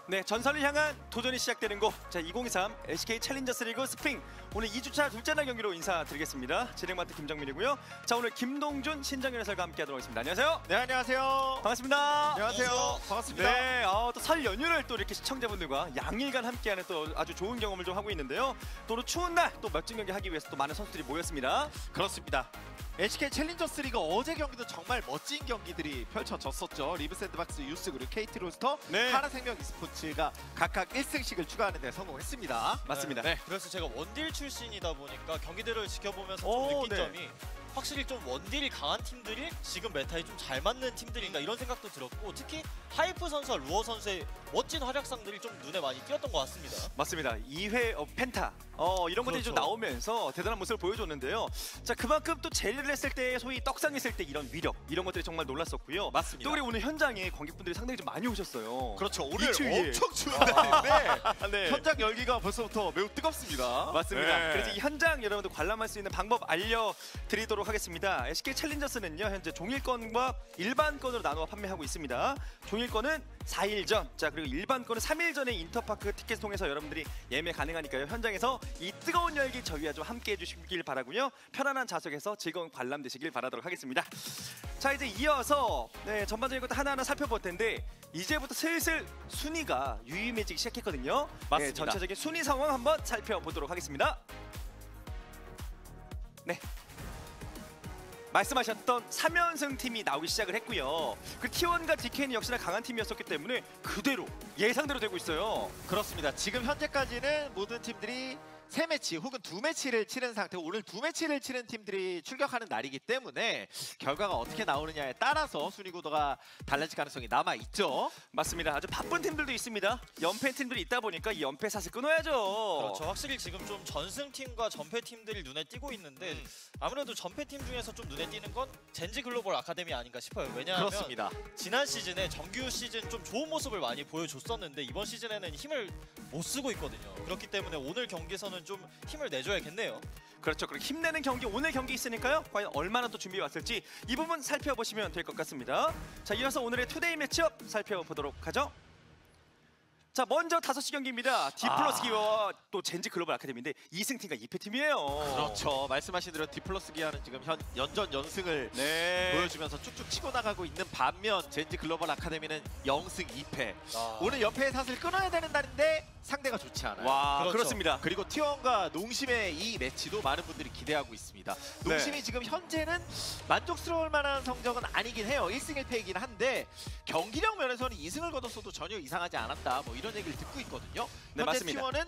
네, 전설을 향한 도전이 시작되는 곳. 자, 2023 SK 챌린저스 리그 스프링. 오늘 2주차 둘째 날 경기로 인사드리겠습니다. 진행 맡은 김정민이고요. 자, 오늘 김동준, 신정현 해설과 함께하도록 하겠습니다. 안녕하세요. 네, 안녕하세요. 반갑습니다. 안녕하세요. 반갑습니다. 네, 또 설 연휴를 또 이렇게 시청자분들과 양일간 함께하는 또 아주 좋은 경험을 좀 하고 있는데요. 또 추운 날 또 멋진 경기 하기 위해서 또 많은 선수들이 모였습니다. 그렇습니다. SK 챌린저스 리그 어제 경기도 정말 멋진 경기들이 펼쳐졌었죠. 리브 샌드박스 유스 그리고 KT 로스터, 네. 하나생명 e스포츠가 각각 1승씩을 추가하는 데 성공했습니다. 맞습니다. 네. 그래서 제가 원딜 출신이다 보니까 경기들을 지켜보면서 좀 느낀 네. 점이 확실히 좀 원딜이 강한 팀들이 지금 메타에 좀 잘 맞는 팀들인가 이런 생각도 들었고, 특히 하이프 선수와 루어 선수의 멋진 활약상들이 좀 눈에 많이 띄었던 것 같습니다. 맞습니다. 2회 펜타 이런 것들이 좀 그렇죠. 나오면서 대단한 모습을 보여줬는데요. 자, 그만큼 또 제리를 했을 때 소위 떡상했을 때 이런 위력 이런 것들이 정말 놀랐었고요. 맞습니다. 또 그리고 오늘 현장에 관객분들이 상당히 좀 많이 오셨어요. 그렇죠. 오늘 이 추위에. 엄청 추운 날인데 네. 현장 열기가 벌써부터 매우 뜨겁습니다. 맞습니다. 네. 그래서 이 현장 여러분들 관람할 수 있는 방법 알려드리도록 하겠습니다. SK 챌린저스는요, 현재 종일권과 일반권으로 나누어 판매하고 있습니다. 종일권은 4일 전, 자 그리고 일반권은 3일 전에 인터파크 티켓 통해서 여러분들이 예매 가능하니까요. 현장에서 이 뜨거운 열기 저희와 좀 함께해 주시길 바라고요. 편안한 좌석에서 즐거운 관람 되시길 바라도록 하겠습니다. 자, 이제 이어서 전반적인 것도 하나하나 살펴볼 텐데 이제부터 슬슬 순위가 유의미해지기 시작했거든요. 맞습니다. 전체적인 순위 상황 한번 살펴보도록 하겠습니다. 네. 말씀하셨던 3연승 팀이 나오기 시작을 했고요. 그 T1과 DK는 역시나 강한 팀이었었기 때문에 그대로 예상대로 되고 있어요. 그렇습니다. 지금 현재까지는 모든 팀들이 3매치 혹은 2매치를 치른 상태고, 오늘 2매치를 치른 팀들이 출격하는 날이기 때문에 결과가 어떻게 나오느냐에 따라서 순위 구도가 달라질 가능성이 남아있죠. 맞습니다. 아주 바쁜 팀들도 있습니다. 연패 팀들이 있다 보니까 이 연패 사슬 끊어야죠. 그렇죠. 확실히 지금 좀 전승팀과 전패팀들이 눈에 띄고 있는데 아무래도 전패팀 중에서 좀 눈에 띄는 건 젠지 글로벌 아카데미 아닌가 싶어요. 왜냐하면 그렇습니다. 지난 시즌에 정규 시즌 좀 좋은 모습을 많이 보여줬었는데 이번 시즌에는 힘을 못 쓰고 있거든요. 그렇기 때문에 오늘 경기에서는 좀 힘을 내줘야겠네요. 그렇죠. 그리고 힘내는 경기, 오늘 경기 있으니까요. 과연 얼마나 또 준비해 왔을지 이 부분 살펴보시면 될 것 같습니다. 자, 이어서 오늘의 투데이 매치업 살펴보도록 하죠. 자, 먼저 5시 경기입니다. 디플러스 기어와 또 젠지 글로벌 아카데미인데 2승팀과 2패팀이에요. 그렇죠. 말씀하신 대로 디플러스 기아는 지금 연전 연승을 네. 보여주면서 쭉쭉 치고 나가고 있는 반면 젠지 글로벌 아카데미는 0승 2패. 오늘 연패의 사슬 끊어야 되는 날인데 상대가 좋지 않아요. 와, 그렇죠. 그렇습니다. 그리고 T1과 농심의 이 매치도 많은 분들이 기대하고 있습니다. 농심이 지금 현재는 만족스러울 만한 성적은 아니긴 해요. 1승 1패이긴 한데 경기력 면에서는 2승을 거뒀어도 전혀 이상하지 않았다, 뭐 이런 얘기를 듣고 있거든요. 네, 현재 맞습니다. T1은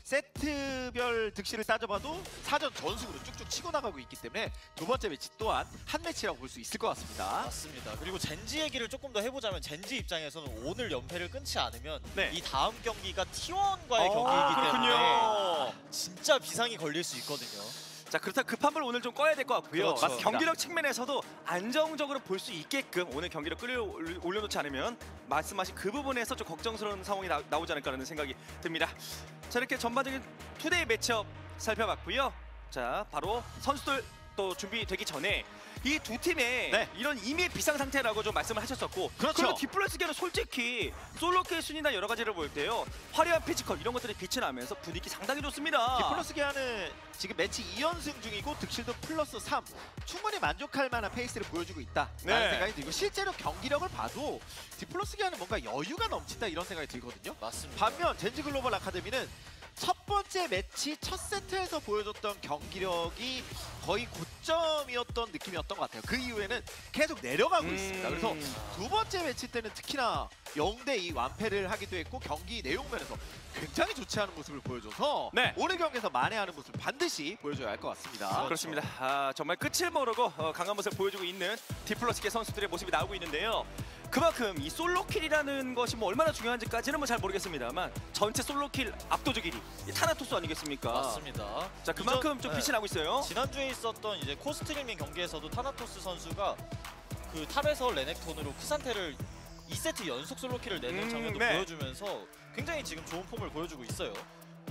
세트별 득실을 따져봐도 4전 전승으로 쭉쭉 치고 나가고 있기 때문에 두 번째 매치 또한 한 매치라고 볼 수 있을 것 같습니다. 맞습니다. 그리고 젠지 얘기를 조금 더 해보자면 젠지 입장에서는 오늘 연패를 끊지 않으면 네. 이 다음 경기가 T1과의 경기이기 그렇군요. 때문에 진짜 비상이 걸릴 수 있거든요. 자, 그렇다 급한 불 오늘 좀 꺼야 될 것 같고요. 그렇죠. 맞습니다. 경기력 측면에서도 안정적으로 볼 수 있게끔 오늘 경기를 올려놓지 않으면 말씀하신 그 부분에서 좀 걱정스러운 상황이 나오지 않을까라는 생각이 듭니다. 자, 이렇게 전반적인 투데이 매치업 살펴봤고요. 자, 바로 선수들 또 준비되기 전에 이 두 팀의 네. 이런 이미 비상 상태라고 좀 말씀을 하셨었고, 그렇죠. 그리고 디플러스 기어는 솔직히 솔로케 순위나 여러 가지를 볼 때요, 화려한 피지컬 이런 것들이 빛이 나면서 분위기 상당히 좋습니다. 디플러스 기아는 지금 매치 2연승 중이고 득실도 플러스 3, 충분히 만족할 만한 페이스를 보여주고 있다라는 네. 생각이 들고, 실제로 경기력을 봐도 디플러스 기아는 뭔가 여유가 넘친다 이런 생각이 들거든요. 맞습니다. 반면 젠지 글로벌 아카데미는 첫 번째 매치 첫 세트에서 보여줬던 경기력이 거의 고점이었던 느낌이었던 것 같아요. 그 이후에는 계속 내려가고 있습니다. 그래서 두 번째 매치 때는 특히나 0대2 완패를 하기도 했고 경기 내용 면에서 굉장히 좋지 않은 모습을 보여줘서 네. 오늘 경기에서 만회하는 모습을 반드시 보여줘야 할 것 같습니다. 그렇습니다. 정말 끝을 모르고 강한 모습을 보여주고 있는 디플러스계 선수들의 모습이 나오고 있는데요. 그만큼 이 솔로킬이라는 것이 뭐 얼마나 중요한지까지는 뭐 잘 모르겠습니다만 전체 솔로킬 압도적 1위 이 타나토스 아니겠습니까? 맞습니다. 자, 그만큼 좀 빛이 나고 있어요. 지난주에 있었던 이제 코스트리밍 경기에서도 타나토스 선수가 그 탑에서 레넥톤으로 크산테를 2세트 연속 솔로킬을 내는 장면도 네. 보여주면서 굉장히 지금 좋은 폼을 보여주고 있어요.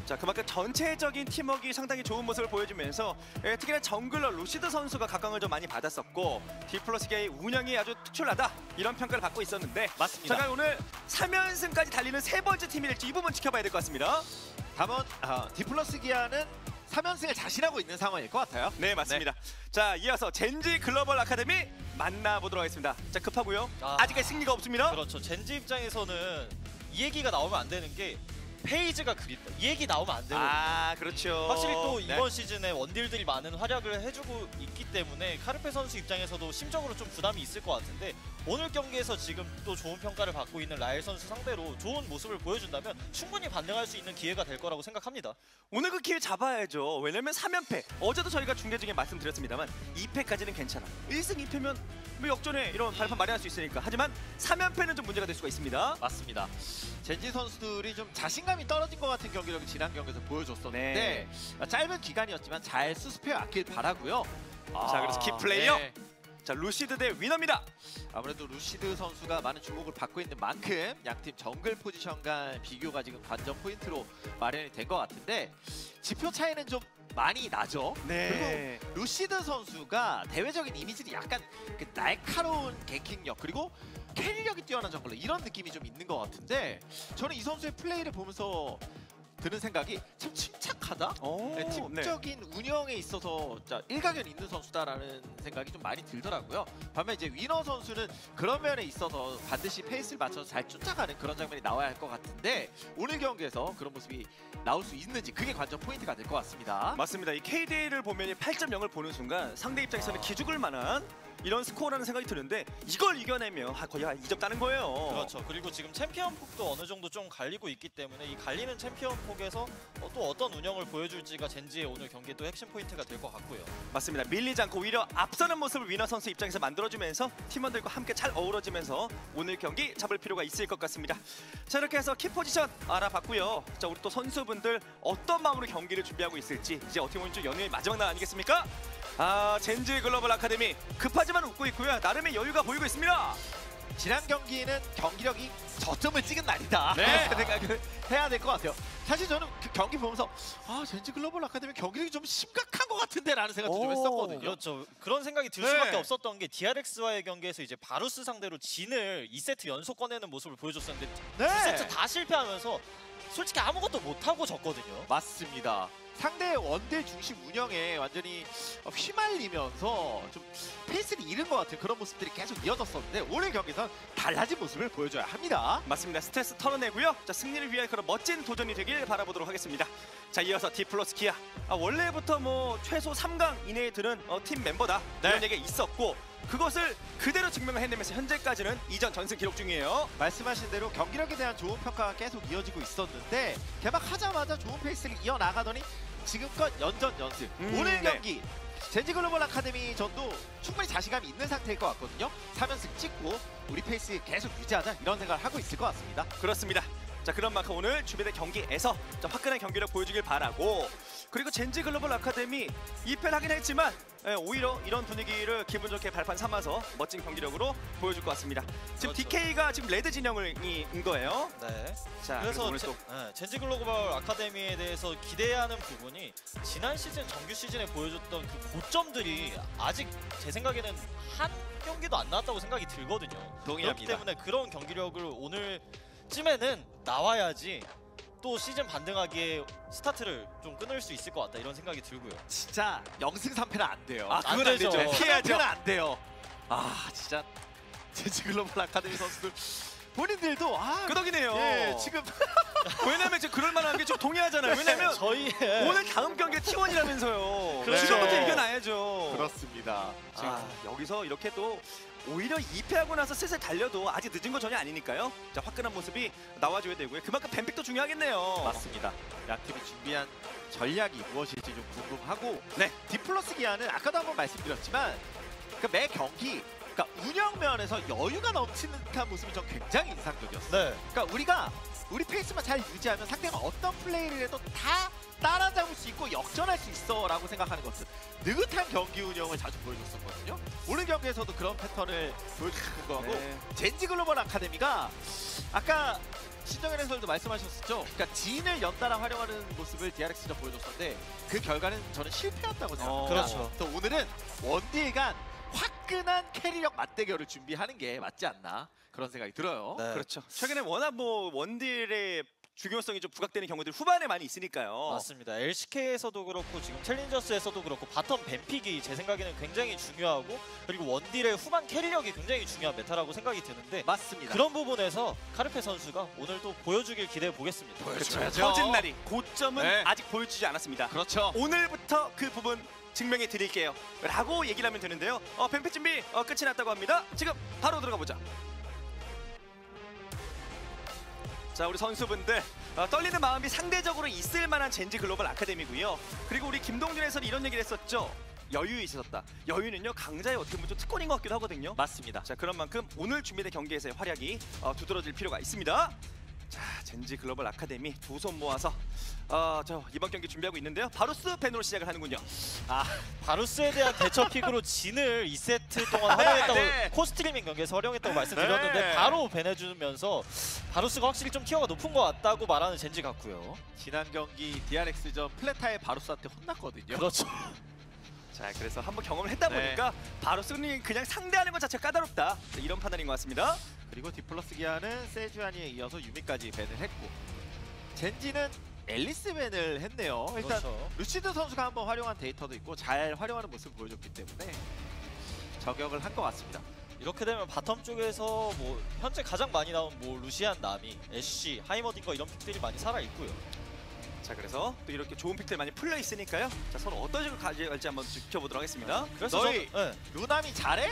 자, 그만큼 전체적인 팀워크가 상당히 좋은 모습을 보여주면서 특히나 정글러 루시드 선수가 각광을 좀 많이 받았었고 디플러스기의 운영이 아주 특출나다 이런 평가를 받고 있었는데 맞습니다. 자, 오늘 3연승까지 달리는 세 번째 팀이 될지 이 부분 지켜봐야 될 것 같습니다. 다만 디플러스 기아는 3연승을 자신하고 있는 상황일 것 같아요. 네, 맞습니다. 자, 이어서 젠지 글로벌 아카데미 만나보도록 하겠습니다. 자, 급하고요. 아직까지 승리가 없습니다. 그렇죠. 젠지 입장에서는 이 얘기가 나오면 안 되는 게 페이지가 그립다. 이 얘기 나오면 안 되거든요. 아, 그렇죠. 확실히 또 네. 이번 시즌에 원딜들이 많은 활약을 해주고 있기 때문에 카르페 선수 입장에서도 심적으로 좀 부담이 있을 것 같은데 오늘 경기에서 지금 또 좋은 평가를 받고 있는 라엘 선수 상대로 좋은 모습을 보여준다면 충분히 반등할 수 있는 기회가 될 거라고 생각합니다. 오늘 그 기회 잡아야죠. 왜냐면 3연패. 어제도 저희가 중계 중에 말씀드렸습니다만 2패까지는 괜찮아. 1승 2패면 뭐 역전에 이런 발판 마련할 수 있으니까. 하지만 3연패는 좀 문제가 될 수가 있습니다. 맞습니다. 젠지 선수들이 좀 자신감이 떨어진 것 같은 경기력을 지난 경기에서 보여줬었는데 짧은 기간이었지만 잘 수습해 왔길 바라고요. 자, 그래서 키 플레이어. 네. 자, 루시드 대 위너입니다. 아무래도 루시드 선수가 많은 주목을 받고 있는 만큼 양팀 정글 포지션 간 비교가 지금 관전 포인트로 마련이 된 것 같은데 지표 차이는 좀 많이 나죠. 네. 그리고 루시드 선수가 대외적인 이미지도 약간 그 날카로운 갱킹력 그리고 캐리력이 뛰어난 정글러 이런 느낌이 좀 있는 것 같은데 저는 이 선수의 플레이를 보면서 드는 생각이 참 침착하다. 네, 팀적인 운영에 있어서 일가견 있는 선수다라는 생각이 좀 많이 들더라고요. 반면 이제 위너 선수는 그런 면에 있어서 반드시 페이스를 맞춰서 잘 쫓아가는 그런 장면이 나와야 할 것 같은데 오늘 경기에서 그런 모습이 나올 수 있는지 그게 관전 포인트가 될 것 같습니다. 맞습니다. 이 KDA를 보면 8.0을 보는 순간 상대 입장에서는 기죽을 만한 이런 스코어라는 생각이 드는데 이걸 이겨내면 거의 2점 따는 거예요. 그렇죠. 그리고 지금 챔피언 폭도 어느 정도 좀 갈리고 있기 때문에 이 갈리는 챔피언 폭에서 또 어떤 운영을 보여줄지가 젠지의 오늘 경기의 또 핵심 포인트가 될 것 같고요. 맞습니다. 밀리지 않고 오히려 앞서는 모습을 위너 선수 입장에서 만들어주면서 팀원들과 함께 잘 어우러지면서 오늘 경기 잡을 필요가 있을 것 같습니다. 자, 이렇게 해서 키 포지션 알아봤고요. 자, 우리 또 선수분들 어떤 마음으로 경기를 준비하고 있을지 이제 어떻게 보면 좀 연휴의 마지막 날 아니겠습니까? 젠지 글로벌 아카데미 급하지만 웃고 있고요. 나름의 여유가 보이고 있습니다. 지난 경기는 경기력이 저점을 찍은 날이다. 네. 생각을 해야 될 것 같아요. 사실 저는 그 경기 보면서 젠지 글로벌 아카데미 경기력이 좀 심각한 것 같은데 라는 생각도 좀 했었거든요. 그렇죠. 그런 생각이 들 수밖에 없었던 게 DRX와의 경기에서 이제 바루스 상대로 진을 2세트 연속 꺼내는 모습을 보여줬었는데 네. 2세트 다 실패하면서 솔직히 아무것도 못하고 졌거든요. 맞습니다. 상대의 원딜 중심 운영에 완전히 휘말리면서 좀 페이스를 잃은 것 같은 그런 모습들이 계속 이어졌었는데 오늘 경기에서 달라진 모습을 보여줘야 합니다. 맞습니다. 스트레스 털어내고요. 자, 승리를 위한 그런 멋진 도전이 되길 바라보도록 하겠습니다. 자, 이어서 디플러스 기아. 원래부터 뭐 최소 3강 이내에 드는 팀 멤버다 이런 얘기가 있었고 그것을 그대로 증명을 해내면서 현재까지는 2전 전승 기록 중이에요. 말씀하신 대로 경기력에 대한 좋은 평가가 계속 이어지고 있었는데 개막하자마자 좋은 페이스를 이어나가더니 지금껏 연전 연승. 오늘 경기 젠지 글로벌 아카데미 전도 충분히 자신감이 있는 상태일 것 같거든요. 3연승 찍고 우리 페이스 계속 유지하자 이런 생각을 하고 있을 것 같습니다. 그렇습니다. 자, 그런 만큼 오늘 준비된 경기에서 화끈한 경기력 보여주길 바라고 그리고 젠지 글로벌 아카데미 2패를 하긴 했지만 오히려 이런 분위기를 기분 좋게 발판 삼아서 멋진 경기력으로 보여줄 것 같습니다. 지금 그렇죠. DK가 지금 레드 진영인 거예요. 네. 자, 그래서 오늘 또 젠지 글로벌 아카데미에 대해서 기대하는 부분이 지난 시즌 정규 시즌에 보여줬던 그 고점들이 아직 제 생각에는 한 경기도 안 나왔다고 생각이 들거든요. 동의합니다. 그렇기 때문에 그런 경기력을 오늘쯤에는 나와야지 또 시즌 반등하기에 스타트를 좀 끊을 수 있을 것 같다 이런 생각이 들고요. 진짜 0승 3패는 안 돼요. 그건 안 되죠. 되죠. 피해야죠. 안 돼요. 진짜 젠지 글로벌 아카데미 선수들 본인들도 끄덕이네요. 예, 지금 왜냐면 이제 그럴 만한 게 좀 동의하잖아요. 왜냐면 저희 오늘 다음 경기 T1이라면서요. 그렇죠. 지금부터 이겨놔야죠. 그렇습니다. 여기서 이렇게 또 오히려 2패하고 나서 슬슬 달려도 아직 늦은 건 전혀 아니니까요. 자, 화끈한 모습이 나와줘야 되고요. 그만큼 뱀픽도 중요하겠네요. 맞습니다. 양팀이 준비한 전략이 무엇일지 좀 궁금하고 네. 디플러스 기아는 아까도 한번 말씀드렸지만 매 경기 운영 면에서 여유가 넘치는 듯한 모습이 전 굉장히 인상적이었어요. 네. 그러니까 우리가 우리 페이스만 잘 유지하면 상대가 어떤 플레이를 해도 다 따라잡을 수 있고 역전할 수 있어 라고 생각하는 것은 느긋한 경기 운영을 자주 보여줬었거든요. 오늘 경기에서도 그런 패턴을 보여주는 거 같고 네. 젠지 글로벌 아카데미가 아까 신정현 해설도 말씀하셨었죠. 그러니까 진을 연달아 활용하는 모습을 DRX가 보여줬었는데 그 결과는 저는 실패였다고 생각합니다. 그렇죠. 그래서 오늘은 원딜간 화끈한 캐리력 맞대결을 준비하는 게 맞지 않나 그런 생각이 들어요. 네. 그렇죠. 최근에 워낙 뭐 원딜의 중요성이 좀 부각되는 경우들이 후반에 많이 있으니까요. 맞습니다. LCK에서도 그렇고 지금 챌린저스에서도 그렇고 바텀 뱀픽이 제 생각에는 굉장히 중요하고 그리고 원딜의 후반 캐리력이 굉장히 중요한 메타라고 생각이 드는데 맞습니다. 그런 부분에서 카르페 선수가 오늘도 보여주길 기대해 보겠습니다. 그렇죠. 보여줘야죠. 터진 날이 고점은 네. 아직 보여주지 않았습니다. 그렇죠. 오늘부터 그 부분 증명해 드릴게요 라고 얘기를 하면 되는데요. 뱀픽 준비 끝이 났다고 합니다. 지금 바로 들어가 보자. 자, 우리 선수분들 떨리는 마음이 상대적으로 있을 만한 젠지 글로벌 아카데미고요. 그리고 우리 김동준 해설이 이런 얘기를 했었죠. 여유 있었다. 여유는요 강자의 어떻게 보면 좀 특권인 것 같기도 하거든요. 맞습니다. 자, 그런 만큼 오늘 준비된 경기에서의 활약이 두드러질 필요가 있습니다. 자, 젠지 글로벌 아카데미 두 손 모아서 저 이번 경기 준비하고 있는데요. 바루스 벤으로 시작을 하는군요. 바루스에 대한 대처 픽으로 진을 2세트 동안 활용했다고 네. 코스트리밍 경기에서 활용했다고 말씀드렸는데 네. 바로 벤해주면서 바루스가 확실히 좀 티어가 높은 것 같다고 말하는 젠지 같고요. 지난 경기 DRX전 플레타의 바루스한테 혼났거든요. 그렇죠. 자, 그래서 한번 경험을 했다 네. 보니까 바루스는 그냥 상대하는 것 자체가 까다롭다. 이런 판단인 것 같습니다. 그리고 디플러스 기아는 세주안이에 이어서 유미까지 밴을 했고 젠지는 앨리스 밴을 했네요. 일단 그렇죠. 루시드 선수가 한번 활용한 데이터도 있고 잘 활용하는 모습을 보여줬기 때문에 저격을 한 것 같습니다. 이렇게 되면 바텀 쪽에서 뭐 현재 가장 많이 나온 뭐 루시안, 나미, 애쉬, 하이머딩거 이런 픽들이 많이 살아 있고요. 자, 그래서 또 이렇게 좋은 픽들 많이 풀려 있으니까요. 자, 서로 어떤 식으로 가져갈지 한번 지켜보도록 하겠습니다. 그래서 너희 저는, 네. 루남이 잘해?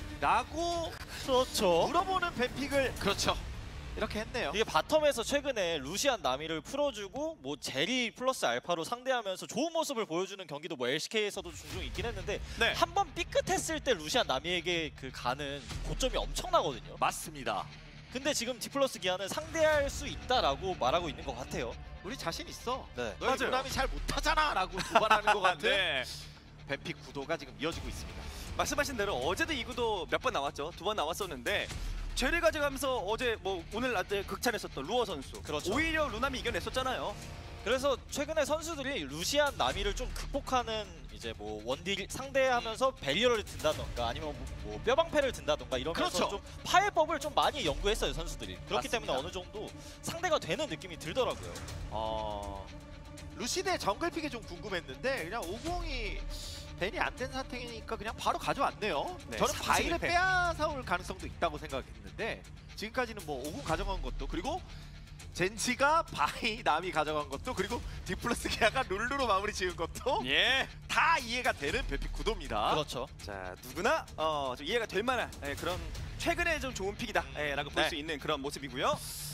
라고 그렇죠. 물어보는 뱀픽을 그렇죠. 이렇게 했네요. 이게 바텀에서 최근에 루시안 나미를 풀어주고 뭐 제리 플러스 알파로 상대하면서 좋은 모습을 보여주는 경기도 뭐 LCK에서도 종종 있긴 했는데 네. 한 번 삐끗했을 때 루시안 나미에게 그 가는 고점이 엄청나거든요. 맞습니다. 근데 지금 디플러스 기아는 상대할 수 있다라고 말하고 있는 것 같아요. 우리 자신 있어. 네. 너희 맞아요. 루남이 잘 못하잖아 라고 도발하는 것 같은 네. 뱀픽 구도가 지금 이어지고 있습니다. 말씀하신 대로 어제도 이 구도 몇 번 나왔죠. 2번 나왔었는데 죄를 가져가면서 어제 뭐 오늘 낮에 극찬했었던 루어 선수. 그렇죠. 오히려 루남이 이겨냈었잖아요. 그래서 최근에 선수들이 루시안 나미를 좀 극복하는 이제 뭐 원딜 상대하면서 배리어를 든다던가 아니면 뭐 뼈방패를 든다던가 이러면서 그렇죠. 좀 파해법을 좀 많이 연구했어요 선수들이. 그렇기 맞습니다. 때문에 어느 정도 상대가 되는 느낌이 들더라고요. 루시드의 정글픽이 좀 궁금했는데 그냥 50이 벤이 안 된 상태니까 그냥 바로 가져왔네요. 네, 저는 삼승 바이를 일패. 빼앗아올 가능성도 있다고 생각했는데 지금까지는 뭐 50 가져간 것도 그리고 젠지가 바이 남이 가져간 것도 그리고 디플러스 기아가 룰루로 마무리 지은 것도 예. 다 이해가 되는 뱀픽 구도입니다. 그렇죠. 자, 누구나 좀 이해가 될 만한 그런 최근에 좀 좋은 픽이다라고 볼 네. 수 있는 그런 모습이고요.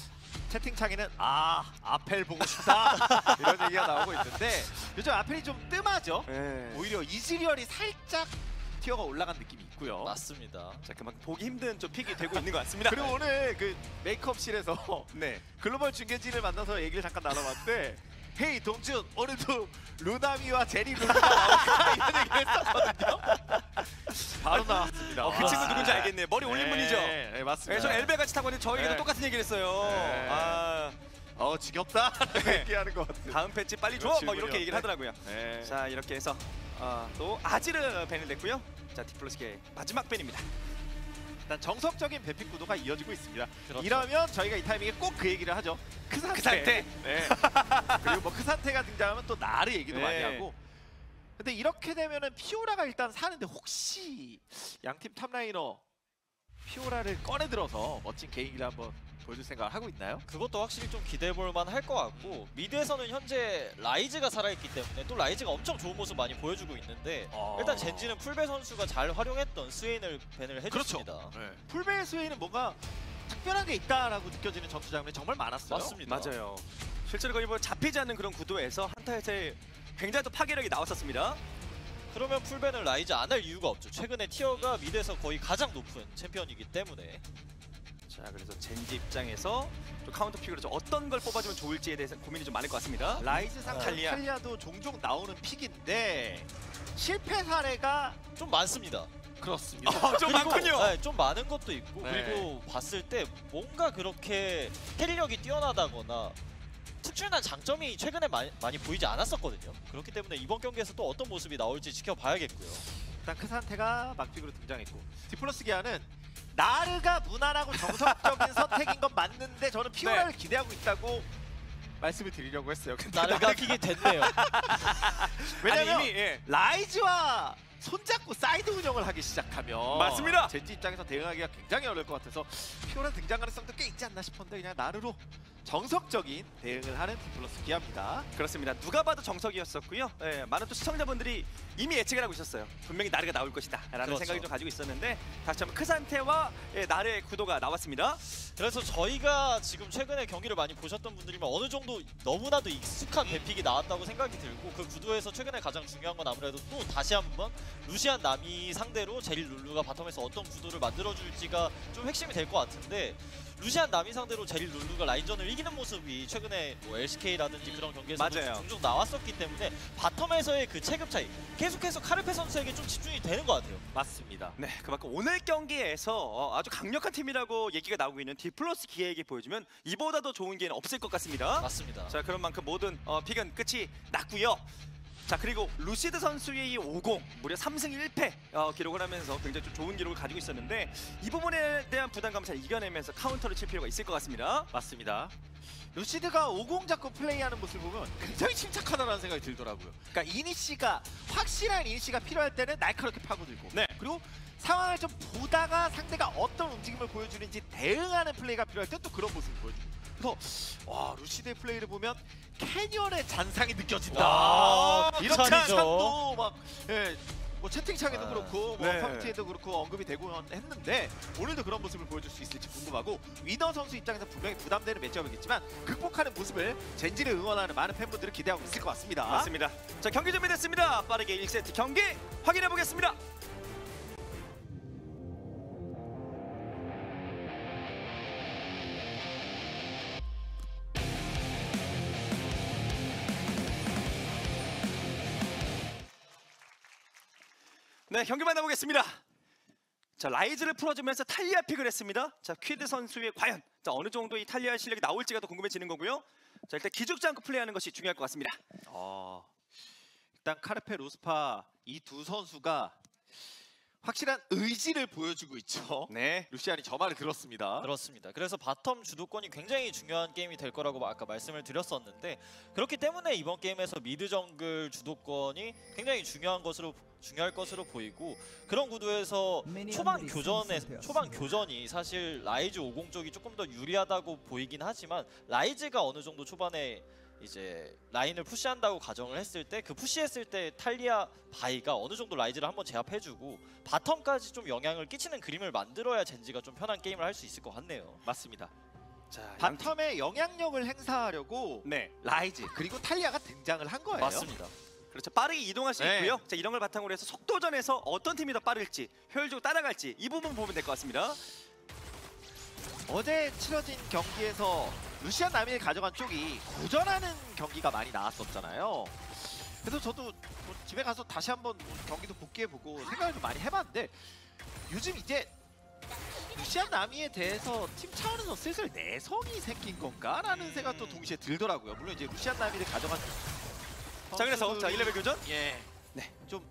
채팅창에는 아펠 보고 싶다 이런 얘기가 나오고 있는데 요즘 아펠이 좀 뜸하죠. 네. 오히려 이즈리얼이 살짝 티어가 올라간 느낌이 있고요. 맞습니다. 자, 그만큼 보기 힘든 좀 픽이 되고 있는 것 같습니다. 그리고 오늘 그 메이크업실에서 네. 글로벌 중계진을 만나서 얘기를 잠깐 나눠봤는데 헤이 동준 오늘도 루나미와 제리 루나가 나올까 이런 얘기를 했었거든요. 바로 나왔습니다. 그 친구 누군지 알겠네요. 머리 올린 분이죠. 네, 네, 맞습니다. 저 엘베 같이 타고 있는데 저희도 네. 똑같은 얘기를 했어요. 네. 지겹다 네. 얘기하는 것 같은. 다음 패치 빨리 줘. 그런 뭐 이렇게 얘기를 질문이었는데. 하더라고요. 네. 자, 이렇게 해서 또 아지르 밴을 냈고요. 자, 디플러스의 마지막 밴입니다. 일단 정석적인 뱀픽 구도가 이어지고 있습니다. 그렇죠. 이러면 저희가 이 타이밍에 꼭 그 얘기를 하죠. 크산테. 크산테. 네. 그리고 뭐 크산테가 등장하면 또 나르 얘기도 네. 많이 하고. 근데 이렇게 되면은 피오라가 일단 사는데 혹시 양팀 탑라이너 피오라를 꺼내 들어서 멋진 개인기를 한번 보여줄 생각을 하고 있나요? 그것도 확실히 좀 기대해볼 만할 것 같고 미드에서는 현재 라이즈가 살아있기 때문에 또 라이즈가 엄청 좋은 모습 많이 보여주고 있는데 일단 젠지는 풀베 선수가 잘 활용했던 스웨인을 밴을 해줬습니다. 네. 풀베의 스웨이는 뭔가 특별한 게 있다라고 느껴지는 전투 장면이 정말 많았어요. 맞습니다. 맞아요. 실제로 거의 뭐 잡히지 않는 그런 구도에서 한타에서의 굉장히 또 파괴력이 나왔었습니다. 그러면 풀벤을 라이즈 안 할 이유가 없죠. 최근에 티어가 미드에서 거의 가장 높은 챔피언이기 때문에. 자, 그래서 젠지 입장에서 좀 카운터 픽으로 좀 어떤 걸 뽑아주면 좋을지에 대해서 고민이 좀 많을 것 같습니다. 라이즈 상대 탈리아. 탈리아도 종종 나오는 픽인데 실패 사례가 좀 많습니다. 그렇습니다. 좀 그리고, 많군요. 네, 좀 많은 것도 있고 네. 그리고 봤을 때 뭔가 그렇게 캐리력이 뛰어나다거나 특출난 장점이 최근에 많이 보이지 않았었거든요. 그렇기 때문에 이번 경기에서 또 어떤 모습이 나올지 지켜봐야겠고요. 일단 그 상태가 막픽으로 등장했고 디플러스 기아는 나르가 무난하고 정석적인 선택인 건 맞는데 저는 피오라를 기대하고 있다고 말씀을 드리려고 했어요. 근데 나르가 픽이 됐네요. 왜냐면 아니, 이미 예. 라이즈와 손잡고 사이드 운영을 하기 시작하면 맞습니다. 젠지 입장에서 대응하기가 굉장히 어려울 것 같아서 피오라 등장 가능성도 꽤 있지 않나 싶었는데 그냥 나르로 정석적인 대응을 하는 디플러스 기아입니다. 그렇습니다. 누가 봐도 정석이었었고요. 예, 많은 또 시청자분들이 이미 예측을 하고 있었어요. 분명히 나르가 나올 것이다 라는 그렇죠. 생각이 좀 가지고 있었는데 다시 한번 크산테와 예, 나르의 구도가 나왔습니다. 그래서 저희가 지금 최근에 경기를 많이 보셨던 분들이면 어느 정도 너무나도 익숙한 배픽이 나왔다고 생각이 들고 그 구도에서 최근에 가장 중요한 건 아무래도 또 다시 한번 루시안 나미 상대로 제릴 룰루가 바텀에서 어떤 구도를 만들어줄지가 좀 핵심이 될 것 같은데 루시안 나미 상대로 제릴 룰루가 라인전을 이기는 모습이 최근에 뭐 LCK라든지 그런 경기에서 맞아요. 종종 나왔었기 때문에 바텀에서의 그 체급 차이 계속해서 카르페 선수에게 좀 집중이 되는 것 같아요. 맞습니다. 네, 그만큼 오늘 경기에서 아주 강력한 팀이라고 얘기가 나오고 있는 디플러스 기아에게 보여주면 이보다 더 좋은 기회는 없을 것 같습니다. 맞습니다. 자, 그런 만큼 모든 픽은 끝이 났고요. 자, 그리고 루시드 선수의 이 50 무려 3승 1패 기록을 하면서 굉장히 좀 좋은 기록을 가지고 있었는데 이 부분에 대한 부담감을 잘 이겨내면서 카운터를 칠 필요가 있을 것 같습니다. 맞습니다. 루시드가 50 잡고 플레이하는 모습을 보면 굉장히 침착하다는 생각이 들더라고요. 그러니까 이니시가 확실한 이니시가 필요할 때는 날카롭게 파고들고 네. 그리고 상황을 좀 보다가 상대가 어떤 움직임을 보여주는지 대응하는 플레이가 필요할 때 또 그런 모습을 보여주고 그래서 와 루시드의 플레이를 보면 캐년의 잔상이 느껴진다. 와, 이런 극찬이죠. 찬도 막 예, 뭐 채팅창에도 아, 그렇고 뭐 네. 커뮤니티에도 그렇고 언급이 되고 했는데 오늘도 그런 모습을 보여줄 수 있을지 궁금하고 위너 선수 입장에서 분명히 부담되는 매치업이겠지만 극복하는 모습을 젠지를 응원하는 많은 팬분들을 기대하고 있을 것 같습니다. 맞습니다. 자, 경기 준비됐습니다. 빠르게 1세트 경기 확인해 보겠습니다. 네, 경기 만나보겠습니다. 자, 라이즈를 풀어주면서 탈리아 픽을 했습니다. 자, 퀴드 선수의 과연 어느 정도 이 탈리아 실력이 나올지가 더 궁금해지는 거고요. 자, 일단 기죽지 않고 플레이하는 것이 중요할 것 같습니다. 일단 카르페 로스파 이 두 선수가 확실한 의지를 보여주고 있죠. 네, 루시안이 저 말을 들었습니다. 그렇습니다. 그래서 바텀 주도권이 굉장히 중요한 게임이 될 거라고 아까 말씀을 드렸었는데 그렇기 때문에 이번 게임에서 미드 정글 주도권이 굉장히 중요할 것으로 보이고 그런 구도에서 초반 교전이 사실 라이즈 50 쪽이 조금 더 유리하다고 보이긴 하지만 라이즈가 어느 정도 초반에 이제 라인을 푸시한다고 가정을 했을 때 그 푸시했을 때 탈리아 바이가 어느 정도 라이즈를 한번 제압해주고 바텀까지 좀 영향을 끼치는 그림을 만들어야 젠지가 좀 편한 게임을 할 수 있을 것 같네요. 맞습니다. 자, 바텀에 영향력을 행사하려고 네, 라이즈 그리고 탈리아가 등장을 한 거예요. 맞습니다. 그렇죠. 빠르게 이동할 수 네. 있고요. 자, 이런 걸 바탕으로 해서 속도전에서 어떤 팀이 더 빠를지 효율적으로 따라갈지 이 부분 보면 될 것 같습니다. 어제 치러진 경기에서 루시안 나미를 가져간 쪽이 고전하는 경기가 많이 나왔었잖아요. 그래서 저도 뭐 집에 가서 다시 한번 뭐 경기도 복귀해보고 생각을 좀 많이 해봤는데 요즘 이제 루시안 나미에 대해서 팀 차원에서 슬슬 내성이 생긴 건가라는 생각도 동시에 들더라고요. 물론 이제 루시안 나미를 가져간 자, 그래서 선수들이- 자, 1레벨 교전. 예, 네. 좀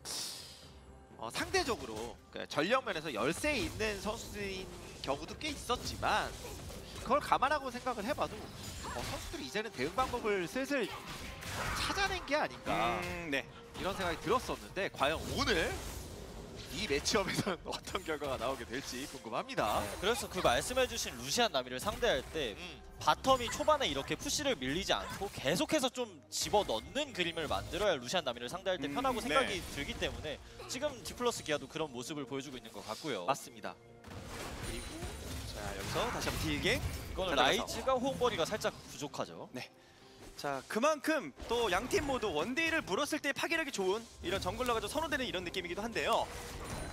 상대적으로 그러니까 전력 면에서 열세 있는 선수들인 경우도 꽤 있었지만 그걸 감안하고 생각을 해봐도 선수들이 이제는 대응 방법을 슬슬 찾아낸 게 아닌가 네. 이런 생각이 들었었는데 과연 오늘 이 매치업에서는 어떤 결과가 나오게 될지 궁금합니다. 네, 그래서 그 말씀해주신 루시안 나미를 상대할 때 바텀이 초반에 이렇게 푸시를 밀리지 않고 계속해서 좀 집어넣는 그림을 만들어야 루시안 나미를 상대할 때 편하고 생각이 들기 때문에 지금 디플러스 기아도 그런 모습을 보여주고 있는 것 같고요. 맞습니다. 그리고 자, 여기서 다시 한번 딜게. 이거는 가져가서. 라이즈가 호응거리가 살짝 부족하죠. 자, 그만큼 또 양 팀 모두 원데이를 물었을 때 파괴력이 좋은 이런 정글러가 좀 선호되는 이런 느낌이기도 한데요.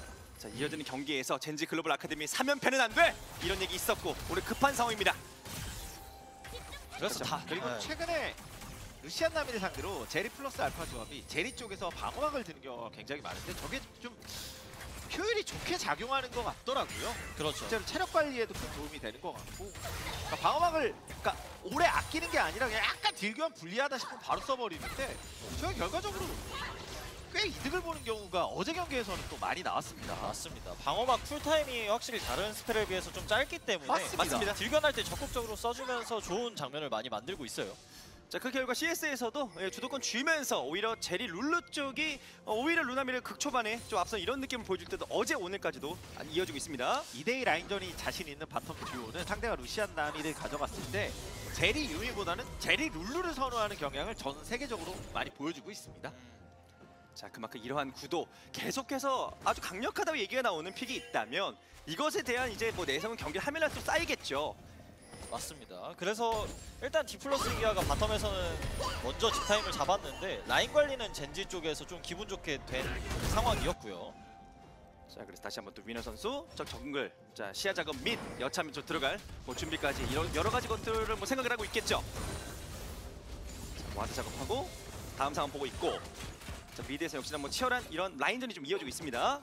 자, 이어지는 경기에서 젠지 글로벌 아카데미 3연패는 안 돼! 이런 얘기 있었고 오늘 급한 상황입니다. 그래서 그렇죠. 다 그리고 네. 최근에 루시안 나미를 상대로 제리 플러스 알파 조합이 제리 쪽에서 방어막을 드는 경우가 굉장히 많은데 저게 좀 효율이 좋게 작용하는 것 같더라고요. 그렇죠. 실제로 체력 관리에도 큰 도움이 되는 것 같고 그러니까 방어막을 그러니까 오래 아끼는 게 아니라 그냥 약간 딜교환 불리하다 싶으면 바로 써버리는데 저게 결과적으로 꽤 이득을 보는 경우가 어제 경기에서는 또 많이 나왔습니다. 맞습니다. 방어막 쿨타임이 확실히 다른 스펠에 비해서 좀 짧기 때문에 맞습니다. 딜견할 때 적극적으로 써주면서 좋은 장면을 많이 만들고 있어요. 자, 그 결과 CS에서도 주도권 쥐면서 오히려 제리 룰루 쪽이 오히려 루나미를 극초반에 좀 앞선 이런 느낌을 보여줄 때도 어제 오늘까지도 이어지고 있습니다. 2대2 라인전이 자신 있는 바텀 듀오는 상대가 루시안 나미를 가져갔을 때 제리 유미보다는 제리 룰루를 선호하는 경향을 전 세계적으로 많이 보여주고 있습니다. 자, 그만큼 이러한 구도 계속해서 아주 강력하다고 얘기가 나오는 픽이 있다면 이것에 대한 이제 뭐 내성은 경기를 하면 할수록 쌓이겠죠. 맞습니다. 그래서 일단 디플러스 기아가 바텀에서는 먼저 집타임을 잡았는데 라인 관리는 젠지 쪽에서 좀 기분 좋게 된 상황이었고요. 자, 그래서 다시 한번 또 위너 선수 저 정글 자 시야 작업 및 여차하면 좀 들어갈 뭐 준비까지 이런 여러 가지 것들을 뭐 생각을 하고 있겠죠. 자, 와드 작업하고 다음 상황 보고 있고 자 미드에서 역시나 뭐 치열한 이런 라인전이 좀 이어지고 있습니다.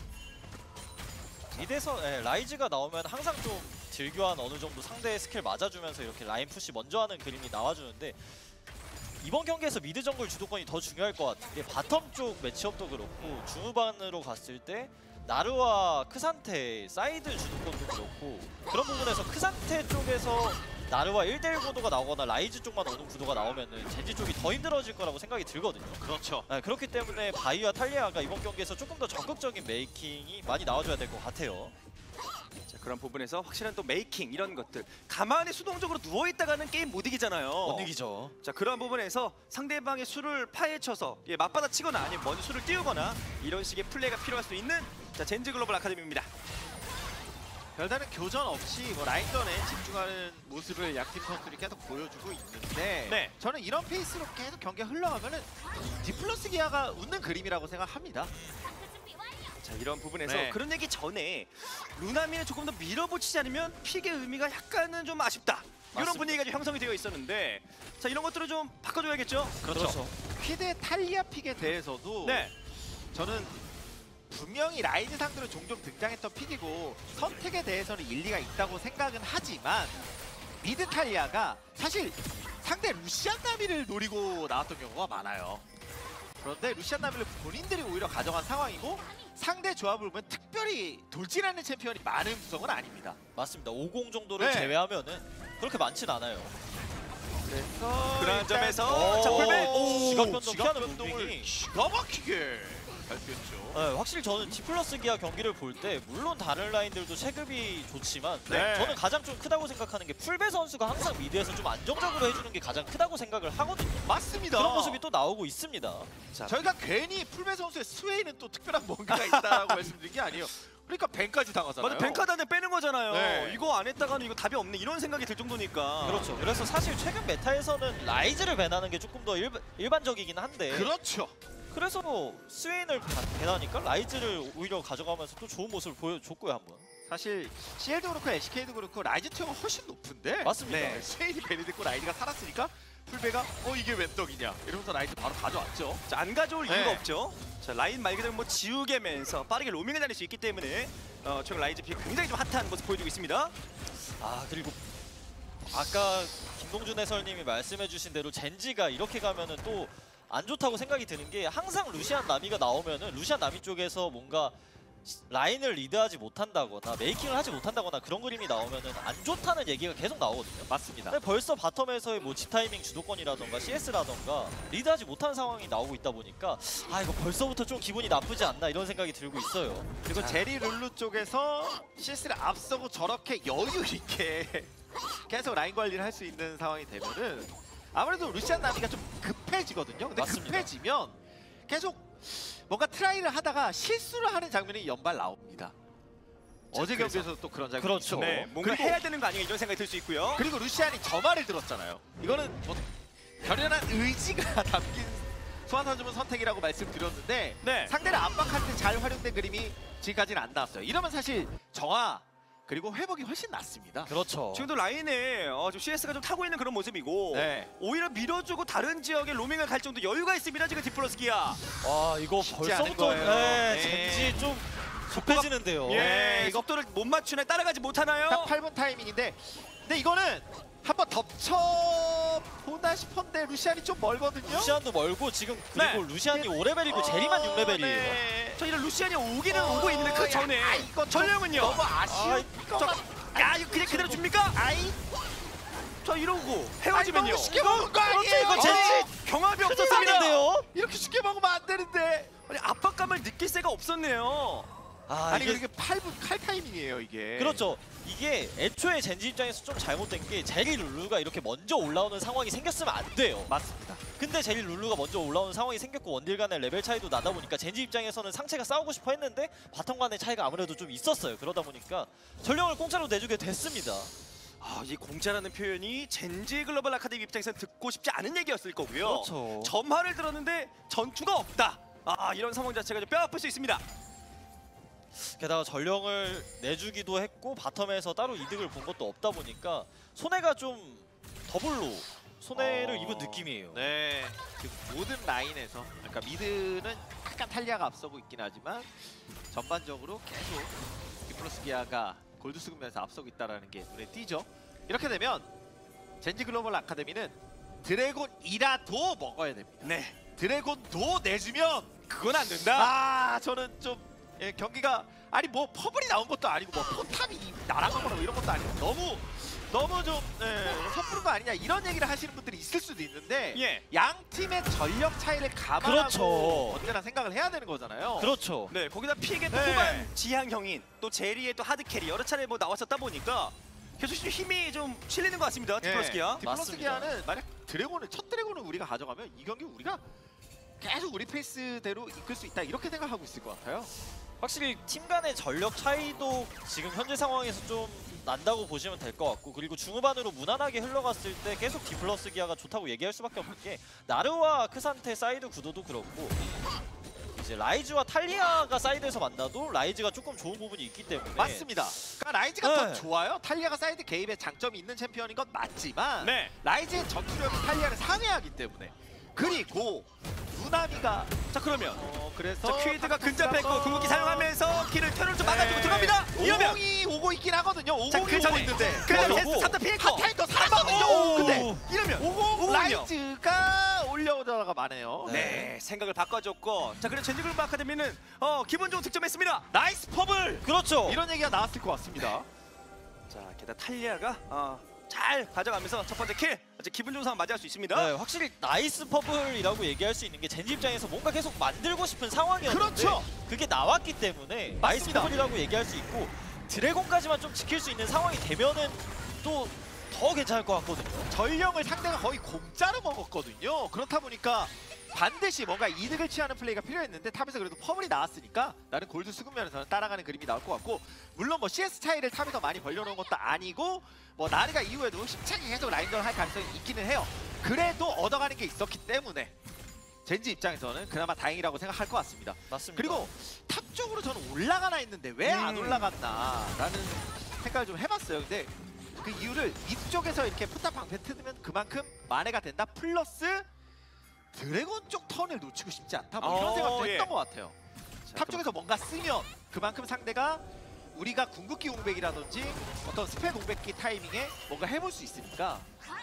미드에서 라이즈가 나오면 항상 좀 딜교환 어느 정도 상대의 스킬 맞아주면서 이렇게 라인 푸시 먼저 하는 그림이 나와주는데 이번 경기에서 미드 정글 주도권이 더 중요할 것 같은 게 바텀 쪽 매치업도 그렇고 중후반으로 갔을 때 나르와 크산테 사이드 주도권도 그렇고 그런 부분에서 크산테 쪽에서 나르와 1대1 구도가 나오거나 라이즈 쪽만 오는 구도가 나오면은 젠지 쪽이 더 힘들어질 거라고 생각이 들거든요. 그렇죠. 그렇기 때문에 바이와 탈리아가 이번 경기에서 조금 더 적극적인 메이킹이 많이 나와줘야 될 것 같아요. 자 그런 부분에서 확실한 또 메이킹 이런 것들 가만히 수동적으로 누워 있다가는 게임 못 이기잖아요. 못 이기죠. 자 그런 부분에서 상대방의 수를 파헤쳐서 맞받아 치거나 아니면 먼저 수를 띄우거나 이런 식의 플레이가 필요할 수 있는 자 젠지 글로벌 아카데미입니다. 별다른 교전 없이 뭐 라인전에 집중하는 모습을 양팀 선수들이 계속 보여주고 있는데 네. 저는 이런 페이스로 계속 경기가 흘러가면은 디플러스 기아가 웃는 그림이라고 생각합니다. 자 이런 부분에서 네. 그런 얘기 전에 루나미를 조금 더 밀어붙이지 않으면 픽의 의미가 약간은 좀 아쉽다. 이런 맞습니다. 분위기가 좀 형성이 되어 있었는데 자 이런 것들을 좀 바꿔줘야겠죠. 그렇죠. 퀴드의 탈리아 픽에 대해서도 네. 저는 분명히 라이즈 상대로 종종 등장했던 픽이고 선택에 대해서는 일리가 있다고 생각은 하지만 미드 탈리아가 사실 상대 루시안 나미를 노리고 나왔던 경우가 많아요. 그런데 루시안 나미를 본인들이 오히려 가져간 상황이고 상대 조합을 보면 특별히 돌진하는 챔피언이 많은 구성은 아닙니다. 맞습니다. 50 정도를 네. 제외하면은 그렇게 많진 않아요. 그래서 그런 일단 점에서 자 풀백 지각 변동 지각 피하는 변동을 무빙이 기가 막히게 잘 뛰었죠. 확실히 저는 디플러스 기아 경기를 볼 때 물론 다른 라인들도 체급이 좋지만 네. 저는 가장 좀 크다고 생각하는 게 풀베 선수가 항상 미드에서 좀 안정적으로 해주는 게 가장 크다고 생각을 하거든요. 맞습니다. 그런 모습이 또 나오고 있습니다. 자, 저희가 괜히 풀베 선수의 스웨이는 또 특별한 뭔가가 있다라고 말씀드린 게 아니에요. 그러니까 벤까지 당하잖아요. 맞아 벤카단에 빼는 거잖아요. 네. 이거 안 했다가는 이거 답이 없네 이런 생각이 들 정도니까. 그렇죠. 그래서 사실 최근 메타에서는 라이즈를 밴하는 게 조금 더 일반적이긴 한데 그렇죠. 그래서 뭐 스웨인을 밴하니까 라이즈를 오히려 가져가면서 또 좋은 모습을 보여줬고요 한번. 사실 CL도 그렇고 LCK도 그렇고 라이즈 투어가 훨씬 높은데 맞습니다. 네. 스웨인이 벤이 됐고 라이즈가 살았으니까 풀베가 이게 웬 떡이냐 이러면서 라이즈 바로 가져왔죠. 자, 안 가져올 네. 이유가 없죠. 자 라인 말 그대로 뭐 지우개면서 빠르게 로밍을 다닐 수 있기 때문에 최근 라이즈 픽 굉장히 좀 핫한 모습 보여주고 있습니다. 그리고 아까 김동준 해설님이 말씀해주신 대로 젠지가 이렇게 가면은 또 안 좋다고 생각이 드는 게 항상 루시안 나미가 나오면은 루시안 나미 쪽에서 뭔가 라인을 리드하지 못한다거나 메이킹을 하지 못한다거나 그런 그림이 나오면은 안 좋다는 얘기가 계속 나오거든요. 맞습니다. 근데 벌써 바텀에서의 뭐 G타이밍 주도권이라던가 CS라던가 리드하지 못한 상황이 나오고 있다 보니까 이거 벌써부터 좀 기분이 나쁘지 않나 이런 생각이 들고 있어요. 그리고 제리 룰루 쪽에서 CS를 앞서고 저렇게 여유 있게 계속 라인 관리를 할 수 있는 상황이 되면은 아무래도 루시안 나미가 좀 급해지거든요. 근데 맞습니다. 급해지면 계속 뭔가 트라이를 하다가 실수를 하는 장면이 연발 나옵니다. 어제 그래서. 경기에서 또 그런 장면이 그렇죠. 있었고 네, 뭔가 그리고, 해야 되는 거 아니야 이런 생각이 들 수 있고요. 그리고 루시안이 저 말을 들었잖아요. 이거는 뭐 결연한 의지가 담긴 소환 선수는 선택이라고 말씀드렸는데 네. 상대를 압박할 때 잘 활용된 그림이 지금까지는 안 나왔어요. 이러면 사실 정화 그리고 회복이 훨씬 낫습니다. 그렇죠. 지금도 라인에 좀 CS가 좀 타고 있는 그런 모습이고 네. 오히려 밀어주고 다른 지역에 로밍을 갈 정도 여유가 있습니다. 지금 디플러스 기아. 와 이거 쉽지 않은 벌써부터 거예요. 네, 네. 젠지 좀 급해지는데요. 예, 이거- 속도를 못 맞추네. 따라가지 못하나요? 딱 8분 타이밍인데 근데 이거는 한번 덮쳐보나 싶었는데 루시안이 좀 멀거든요. 루시안도 멀고 지금 그리고 네. 루시안이 5레벨이고 제리만 6레벨이에요. 네. 저 이런 루시안이 오기는 오고 있는데 그 전에 야, 이거 좀 전령은요. 너무 아쉬운 것 야 이거 그냥 그대로 줍니까? 아이 저 이러고 아니, 헤어지면요. 너무 쉽게 먹은 거 아니에요? 그렇죠, 이거 젠지 경합이 없었습니다. 하는데요. 이렇게 쉽게 먹으면 안 되는데. 아니, 압박감을 느낄 새가 없었네요. 아니 이게 8분 칼 타이밍이에요 이게. 그렇죠. 이게 애초에 젠지 입장에서 좀 잘못된 게 제리 룰루가 이렇게 먼저 올라오는 상황이 생겼으면 안 돼요. 맞습니다. 근데 제리 룰루가 먼저 올라오는 상황이 생겼고 원딜 간의 레벨 차이도 나다 보니까 젠지 입장에서는 상체가 싸우고 싶어 했는데 바텀 간의 차이가 아무래도 좀 있었어요. 그러다 보니까 전령을 공짜로 내주게 됐습니다. 이 공짜라는 표현이 젠지 글로벌 아카데미 입장에서는 듣고 싶지 않은 얘기였을 거고요. 그렇죠. 점화를 들었는데 전투가 없다. 이런 상황 자체가 좀 뼈아플 수 있습니다. 게다가 전령을 내주기도 했고 바텀에서 따로 이득을 본 것도 없다 보니까 손해가 좀 더블로 손해를 입은 느낌이에요. 네. 지금 모든 라인에서 그러니까 미드는 약간 탈리아가 앞서고 있긴 하지만 전반적으로 계속 디플러스 기아가 골드 수급면서 앞서고 있다는 게 눈에 띄죠. 이렇게 되면 젠지 글로벌 아카데미는 드래곤이라도 먹어야 됩니다. 네, 드래곤도 내주면 그건 안 된다. 저는 좀 경기가 아니 뭐 퍼블이 나온 것도 아니고 뭐 포탑이 날아가거나 뭐 이런 것도 아니고 너무 좀 섣부른 거 아니냐 이런 얘기를 하시는 분들이 있을 수도 있는데 예. 양 팀의 전력 차이를 감안하고 그렇죠. 언제나 생각을 해야 되는 거잖아요. 그렇죠. 네, 거기다 픽의 네. 후반 지향형인 또 제리의 또 하드 캐리 여러 차례 뭐 나왔었다 보니까 계속 좀 힘이 좀 실리는 것 같습니다. 디플러스 기아. 디플러스 맞습니다. 기아는 만약 첫 드래곤을 우리가 가져가면 이 경기 우리가 계속 우리 페이스대로 이끌 수 있다 이렇게 생각하고 있을 것 같아요. 확실히 팀 간의 전력 차이도 지금 현재 상황에서 좀 난다고 보시면 될 것 같고 그리고 중후반으로 무난하게 흘러갔을 때 계속 디플러스 기아가 좋다고 얘기할 수밖에 없는 게 나르와 크산테 사이드 구도도 그렇고 이제 라이즈와 탈리아가 사이드에서 만나도 라이즈가 조금 좋은 부분이 있기 때문에 맞습니다. 그러니까 라이즈가 네. 더 좋아요. 탈리아가 사이드 개입에 장점이 있는 챔피언인 건 맞지만 네. 라이즈의 전투력이 탈리아를 상회하기 때문에 그리고 누나미가 자 그러면 그래서 자 퀴드가 근접했고 궁극기 사용하면서 키를 테러를 좀 막아주고 들어갑니다. 이러면 50이 오고 있긴 하거든요. 50이 자, 그 오고 전에 있는데 그래서 와, 테스트 이거 3타 피했고 타이거 살았거든요. 근데 이러면 50 50이요. 라이즈가 올려오다가 마네요. 네, 생각을 바꿔줬고 자 그리고 젠지 글로벌 아카데미는 기분 좋은 득점했습니다. 나이스 퍼블! 그렇죠. 이런 얘기가 나왔을 것 같습니다. 자 게다가 탈리아가 잘 가져가면서 첫 번째 킬 아주 기분 좋은 상황 맞이할 수 있습니다. 네, 확실히 나이스 퍼블이라고 얘기할 수 있는 게 젠지 입장에서 뭔가 계속 만들고 싶은 상황이었는데 그렇죠. 그게 나왔기 때문에 나이스 맞습니다. 퍼블이라고 얘기할 수 있고 드래곤까지만 좀 지킬 수 있는 상황이 되면은 또 더 괜찮을 것 같거든요. 전령을 상대가 거의 공짜로 먹었거든요. 그렇다 보니까 반드시 뭔가 이득을 취하는 플레이가 필요했는데 탑에서 그래도 퍼블이 나왔으니까 나는 골드 수급면에서는 따라가는 그림이 나올 것 같고 물론 뭐 CS 차이를 탑에서 많이 벌려놓은 것도 아니고 뭐 나르가 이후에도 힘차게 계속 라인전 할 가능성이 있기는 해요. 그래도 얻어가는 게 있었기 때문에 젠지 입장에서는 그나마 다행이라고 생각할 것 같습니다. 맞습니다. 그리고 탑 쪽으로 저는 올라가나 했는데 왜 안 올라갔나라는 생각을 좀 해봤어요. 근데 그 이유를 이쪽에서 이렇게 포탑 방패 트면 그만큼 만회가 된다. 플러스 드래곤 쪽 턴을 놓치고 싶지 않다. 뭐 이런 생각도 예. 했던 것 같아요. 탑 쪽에서 뭔가 쓰면 그만큼 상대가 우리가 궁극기 공백이라든지 어떤 스펙 공백기 타이밍에 뭔가 해볼 수 있으니까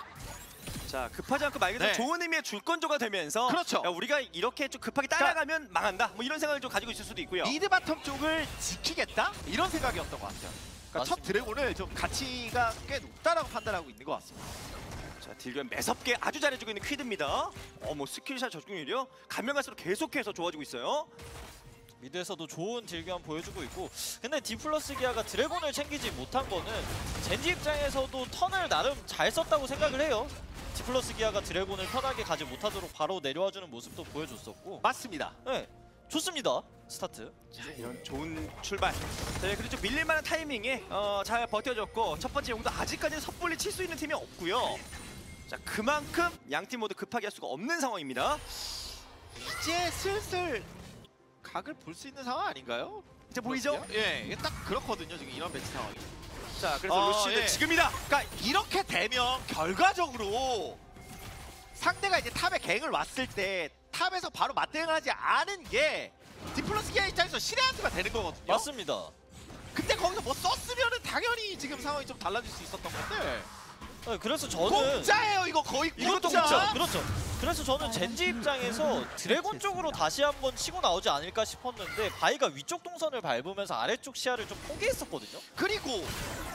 자 급하지 않고 말 그대로 네. 좋은 의미의 줄건조가 되면서 그렇죠. 야, 우리가 이렇게 좀 급하게 따라가면 망한다. 뭐 이런 생각을 좀 가지고 있을 수도 있고요. 미드 바텀 쪽을 지키겠다? 이런 생각이었던 것 같아요. 그러니까 첫 맞습니다. 드래곤을 좀 가치가 꽤 높다라고 판단하고 있는 것 같습니다. 자 딜견 매섭게 아주 잘해주고 있는 퀴드입니다. 뭐 스킬샷 적중률이요? 가면 갈수록 계속해서 좋아지고 있어요. 미드에서도 좋은 딜교환 보여주고 있고 근데 디플러스 기아가 드래곤을 챙기지 못한 거는 젠지 입장에서도 턴을 나름 잘 썼다고 생각을 해요. 디플러스 기아가 드래곤을 편하게 가지 못하도록 바로 내려와주는 모습도 보여줬었고 맞습니다. 네, 좋습니다. 스타트. 자 이런 좋은 출발. 네 그리고 좀 밀릴만한 타이밍에 잘 버텨줬고 첫 번째 용도 아직까지는 섣불리 칠 수 있는 팀이 없고요. 자 그만큼 양 팀 모두 급하게 할 수가 없는 상황입니다. 이제 슬슬 각을 볼 수 있는 상황 아닌가요? 이제 보이죠? 예, 이게 딱 그렇거든요. 지금 이런 매치 상황이. 자, 그래서 루시는 예. 지금이다. 그러니까 이렇게 되면 결과적으로 상대가 이제 탑에 갱을 왔을 때 탑에서 바로 맞대응하지 않은 게 디플러스 기아 입장에서 신의 한 수가 되는 거거든요. 맞습니다. 그때 거기서 뭐 썼으면은 당연히 지금 상황이 좀 달라질 수 있었던 건데 네, 그래서 저는 공짜예요 이거 거의 이것도 공짜. 공짜. 그렇죠. 그래서 저는 젠지 입장에서 드래곤 쪽으로 다시 한번 치고 나오지 않을까 싶었는데 바이가 위쪽 동선을 밟으면서 아래쪽 시야를 좀 포기했었거든요. 그리고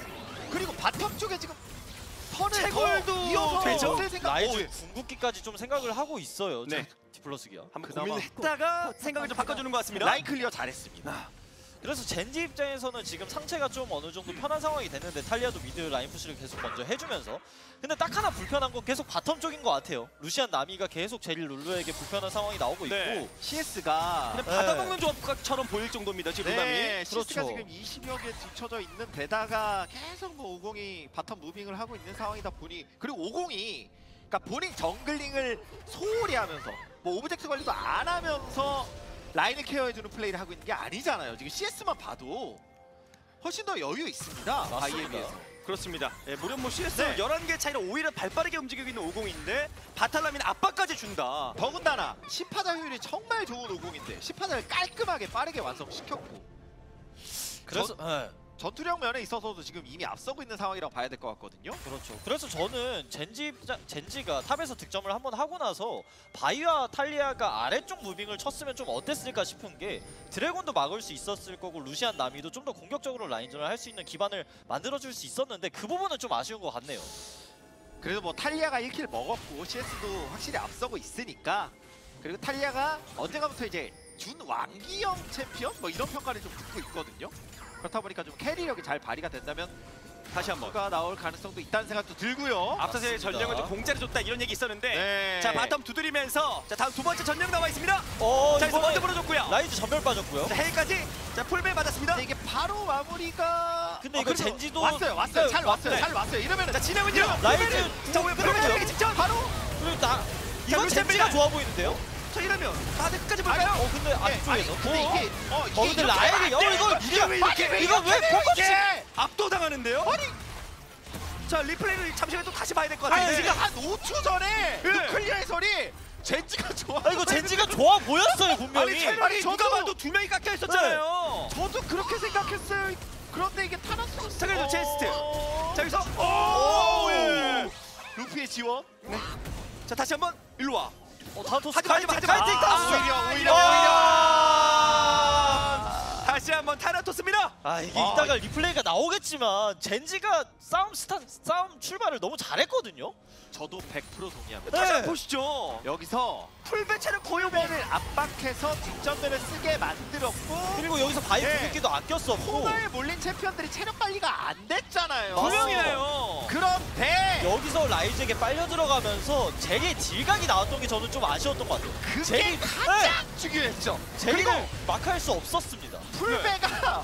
바텀 쪽에 지금 턴을 채굴도 더 이어서 되죠? 어쩔 생각. 라이즈 궁극기까지 좀 생각을 하고 있어요. 네. 디플러스 기아. 한번 그나마. 고민을 했다가 생각을 좀 바꿔주는 것 같습니다. 라인 클리어 잘했습니다. 그래서 젠지 입장에서는 지금 상체가 좀 어느 정도 편한 상황이 됐는데 탈리아도 미드 라인 푸시를 계속 먼저 해주면서 근데 딱 하나 불편한 건 계속 바텀 쪽인 것 같아요. 루시안 나미가 계속 제릴 룰루에게 불편한 상황이 나오고 네. 있고 CS가 그냥 받아먹는 조합처럼 보일 정도입니다. 지금 루남이. 네, CS가 그렇죠. 지금 20여 개 뒤쳐져 있는 데다가 계속 뭐 50이 바텀 무빙을 하고 있는 상황이다 보니 그리고 50이 그러니까 본인 정글링을 소홀히 하면서 뭐 오브젝트 관리도 안 하면서 라인을 케어해주는 플레이를 하고 있는 게 아니잖아요. 지금 CS만 봐도 훨씬 더 여유 있습니다. 바이에 맞습니다. 비해서. 그렇습니다. 예, 무려 뭐 CS 네. 11개 차이로 오히려 발빠르게 움직이고 있는 50인데 바탈라민 압박까지 준다. 더군다나 10파자 효율이 정말 좋은 50인데 10파자를 깔끔하게 빠르게 완성시켰고 그래서 전투력 면에 있어서도 지금 이미 앞서고 있는 상황이라고 봐야 될 것 같거든요. 그렇죠. 그래서 저는 젠지가 탑에서 득점을 한번 하고 나서 바이와 탈리아가 아래쪽 무빙을 쳤으면 좀 어땠을까 싶은 게 드래곤도 막을 수 있었을 거고 루시안 나미도 좀 더 공격적으로 라인전을 할 수 있는 기반을 만들어줄 수 있었는데 그 부분은 좀 아쉬운 것 같네요. 그래도 뭐 탈리아가 1킬 먹었고 CS도 확실히 앞서고 있으니까 그리고 탈리아가 언젠가부터 이제 준왕기형 챔피언 뭐 이런 평가를 좀 듣고 있거든요. 그렇다 보니까 좀 캐리력이 잘 발휘가 된다면 다시 한번. 가 나올 가능성도 있다는 생각도 들고요. 앞서서의 맞습니다. 전령을 좀 공짜로 줬다 이런 얘기 있었는데 네. 자 바텀 두드리면서 자 다음 두 번째 전령 나와 있습니다. 자 이번에 여기서 먼저 불어줬고요. 라이즈 전멸 빠졌고요. 자 헤이까지 자 풀벨 맞았습니다. 근데 이게 바로 마무리가 근데 이거 그래도 젠지도 왔어요. 네, 잘 왔어요. 네. 잘 왔어요. 이러면은 자 진행은요. 라이즈 자 오늘 풀벨 그렇죠. 되기 직전 바로. 그리고 이건 루시안 젠지가 밀란. 좋아 보이는데요? 자 이러면 다들 끝까지 볼까요? 근데 아래쪽에서 아니, 근데 이게 근데 이렇게 라인이 안 돼요. 이거 이거 왜 이렇게 포커싱 이게 압도당하는데요? 아니 자 리플레이를 잠시만 또 다시 봐야 될 것 아니 같은데. 지금 한 5초 전에 네. 누클리아 해설이 젠지가 좋아. 이거 젠지가 좋아 보였어요 아니 분명히. 채널이 저도- 누가 봐도 두 명이 깎여 있었잖아요. 저도 그렇게 생각했어요. 그런데 이게 타나스. 자 그래도 제스트. 자 여기서 오! 예. 루피의 지원. 자 다시 한번 일로 와. 다토스 하지마 하지마 하지마. 카이팅 타스. 오히려. 다시 한번 타나토스입니다. 이게 이따가 리플레이가 나오겠지만 젠지가 싸움 출발을 너무 잘했거든요. 저도 100% 동의합니다. 다시 네. 한번 보시죠. 여기서 풀배 체력 고요 후면을 압박해서 뒷전면을 쓰게 만들었고 그리고 여기서 바이 네. 궁극기도 아꼈었고 코너에 몰린 챔피언들이 체력 관리가 안 됐잖아요. 두 맞습니다. 명이에요. 그런데 여기서 라이즈에게 빨려 들어가면서 제리의 딜각이 나왔던 게 저는 좀 아쉬웠던 것 같아요. 그게 제리 가장 중요했죠. 제리를 막할 수 없었습니다. 풀배가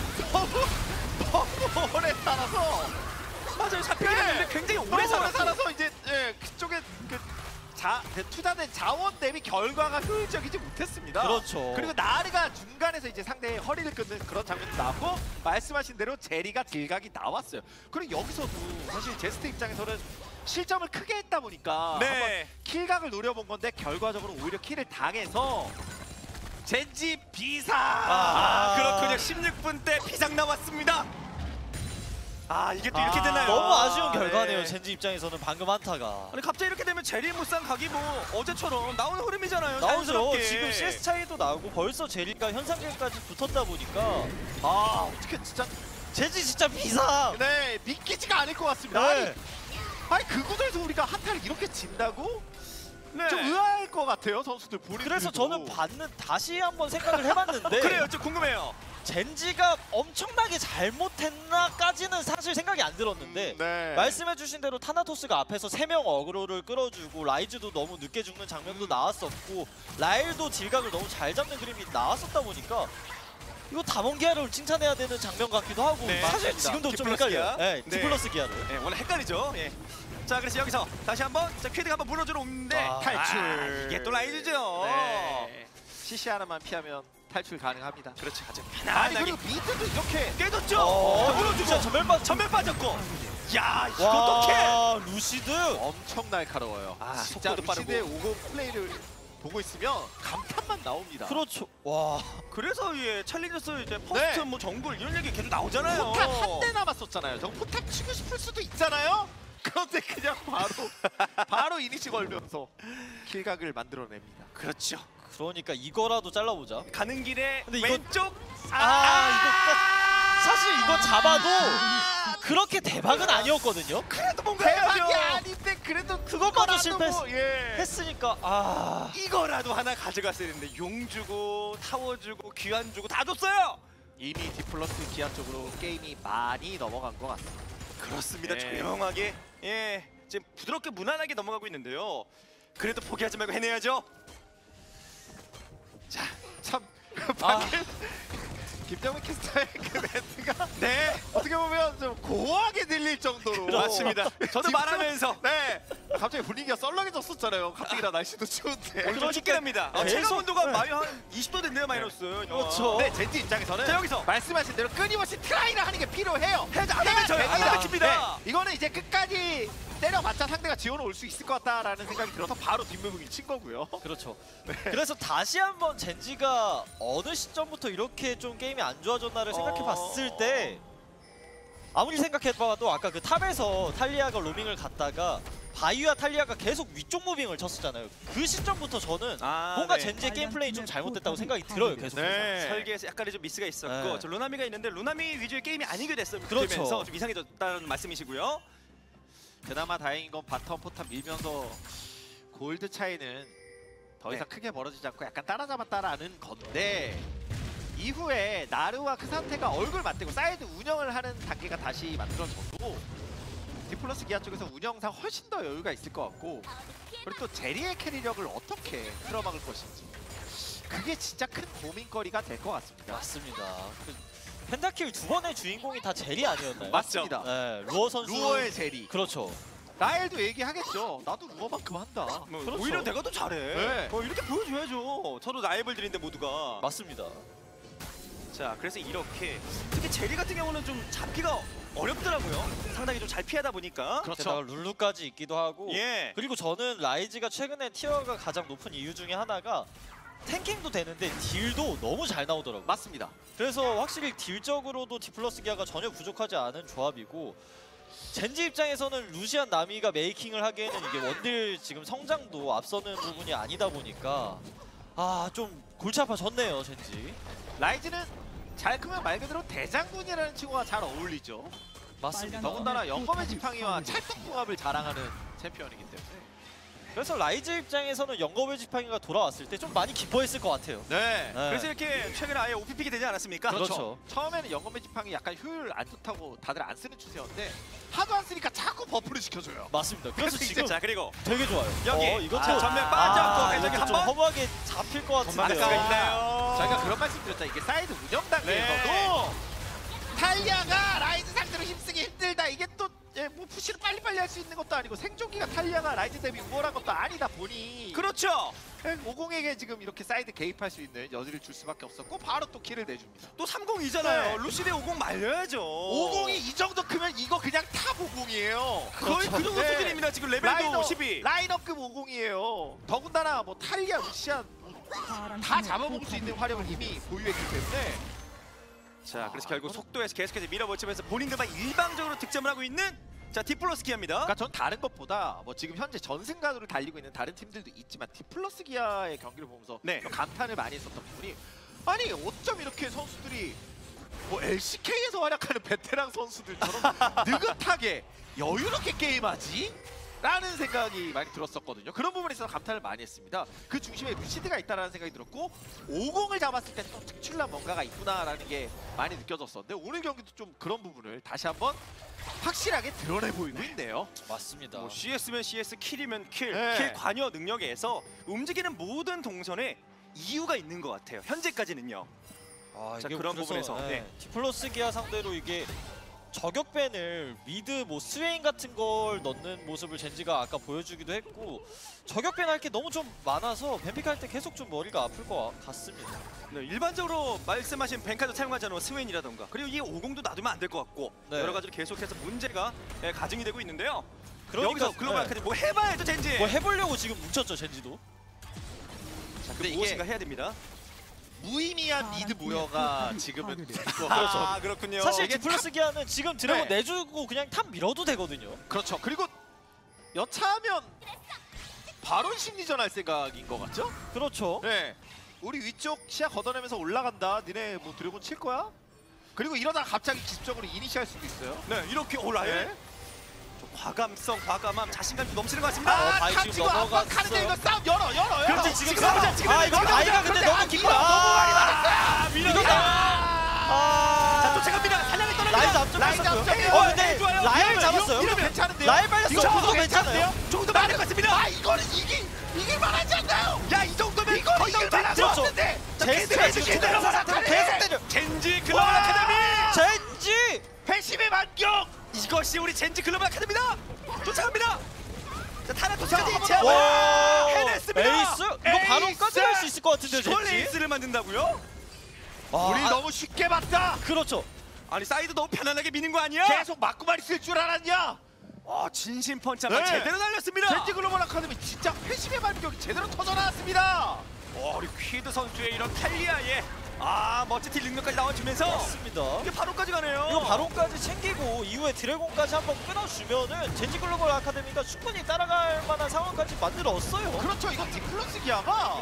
너무 오래 살아서 맞아요. 잡히긴 네. 했는데 굉장히 오래 너무 오래 살았어. 살아서 이제 그쪽에 투자된 자원 대비 결과가 효율적이지 못했습니다. 그렇죠. 그리고 나르가 중간에서 이제 상대의 허리를 끊는 그런 장면도 나왔고 말씀하신 대로 제리가 딜각이 나왔어요. 그리고 여기서도 사실 제스트 입장에서는 실점을 크게 했다 보니까 한번 네. 킬각을 노려본 건데 결과적으로 오히려 킬을 당해서 젠지 비상. 그렇군요. 16분 때 비상 나왔습니다. 이게 또 이렇게 되나요? 너무 아쉬운 결과네요. 네. 젠지 입장에서는 방금 한타가. 아니 갑자기 이렇게 되면 제리 무쌍 각이 뭐 어제처럼 나오는 흐름이잖아요. 나오죠. 자연스럽게. 지금 CS 차이도 나고 벌써 제리가 현상금까지 붙었다 보니까 어떻게 진짜 젠지 진짜 비상. 네 믿기지가 않을 것 같습니다. 네. 아니 그 구도에서 우리가 한타를 이렇게 진다고? 네. 좀 의아할 것 같아요 선수들 본인들도. 그래서 저는 다시 한번 생각을 해봤는데 그래요. 좀 궁금해요. 젠지가 엄청나게 잘못했나까지는 사실 생각이 안 들었는데 네. 말씀해주신 대로 타나토스가 앞에서 3명 어그로를 끌어주고 라이즈도 너무 늦게 죽는 장면도 나왔었고 라일도 딜각을 너무 잘 잡는 그림이 나왔었다 보니까 이거 다몬기아를 칭찬해야 되는 장면 같기도 하고 네, 사실 맞습니다. 지금도 좀 디플러스 헷갈려요. 기아. 네, 네. 디플러스 기아를. 네, 원래 헷갈리죠. 예. 자, 그래서 여기서 다시 한번 자, 퀴드가 한번 물어주러 오는데 아, 탈출. 이게 또 라이즈죠. 네. CC 하나만 피하면 탈출 가능합니다. 그렇죠. 아주 아니 편안하게 그리고 미드도 이렇게 깨졌죠. 자, 물어주고 진짜 전멸 빠졌고. 야, 이거 어떡해? 와, 루시드. 엄청 날카로워요. 아, 진짜 속도도 빠르고. 루시드의 50 플레이를 보고 있으면 감탄만 나옵니다. 그렇죠. 와. 그래서 예, 챌린저스 이제 퍼스트 네. 뭐 정글 이런 얘기 계속 나오잖아요. 포탑 한 대 남았었잖아요. 저 포탑 치고 싶을 수도 있잖아요. 그런데 그냥 바로 이니시 걸면서 킬각을 만들어냅니다. 그렇죠. 그러니까 이거라도 잘라보자. 가는 길에 근데 이거- 왼쪽 사실 이거 잡아도 그렇게 대박은 아니었거든요. 그래도 뭔가 대박이 해야죠. 아닌데 그래도 그것마저 그거라도 실패했어. 뭐, 예. 했으니까 이거라도 하나 가져갔어야 되는데 용 주고 타워 주고 귀환 주고 다 줬어요. 이미 디플러스 기아 쪽으로 게임이 많이 넘어간 것 같습니다. 그렇습니다. 네. 조용하게 예 지금 부드럽게 무난하게 넘어가고 있는데요. 그래도 포기하지 말고 해내야죠. 자, 참 아. 방금 김정민 캐스터의 그 멘트가 네 어떻게 보면 좀 고하게 들릴 정도로 맞습니다. 저도 말하면서 네 갑자기 분위기가 썰렁해졌었잖아요. 가뜩이나 날씨도 추운데. 오늘 좀 춥게 됩니다. 계속- 체감 온도가 네. 마이 한 20도 됐네요 마이너스. 그렇죠. 네, 젠지 입장에서는 자, 여기서. 말씀하신 대로 끊임없이 트라이를 하는 게 필요해요. 해야지 안 하면 져요. 안 됩니다. 하면 깁니다. 네, 이거는 이제 끝까지 때려봤자 상대가 지원을 올 수 있을 것 같다라는 생각이 들어서 바로 뒷무빙이 친 거고요. 그렇죠. 그래서 다시 한번 젠지가 어느 시점부터 이렇게 좀 게임이 안 좋아졌나를 생각해봤을 때 아무리 생각해봐도 아까 그 탑에서 탈리아가 로밍을 갔다가 바이와 탈리아가 계속 위쪽 무빙을 쳤었잖아요. 그 시점부터 저는 뭔가 네. 젠지의 게임 플레이 좀 잘못됐다고 생각이 들어요. 계속. 네. 설계에서 약간의 좀 미스가 있었고 네. 저 루나미가 있는데 루나미 위주의 게임이 아니게 됐어요. 그렇죠. 그러면서 좀 이상해졌다는 말씀이시고요. 그나마 다행인 건 바텀 포탑 밀면서 골드 차이는 더 이상 네. 크게 벌어지지 않고 약간 따라잡았다라는 건데 이후에 나르와 그 상태가 얼굴 맞대고 사이드 운영을 하는 단계가 다시 만들어져도 디플러스 기아 쪽에서 운영상 훨씬 더 여유가 있을 것 같고 그리고 또 제리의 캐리력을 어떻게 틀어막을 것인지 그게 진짜 큰 고민거리가 될 것 같습니다. 맞습니다. 그 펜타킬 두 번의 주인공이 다 제리 아니었나요? 맞습니다. 네, 루어 선수. 루어의 제리. 그렇죠. 라엘도 얘기하겠죠. 나도 루어만큼 한다. 뭐 그렇죠. 오히려 내가 더 잘해. 네. 이렇게 보여줘야죠. 저도 라이벌들인데 모두가. 맞습니다. 자, 그래서 이렇게 특히 제리 같은 경우는 좀 잡기가 어렵더라고요. 상당히 좀 잘 피하다 보니까. 게다가 룰루까지 있기도 하고. 예. 그리고 저는 라이즈가 최근에 티어가 가장 높은 이유 중에 하나가 탱킹도 되는데 딜도 너무 잘 나오더라고요. 맞습니다. 그래서 확실히 딜적으로도 디플러스 기아가 전혀 부족하지 않은 조합이고 젠지 입장에서는 루시안 나미가 메이킹을 하기에는 이게 원딜 지금 성장도 앞서는 부분이 아니다 보니까 좀 골치 아파졌네요 젠지. 라이즈는 잘 크면 말 그대로 대장군이라는 친구가 잘 어울리죠. 맞습니다. 더군다나 영검의 지팡이와 찰떡궁합을 자랑하는 챔피언이기 때문에. 그래서 라이즈 입장에서는 영겁의 지팡이가 돌아왔을 때 좀 많이 기뻐했을 것 같아요. 네. 그래서 이렇게 최근에 아예 OPP가 되지 않았습니까? 그렇죠. 처음에는 영검의 지팡이 약간 효율 안 좋다고 다들 안 쓰는 추세였는데 하도 안 쓰니까 자꾸 버프를 시켜줘요. 맞습니다. 그래서 지금 자, 그리고 되게 좋아요. 여기 이것도 전면 빠졌고 이것도 궤적이 좀 한번 허무하게 잡힐 것 가스가 같은데요. 있나요? 저희가 그런 말씀 드렸잖아요. 이게 사이드 운영 단계에서도 네. 탈리아가 라이즈 상대로 힘쓰기 힘들다. 이게 또 뭐 푸시를 빨리빨리 할 수 있는 것도 아니고 생존기가 탈리아가 라이즈 대비 우월한 것도 아니다 보니 그렇죠. 50에게 지금 이렇게 사이드 개입할 수 있는 여지를 줄 수밖에 없었고 바로 또 킬을 내줍니다. 또 30이잖아요. 네. 루시드 50 말려야죠. 50이 이 정도 크면 이거 그냥 탑 50이에요. 거의 그 정도 네. 수준입니다. 지금 레벨도 12. 라인업급 50이에요. 더군다나 뭐 탈리아, 루시안 다 잡아먹을 수 있는 화력을 이미 보유했기 때문에 자, 그래서 결국 속도에서 계속해서 밀어붙이면서 본인들만 일방적으로 득점을 하고 있는 자 디플러스 기아입니다. 그러니까 전 다른 것보다 뭐 지금 현재 전승가도를 달리고 있는 다른 팀들도 있지만 디플러스 기아의 경기를 보면서 네. 좀 감탄을 많이 했었던 부분이 아니 어쩜 이렇게 선수들이 뭐 LCK에서 활약하는 베테랑 선수들처럼 느긋하게 여유롭게 게임하지? 라는 생각이 많이 들었었거든요. 그런 부분에 있어서 감탄을 많이 했습니다. 그 중심에 루시드가 있다는 생각이 들었고 50을 잡았을 때 또 특출난 뭔가가 있구나라는 게 많이 느껴졌었는데 오늘 경기도 좀 그런 부분을 다시 한번 확실하게 드러내 보이고 있네요. 맞습니다. 뭐 CS면 CS, 킬이면 킬, 네. 킬 관여 능력에서 움직이는 모든 동선에 이유가 있는 것 같아요. 현재까지는요. 자, 이게 그런 그래서, 부분에서, 네. 디플러스 기아 상대로 이게 저격밴을 미드 뭐 스웨인 같은 걸 넣는 모습을 젠지가 아까 보여주기도 했고 저격밴 할 게 너무 좀 많아서 뱀픽 할 때 계속 좀 머리가 아플 것 같습니다. 네, 일반적으로 말씀하신 뱅카드 사용하자는 스웨인이라던가 그리고 이 50도 놔두면 안 될 것 같고 네. 여러 가지로 계속해서 문제가 가중이 되고 있는데요. 그러니까 여기서 글로벌 네. 아카데미 뭐 해봐야죠 젠지. 뭐 해보려고 지금 뭉쳤죠 젠지도. 자, 근데 이게- 무엇인가 해야 됩니다. 무의미한 미드 모여가 지금은 아 그렇군요. 사실 이게 디플러스 기아는 지금 드래곤 네. 내주고 그냥 탑 밀어도 되거든요. 그렇죠. 그리고 여차하면 바로 심리전 할 생각인 것 같죠? 그렇죠. 네. 우리 위쪽 시야 걷어내면서 올라간다. 니네 뭐 드래곤 칠 거야? 그리고 이러다 갑자기 기습적으로 이니시할 수도 있어요. 네 이렇게 올라요. 네. 과감함, 자신감이 넘치는 것 같습니다. 바이 칸 지금 치고 한번 넘어갔어. 가는데 이거 싸움 열어. 그렇지, 지금 싸움 싸우자, 지금 아 이거 바이가 근데 너무 깊다. 너무 많이 아, 밀었다. 아, 자 쫓아갑니다. 사냥이 떨어집니다. 라이즈 앞쪽 라이즈 뺐었고요. 앞쪽이에요. 근데 좋아요. 라일 잡았어요. 이러면 괜찮은데요? 라일 빨렸어. 이거 구도 괜찮아요. 조금 더 많을 것 같습니다. 아 이거는 이길 만하지 않나요? 야 이 정도면 이거 거의 이길 다 만하지 그렇죠. 않는데. 제스트가 지금 계속 제대로 때려. 계속 때려. 젠지 글로벌 아카데미. 젠지. 회심의 반격. 이것이 우리 젠지 글로벌 아카데미다. 쫓아갑니다. 자 타나토스까지 자, 제압을 와 해냈습니다. 에이스? 이거 바로까지 갈 수 있을 것 같은데요 이걸 젠지? 에이스를 만든다고요? 우리 너무 쉽게 봤다. 그렇죠. 아니 사이드 너무 편안하게 미는 거 아니야? 계속 맞고만 있을 줄 알았냐? 진심 펀치 한번 네. 제대로 날렸습니다. 젠지 글로벌 아카데미 진짜 회심의 반격이 제대로 터져나왔습니다. 우리 퀴드 선수의 이런 탈리아의 멋진 딜 능력까지 나와주면서 맞습니다. 이게 바로까지 가네요. 이거 바론까지 챙기고 이후에 드래곤까지 한번 끊어주면은 젠지 글로벌 아카데미가 충분히 따라갈 만한 상황까지 만들었어요. 그렇죠. 이거 디플러스 기아가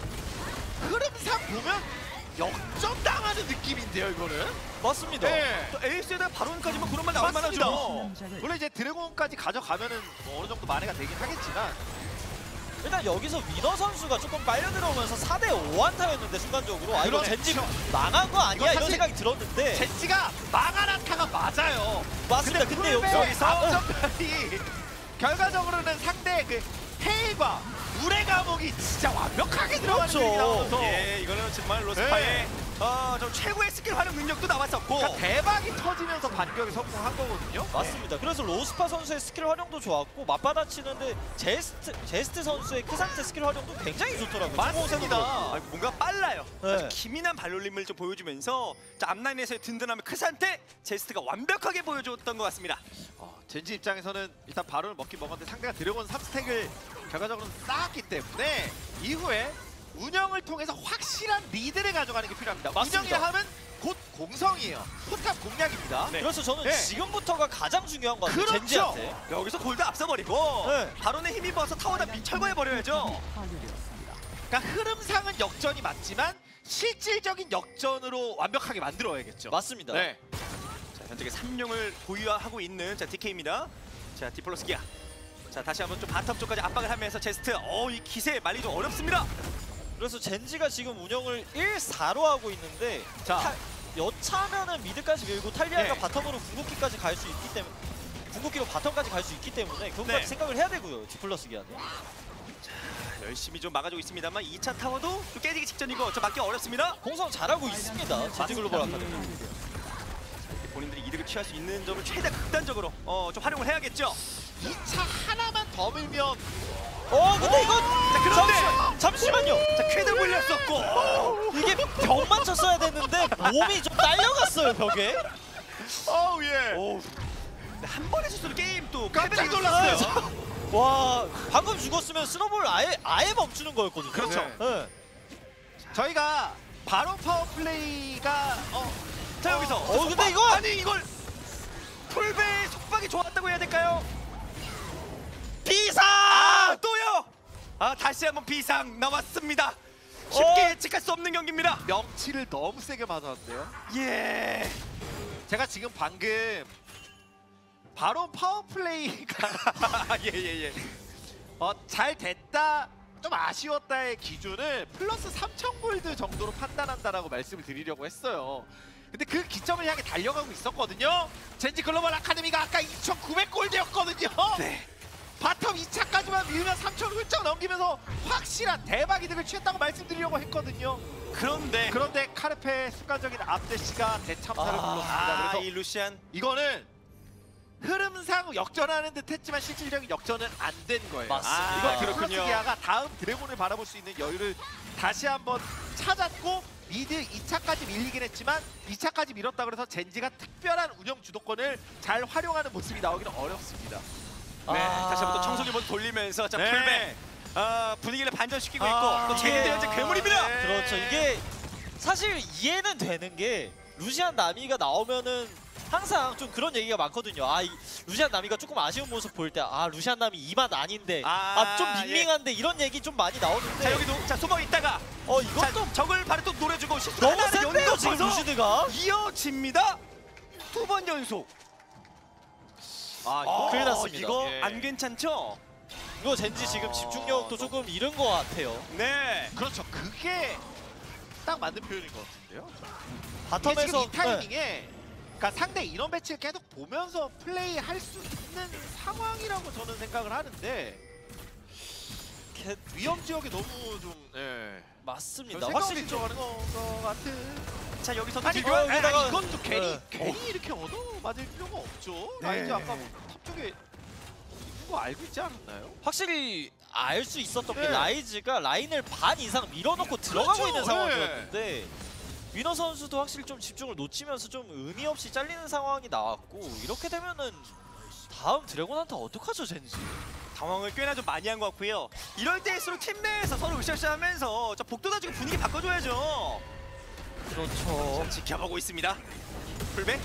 흐름상 보면 역전당하는 느낌인데요, 이거는. 맞습니다. 네. 또 에이스에다 바론까지만 그런 말 나올 맞습니다. 만하죠. 물론 이제 드래곤까지 가져가면은 뭐 어느 정도 만회가 되긴 하겠지만 일단 여기서 위너 선수가 조금 빨려 들어오면서 4대 5안타였는데 순간적으로 이거 그렇죠. 젠지 망한 거 아니야? 이거 이런 사실 생각이 들었는데 젠지가 망한 안타가 맞아요. 맞습니다. 근데 여기서 여기서 앞전면이 결과적으로는 상대 그 해일과 물의 감옥이 진짜 완벽하게 들어가는 그렇죠. 얘기 나와서 예, 이거는 정말 로스파의 좀 최고의 스킬 활용 능력도 나왔었고 그러니까 대박이 터지면서 반격에 성공한 거거든요. 맞습니다. 그래서 로스파 선수의 스킬 활용도 좋았고 맞받아치는데 제스트 선수의 크상태 스킬 활용도 굉장히 좋더라고요. 맞습니다. 뭔가 빨라요. 네. 아주 기민한 발놀림을 좀 보여주면서 앞라인에서의 든든함을 크산테 제스트가 완벽하게 보여줬던 것 같습니다. 젠지 입장에서는 일단 바론을 먹긴 먹었는데 상대가 드래곤 3스택을 결과적으로 쌓았기 때문에 이후에 운영을 통해서 확실한 리드를 가져가는 게 필요합니다. 맞습니다. 운영이라 하면 곧 공성이에요. 포탑 공략입니다. 네. 그래서 저는 네. 지금부터가 가장 중요한 것 같아요. 그렇죠. 젠지한테. 여기서 골드 앞서버리고 네. 바론의 힘이 봐서 타워다 철거해버려야죠. 그러니까 흐름상은 역전이 맞지만 실질적인 역전으로 완벽하게 만들어야겠죠. 맞습니다. 네. 자, 현재 3룡을 보유하고 있는 DK입니다. 자, 디플러스 기아. 자, 다시 한번 좀 바텀 쪽까지 압박을 하면서 제스트. 이 기세 말리 좀 어렵습니다. 그래서 젠지가 지금 운영을 1-4로 하고 있는데 자. 여차하면은 미드까지 밀고 탈리아가 네. 바텀으로 궁극기까지 갈 수 있기 때문에 궁극기로 바텀까지 갈 수 있기 때문에 그것까지 네. 생각을 해야 되고요. 디플러스 기아는. 열심히 좀 막아주고 있습니다만 2차 타워도 좀 깨지기 직전이고 좀 막기 어렵습니다. 공성 잘하고 있습니다. 젠지 글로벌 아카데미. 본인들이 이득을 취할 수 있는 점을 최대 극단적으로 좀 활용을 해야겠죠. 2차 하나만 더 밀면 근데 이거 자, 그런데 잠시만요. 자, 쾌도 물렸었고. 이게 벽 맞췄어야 됐는데 몸이 좀 딸려갔어요 벽에. 예. 한 번의 실수로 게임 또 깜짝 패배를 놀랐어요. 했어요. 와 방금 죽었으면 스노볼 아예 멈추는 거였거든요. 그렇죠. 네. 저희가 바로 파워 플레이가 자, 여기서 근데 이거 아니 이걸 풀베의 속박이 좋았다고 해야 될까요? 비상! 또요. 다시 한번 비상 나왔습니다. 쉽게 예측할 수 없는 경기입니다. 명치를 너무 세게 맞았는데요. 예. 제가 지금 방금 바로 파워 플레이가 예. 잘 됐다 좀 아쉬웠다의 기준을 플러스 3,000 골드 정도로 판단한다라고 말씀을 드리려고 했어요. 근데 그 기점을 향해 달려가고 있었거든요. 젠지 글로벌 아카데미가 아까 2,900 골드였거든요. 네. 바텀 2차까지만 밀면 3,000 훌쩍 넘기면서 확실한 대박 이득을 취했다고 말씀드리려고 했거든요. 그런데 카르페의 순간적인 앞대시가 대참사를 불렀습니다. 그래서 이 루시안 이거는 흐름상 역전하는 듯했지만 실질적인 역전은 안 된 거예요. 맞습니다. 이건 그렇군요. 디플러스기아가 다음 드래곤을 바라볼 수 있는 여유를 다시 한번 찾았고 미드 2차까지 밀리긴 했지만 2차까지 밀었다 그래서 젠지가 특별한 운영 주도권을 잘 활용하는 모습이 나오기는 어렵습니다. 네, 다시 한번 또 청소기 모드 돌리면서 자 네. 풀백 분위기를 반전시키고 아, 있고 또 제니드 현재 괴물입니다. 네. 그렇죠. 이게 사실 이해는 되는 게 루시안 나미가 나오면은 항상 좀 그런 얘기가 많거든요. 루시안 나미가 조금 아쉬운 모습 보일 때 루시안 나미 이 맛 아닌데 좀 밍밍한데 이런 얘기 좀 많이 나오는데 자 여기도 자 숨어 있다가 이것도 자, 적을 바로 또 노려주고 너무 센데요 지금 루시드가. 이어집니다. 두 번 연속. 이거 큰일 났습니다. 이거 예. 안 괜찮죠? 이거 젠지 지금 집중력도 조금 잃은 것 같아요. 네. 그렇죠. 그게 딱 맞는 표현인 것 같은데요. 이게 지금 바텀에서 이 타이밍에 그러니까 상대 인원 배치를 계속 보면서 플레이할 수 있는 상황이라고 저는 생각을 하는데 위험 지역이 너무 좀 맞습니다. 확실히 확실히 좀 들어가는 것 같은. 자 여기서 아니 딜교환. 여기다가- 이것도 괜히 네. 괜히 이렇게 얻어 맞을 필요가 없죠. 네. 라이즈 아까 탑 쪽에 있는 거 알고 있지 않았나요? 확실히 알 수 있었던 게 네. 라이즈가 라인을 반 이상 밀어넣고 들어가고 그렇죠. 있는 상황이었는데 위너 선수도 확실히 좀 집중을 놓치면서 좀 의미 없이 잘리는 상황이 나왔고 이렇게 되면은 다음 드래곤한테 어떡하죠 젠지? 당황을 꽤나 좀 많이 한 것 같고요. 이럴 때일수록 팀 내에서 서로 으쌰으쌰하면서 저 복도다지고 분위기 바꿔줘야죠. 그렇죠. 자, 지켜보고 있습니다. 풀백.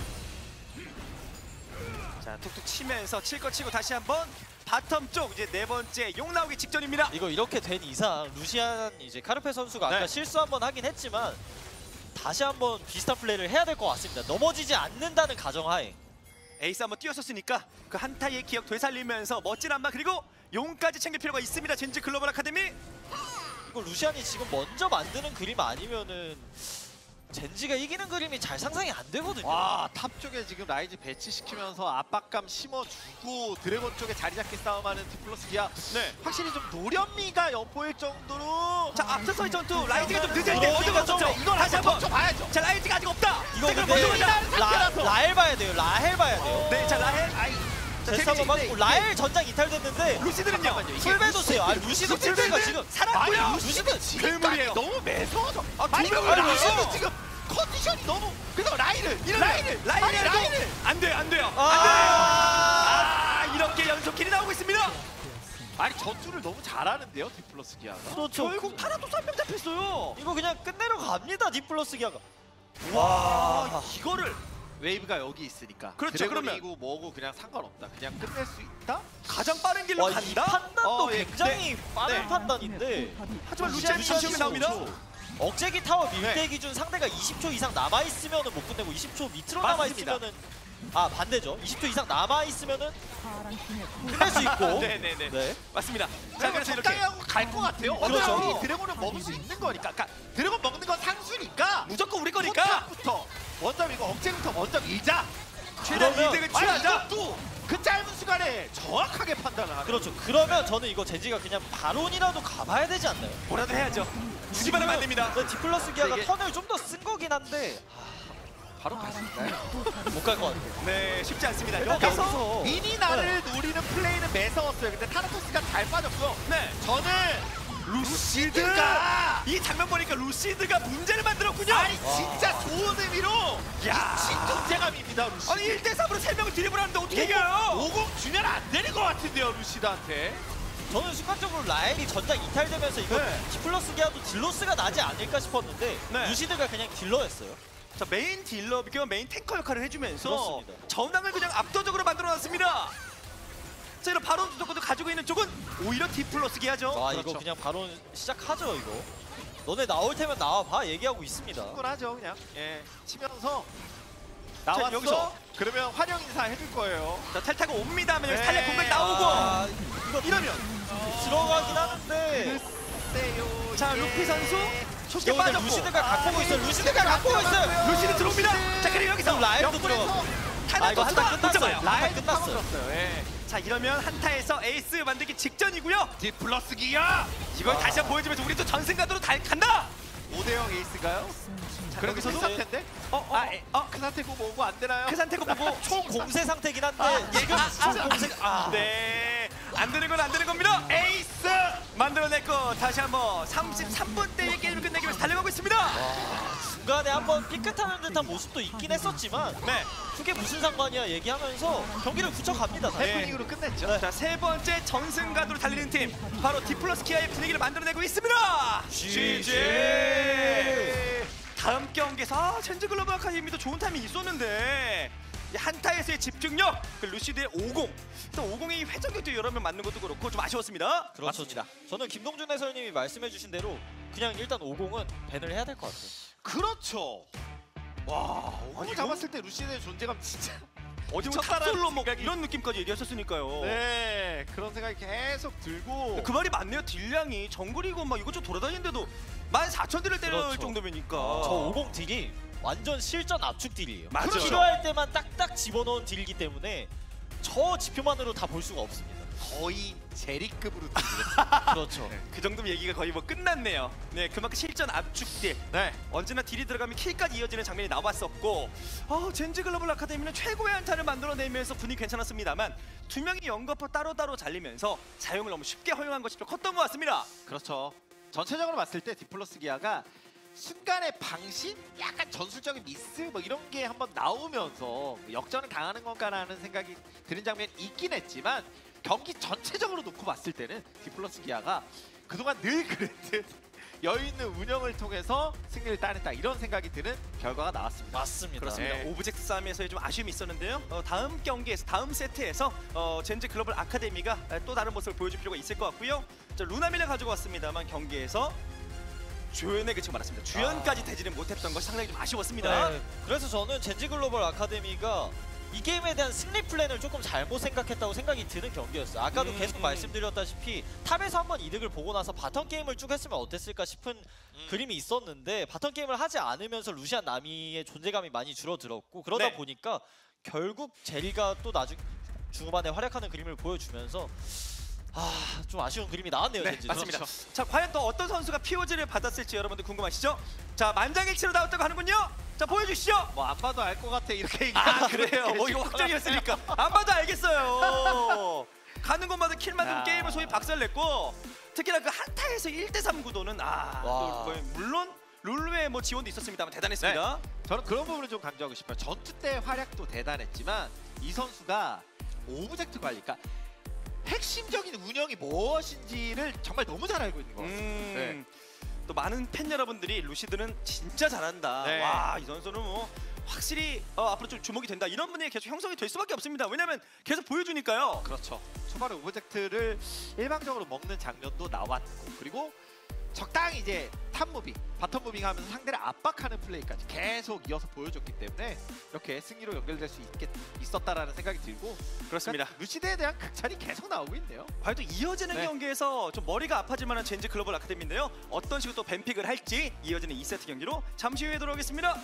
자 툭툭 치면서 칠 거 치고 다시 한번 바텀 쪽 이제 네 번째 용 나오기 직전입니다. 이거 이렇게 된 이상 루시안 이제 카르페 선수가 아까 네. 실수 한번 하긴 했지만 다시 한번 비슷한 플레이를 해야 될 것 같습니다. 넘어지지 않는다는 가정하에. 에이스 한번 뛰었었으니까 그 한타의 기억 되살리면서 멋진 한마 그리고 용까지 챙길 필요가 있습니다. 젠지 글로벌 아카데미. 이거 루시안이 지금 먼저 만드는 그림 아니면은 젠지가 이기는 그림이 잘 상상이 안 되거든요. 와, 탑 쪽에 지금 라이즈 배치시키면서 압박감 심어주고 드래곤 쪽에 자리 잡기 싸움하는 디플러스 기아. 네. 확실히 좀 노련미가 엿보일 정도로. 자 앞서서의 전투 라이즈가 좀 늦을 때 먼저 갔었죠. 이걸 다시 한번. 봐야죠. 자 라이즈가 아직 없다. 이거 자, 그럼 근데 먼저 가자. 라헬 봐야 돼요. 라헬 봐야 돼요. 네, 자 라헬. 제스 한번 맞고 라헬 전장 이탈됐는데 루시드는요. 잠깐만요. 풀 빼줬어요. 루시드 풀배가 지금 살았고요. 루시드 괴물이에요. 너무 매서워서. 두 명을 아니, 나가요. 루시드 지금 컨디션이 너무. 그래서 라인을 안 돼요. 안 돼요. 이렇게 연속 킬이 나오고 있습니다. 아니 전투를 너무 잘하는데요 디플러스 기아가. 그렇죠. 결국 타라토스 한 명 잡혔어요. 이거 그냥 끝내러 갑니다. 디플러스 기아가. 와, 이거를 웨이브가 여기 있으니까. 그렇죠, 드래곤이고 뭐고 그냥 상관없다. 그냥 끝낼 수 있다. 가장 빠른 길로 와, 이 간다. 판단도 예, 굉장히 빠른 네. 판단인데 하지만 루시안이 잠시만 나옵니다. 억제기 타워 밀대 네. 기준 상대가 20초 이상 남아 있으면은 못 끝내고 20초 밑으로 맞습니다. 남아 있으면은 반대죠. 20초 이상 남아 있으면은 끝낼 수 있고. 네네네. 네. 맞습니다. 자, 자 그래서 적당히 이렇게 하고 갈 것 같아요. 그렇죠. 어차피 드래곤은 먹을 수 있는 거니까. 그러니까 드래곤 먹는 건 상수니까. 무조건 우리 거니까 부터 먼저 이거 억제부터 먼저 밀자. 최대한 그러면- 이득을 아니 취하자. 이것도 그 짧은 시간에 정확하게 판단을 하는. 그렇죠. 그러면 저는 이거 젠지가 그냥 바론이라도 가봐야 되지 않나요? 뭐라도 해야죠. 주기만 하면 안 됩니다. 네, 디플러스 기아가 이게- 턴을 좀 더 쓴 거긴 한데 바로 갔을까요? 못 갈 것 같아요. 네, 쉽지 않습니다. 여기서 여기서 미니 나를 노리는 플레이는 매서웠어요. 근데 타나토스가 잘 빠졌고요. 네, 저는 루시드가 이 장면 보니까 루시드가 문제를 만들었군요. 아니 진짜 좋은 의미로 야. 미친 존재감입니다. 루시드. 아니 1대3으로 3명을 드리블하는데 어떻게 이겨요? 50 주면 안 되는 것 같은데요, 루시드한테. 저는 순간적으로 라엘이 전장 이탈되면서 이거 네. 디플러스 기아도 딜로스가 나지 않을까 싶었는데 네. 루시드가 그냥 딜러였어요. 자 메인 딜러 비교 메인 탱커 역할을 해주면서 그렇습니다. 전황을 그냥 압도적으로 만들어놨습니다. 자 이런 바론 주도권도 가지고 있는 쪽은 오히려 디플러스 기하죠. 이거 그렇죠. 그냥 바로 시작하죠 이거. 너네 나올 테면 나와봐 얘기하고 있습니다. 충분하죠, 그냥. 예, 치면서 나왔어. 여기서. 그러면 환영 인사 해줄 거예요. 자 탈타가 옵니다 하면 여기 네. 탈레 공격 나오고 이거 이러면 들어가긴 하는데 글쎄요. 자 이게- 루피 선수 쉽게 여기서 빠졌고 루시드가 갖고 오고 있어요. 루시드가 갖고 오고 있어요. 루시드 들어옵니다. 자 그리고 여기서 라엘도 들어가고. 이거 한타 타나토스가 못 끝났어요. 잡아요. 한타 라이브 끝났어요. 파고들었어요. 예. 자 이러면 한타에서 에이스 만들기 직전이고요. 디플러스 기아. 이걸 다시 한번 보여주면서 우리 또 전승가도로 간다. 5대0 에이스인가요? 그래도 여기서도? 큰 상태인데? 큰 상태고 뭐고 안 되나요? 크산테코 보고 총 공세 상태긴 한데 지금 총 공세 네, 안 되는 건 안 되는 겁니다. 에이스 만들어냈고 다시 한번 33분대의 게임을 끝내기 위해서 달려가고 있습니다. 중간에 한번 삐끗하는 듯한 모습도 있긴 했었지만 네, 그게 무슨 상관이야 얘기하면서 경기를 굳혀갑니다. 다시. 네. 해프닝으로 끝냈죠. 자, 세 번째 전승 가도로 달리는 팀 바로 디플러스 키아의 분위기를 만들어내고 있습니다. GG. 다음 경기에서 젠지 글로벌 아카데미도 좋은 타임이 있었는데 이 한타에서의 집중력, 그 루시드의 50, 또 50이 회전격도 여러 명 맞는 것도 그렇고 좀 아쉬웠습니다. 그렇죠. 맞습니다. 저는 김동준 해설님이 말씀해주신 대로 그냥 일단 50은 밴을 해야 될 것 같아요. 그렇죠. 와, 아니, 오늘 잡았을 때 루시드의 존재감 진짜 어디 뭐 미쳤다라는 탑솔로 뭐 생각이- 이런 느낌까지 얘기하셨으니까요. 네, 그런 생각이 계속 들고 그 말이 맞네요. 딜량이 정글이고 막 이것저것 돌아다니는데도 14,000딜을 때릴 그렇죠. 정도면니까. 저 50 딜이 완전 실전 압축 딜이에요. 맞아요. 필요할 때만 딱딱 집어넣은 딜이기 때문에 저 지표만으로 다 볼 수가 없습니다. 거의 제리급으로 들리겠어요. 그렇죠. 그 정도면 얘기가 거의 뭐 끝났네요. 네, 그만큼 실전 압축딜. 네. 언제나 딜이 들어가면 킬까지 이어지는 장면이 나왔었고 젠지 글로벌 아카데미는 최고의 한타를 만들어내면서 분위기 괜찮았습니다만 두 명이 연거푸 따로따로 잘리면서 사용을 너무 쉽게 허용한 것이 좀 컸던 것 같습니다. 그렇죠. 전체적으로 봤을 때 디플러스 기아가 순간의 방심, 약간 전술적인 미스 뭐 이런 게 한번 나오면서 역전을 당하는 건가라는 생각이 드는 장면이 있긴 했지만 경기 전체적으로 놓고 봤을 때는 디플러스 기아가 그동안 늘 그랬듯 여유 있는 운영을 통해서 승리를 따냈다 이런 생각이 드는 결과가 나왔습니다. 맞습니다. 그렇습니다. 네. 오브젝트 싸움에서의 좀 아쉬움이 있었는데요. 다음 경기에서 다음 세트에서 젠지 글로벌 아카데미가 또 다른 모습을 보여줄 필요가 있을 것 같고요. 자, 루나미를 가지고 왔습니다만 경기에서 주연에 그치고 말았습니다. 주연까지 되지는 못했던 것이 상당히 좀 아쉬웠습니다. 네, 그래서 저는 젠지 글로벌 아카데미가 이 게임에 대한 승리 플랜을 조금 잘못 생각했다고 생각이 드는 경기였어요. 아까도 계속 말씀드렸다시피 탑에서 한번 이득을 보고 나서 바텀 게임을 쭉 했으면 어땠을까 싶은 그림이 있었는데 바텀 게임을 하지 않으면서 루시안 나미의 존재감이 많이 줄어들었고 그러다 네. 보니까 결국 제리가 또 나중 중후반에 활약하는 그림을 보여주면서 좀 아쉬운 그림이 나왔네요. 네, 젠지. 맞습니다. 그렇죠. 자, 과연 또 어떤 선수가 POG를 받았을지 여러분들 궁금하시죠? 자, 만장일치로 나왔다고 하는군요. 자, 보여주시죠. 뭐 안 봐도 알 것 같아 이렇게 아, 그래요? 뭐 이거 확정이었으니까 안 봐도 알겠어요. 가는 곳마다 킬 만들고 야. 게임을 소위 박살냈고 특히나 그 한타에서 1대3 구도는 또 뭐 물론 룰루의 뭐 지원도 있었습니다만 대단했습니다. 저는 그런 부분을 좀 강조하고 싶어요. 전투 때 활약도 대단했지만 이 선수가 오브젝트 관리, 그러니까 핵심적인 운영이 무엇인지를 정말 너무 잘 알고 있는 것 같아요. 네. 또 많은 팬 여러분들이 루시드는 진짜 잘한다. 네. 와, 이 선수는 뭐 확실히 앞으로 좀 주목이 된다. 이런 분위기 계속 형성이 될 수밖에 없습니다. 왜냐면 계속 보여주니까요. 그렇죠. 초반에 오브젝트를 일방적으로 먹는 장면도 나왔고 그리고 적당히 이제 탑 무빙, 바텀 무빙 하면서 상대를 압박하는 플레이까지 계속 이어서 보여줬기 때문에 이렇게 승리로 연결될 수 있었다라는 생각이 들고 그렇습니다. 그러니까 루시드에 대한 극찬이 계속 나오고 있네요. 과연 또 이어지는 네. 경기에서 좀 머리가 아파질 만한 젠지 글로벌 아카데미인데요. 어떤 식으로 또 뱀픽을 할지 이어지는 2세트 경기로 잠시 후에 돌아오겠습니다.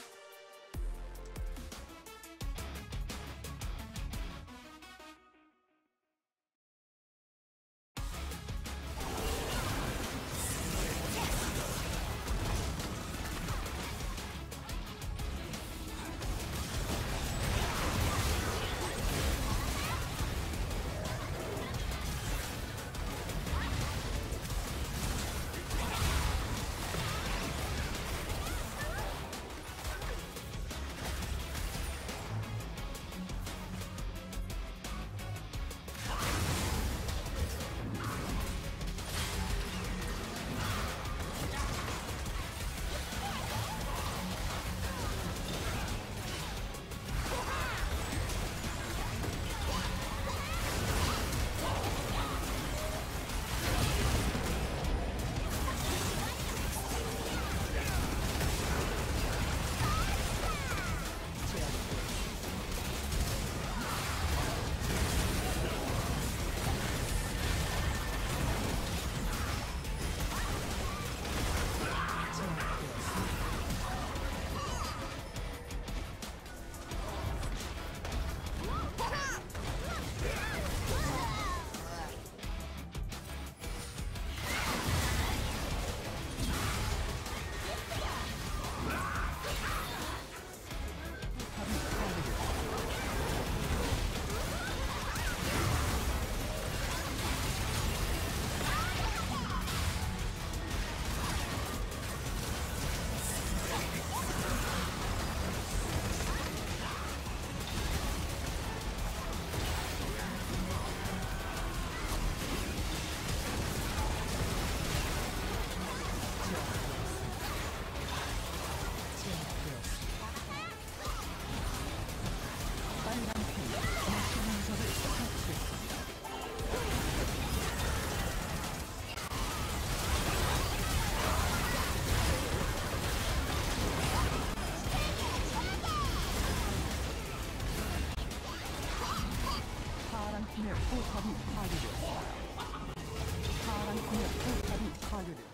포탑이 파괴되었습니다. 파란 공의 포탑이 파괴되었습니다.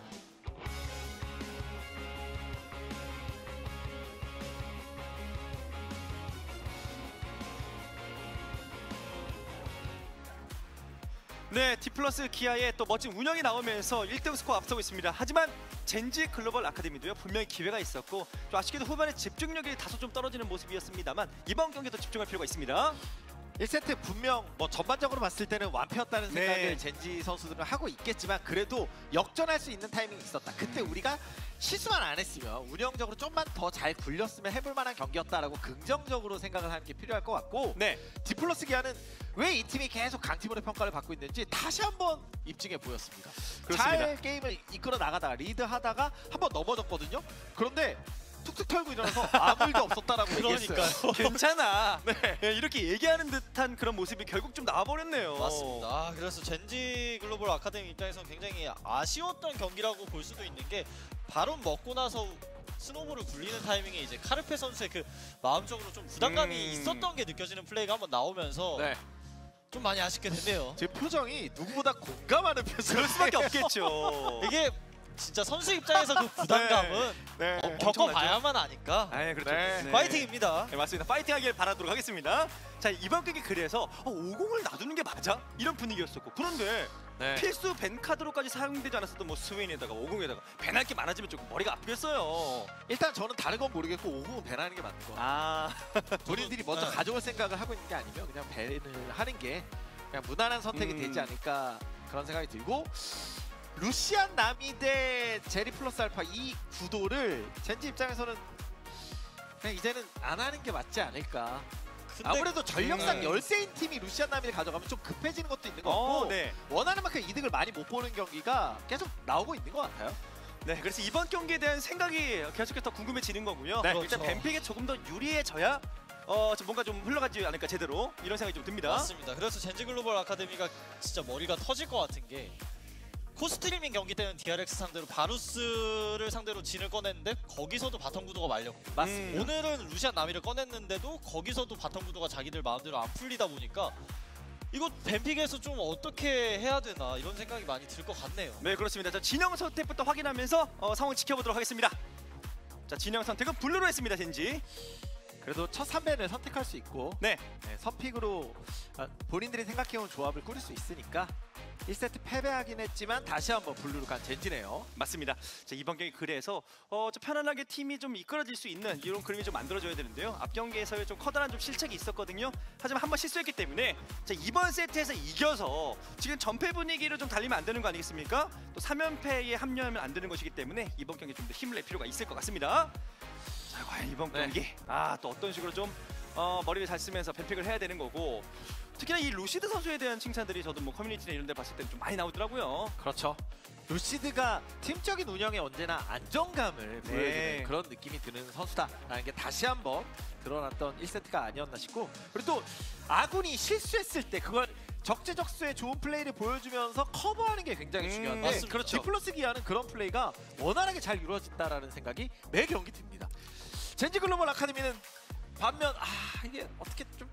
네, 디플러스 기아의 또 멋진 운영이 나오면서 1등 스코어 앞서고 있습니다. 하지만 젠지 글로벌 아카데미도요, 분명히 기회가 있었고 좀 아쉽게도 후반에 집중력이 다소 좀 떨어지는 모습이었습니다만 이번 경기도 집중할 필요가 있습니다. 1세트 분명 뭐 전반적으로 봤을 때는 완패였다는 네. 생각을 젠지 선수들은 하고 있겠지만 그래도 역전할 수 있는 타이밍이 있었다. 그때 우리가 실수만 안 했으면 운영적으로 좀만 더 잘 굴렸으면 해볼 만한 경기였다라고 긍정적으로 생각을 하는 게 필요할 것 같고 네, 디플러스 기아는 왜 이 팀이 계속 강팀으로 평가를 받고 있는지 다시 한번 입증해 보였습니다. 그렇습니다. 잘 게임을 이끌어 나가다가 리드하다가 한번 넘어졌거든요. 그런데 툭툭 털고 일어나서 아무 일도 없었다라고 얘기했어요. 그러니까요. 괜찮아. 네, 이렇게 얘기하는 듯한 그런 모습이 결국 좀 나와버렸네요. 맞습니다. 그래서 젠지 글로벌 아카데미 입장에서는 굉장히 아쉬웠던 경기라고 볼 수도 있는 게 바로 먹고 나서 스노볼을 굴리는 타이밍에 이제 카르페 선수의 그 마음적으로 좀 부담감이 있었던 게 느껴지는 플레이가 한번 나오면서 네. 좀 많이 아쉽게 됐네요. 제 표정이 누구보다 공감하는 표정. 그럴 수밖에 없겠죠. 이게 진짜 선수 입장에서 그 부담감은 네, 겪어봐야만 아니까. 아, 그렇죠. 네. 파이팅입니다. 네, 맞습니다. 파이팅하길 바라도록 하겠습니다. 자, 이번 경기 그래서 50을 놔두는 게 맞아? 이런 분위기였었고 그런데 네. 필수 벤 카드로까지 사용되지 않았었던 뭐 스웨인에다가 50에다가 벤할 게 많아지면 조금 머리가 아프겠어요. 일단 저는 다른 건 모르겠고 5공은 밴하는 게 맞는 거 같아요. 아, 본인들이 먼저 네. 가져올 생각을 하고 있는 게 아니면 그냥 밴을 하는 게 그냥 무난한 선택이 되지 않을까 그런 생각이 들고 루시안 나미 대 제리 플러스 알파 이 구도를 젠지 입장에서는 그냥 이제는 안 하는 게 맞지 않을까. 근데 아무래도 전력상 네. 열세인 팀이 루시안 나미를 가져가면 좀 급해지는 것도 있는 것 같고 네. 원하는 만큼 이득을 많이 못 보는 경기가 계속 나오고 있는 것 같아요. 네, 그래서 이번 경기에 대한 생각이 계속해서 궁금해지는 거고요. 네, 일단 그렇죠. 벤픽에 조금 더 유리해져야 좀 뭔가 좀 흘러가지 않을까 제대로 이런 생각이 좀 듭니다. 맞습니다. 그래서 젠지 글로벌 아카데미가 진짜 머리가 터질 것 같은 게 코스트리밍 경기 때는 DRX 상대로 바루스를 상대로 진을 꺼냈는데 거기서도 바텀 구도가 말렸고 맞습니다. 오늘은 루시안 나미를 꺼냈는데도 거기서도 바텀 구도가 자기들 마음대로 안 풀리다 보니까 이거 뱀픽에서 좀 어떻게 해야 되나 이런 생각이 많이 들 것 같네요. 네, 그렇습니다. 자, 진영 선택부터 확인하면서 상황 지켜보도록 하겠습니다. 자, 진영 선택은 블루로 했습니다, 젠지. 그래도 첫 3밴을 선택할 수 있고 네, 선픽으로 본인들이 생각해온 조합을 꾸릴 수 있으니까 1세트 패배하긴 했지만 다시 한번 블루로 간 젠지네요. 맞습니다. 자, 이번 경기 그래서 좀 편안하게 팀이 좀 이끌어질 수 있는 이런 그림이 좀 만들어져야 되는데요. 앞 경기에서의 좀 커다란 좀 실책이 있었거든요. 하지만 한번 실수했기 때문에 자, 이번 세트에서 이겨서 지금 전패 분위기로 좀 달리면 안 되는 거 아니겠습니까? 또 3연패에 합류하면 안 되는 것이기 때문에 이번 경기 좀 더 힘을 낼 필요가 있을 것 같습니다. 자, 과연 이번 네. 경기 또 어떤 식으로 좀 머리를 잘 쓰면서 뱀픽을 해야 되는 거고 특히나 이 루시드 선수에 대한 칭찬들이 저도 뭐 커뮤니티나 이런 데 봤을 때는 좀 많이 나오더라고요. 그렇죠. 루시드가 팀적인 운영에 언제나 안정감을 보여주는 그런 느낌이 드는 선수다라는 게 다시 한번 드러났던 1세트가 아니었나 싶고 그리고 또 아군이 실수했을 때 그걸 적재적소에 좋은 플레이를 보여주면서 커버하는 게 굉장히 중요한데 맞습니다. 그렇죠. 디플러스 기아는 그런 플레이가 원활하게 잘 이루어진다라는 생각이 매 경기 듭니다. 젠지 글로벌 아카데미는 반면 이게 어떻게 좀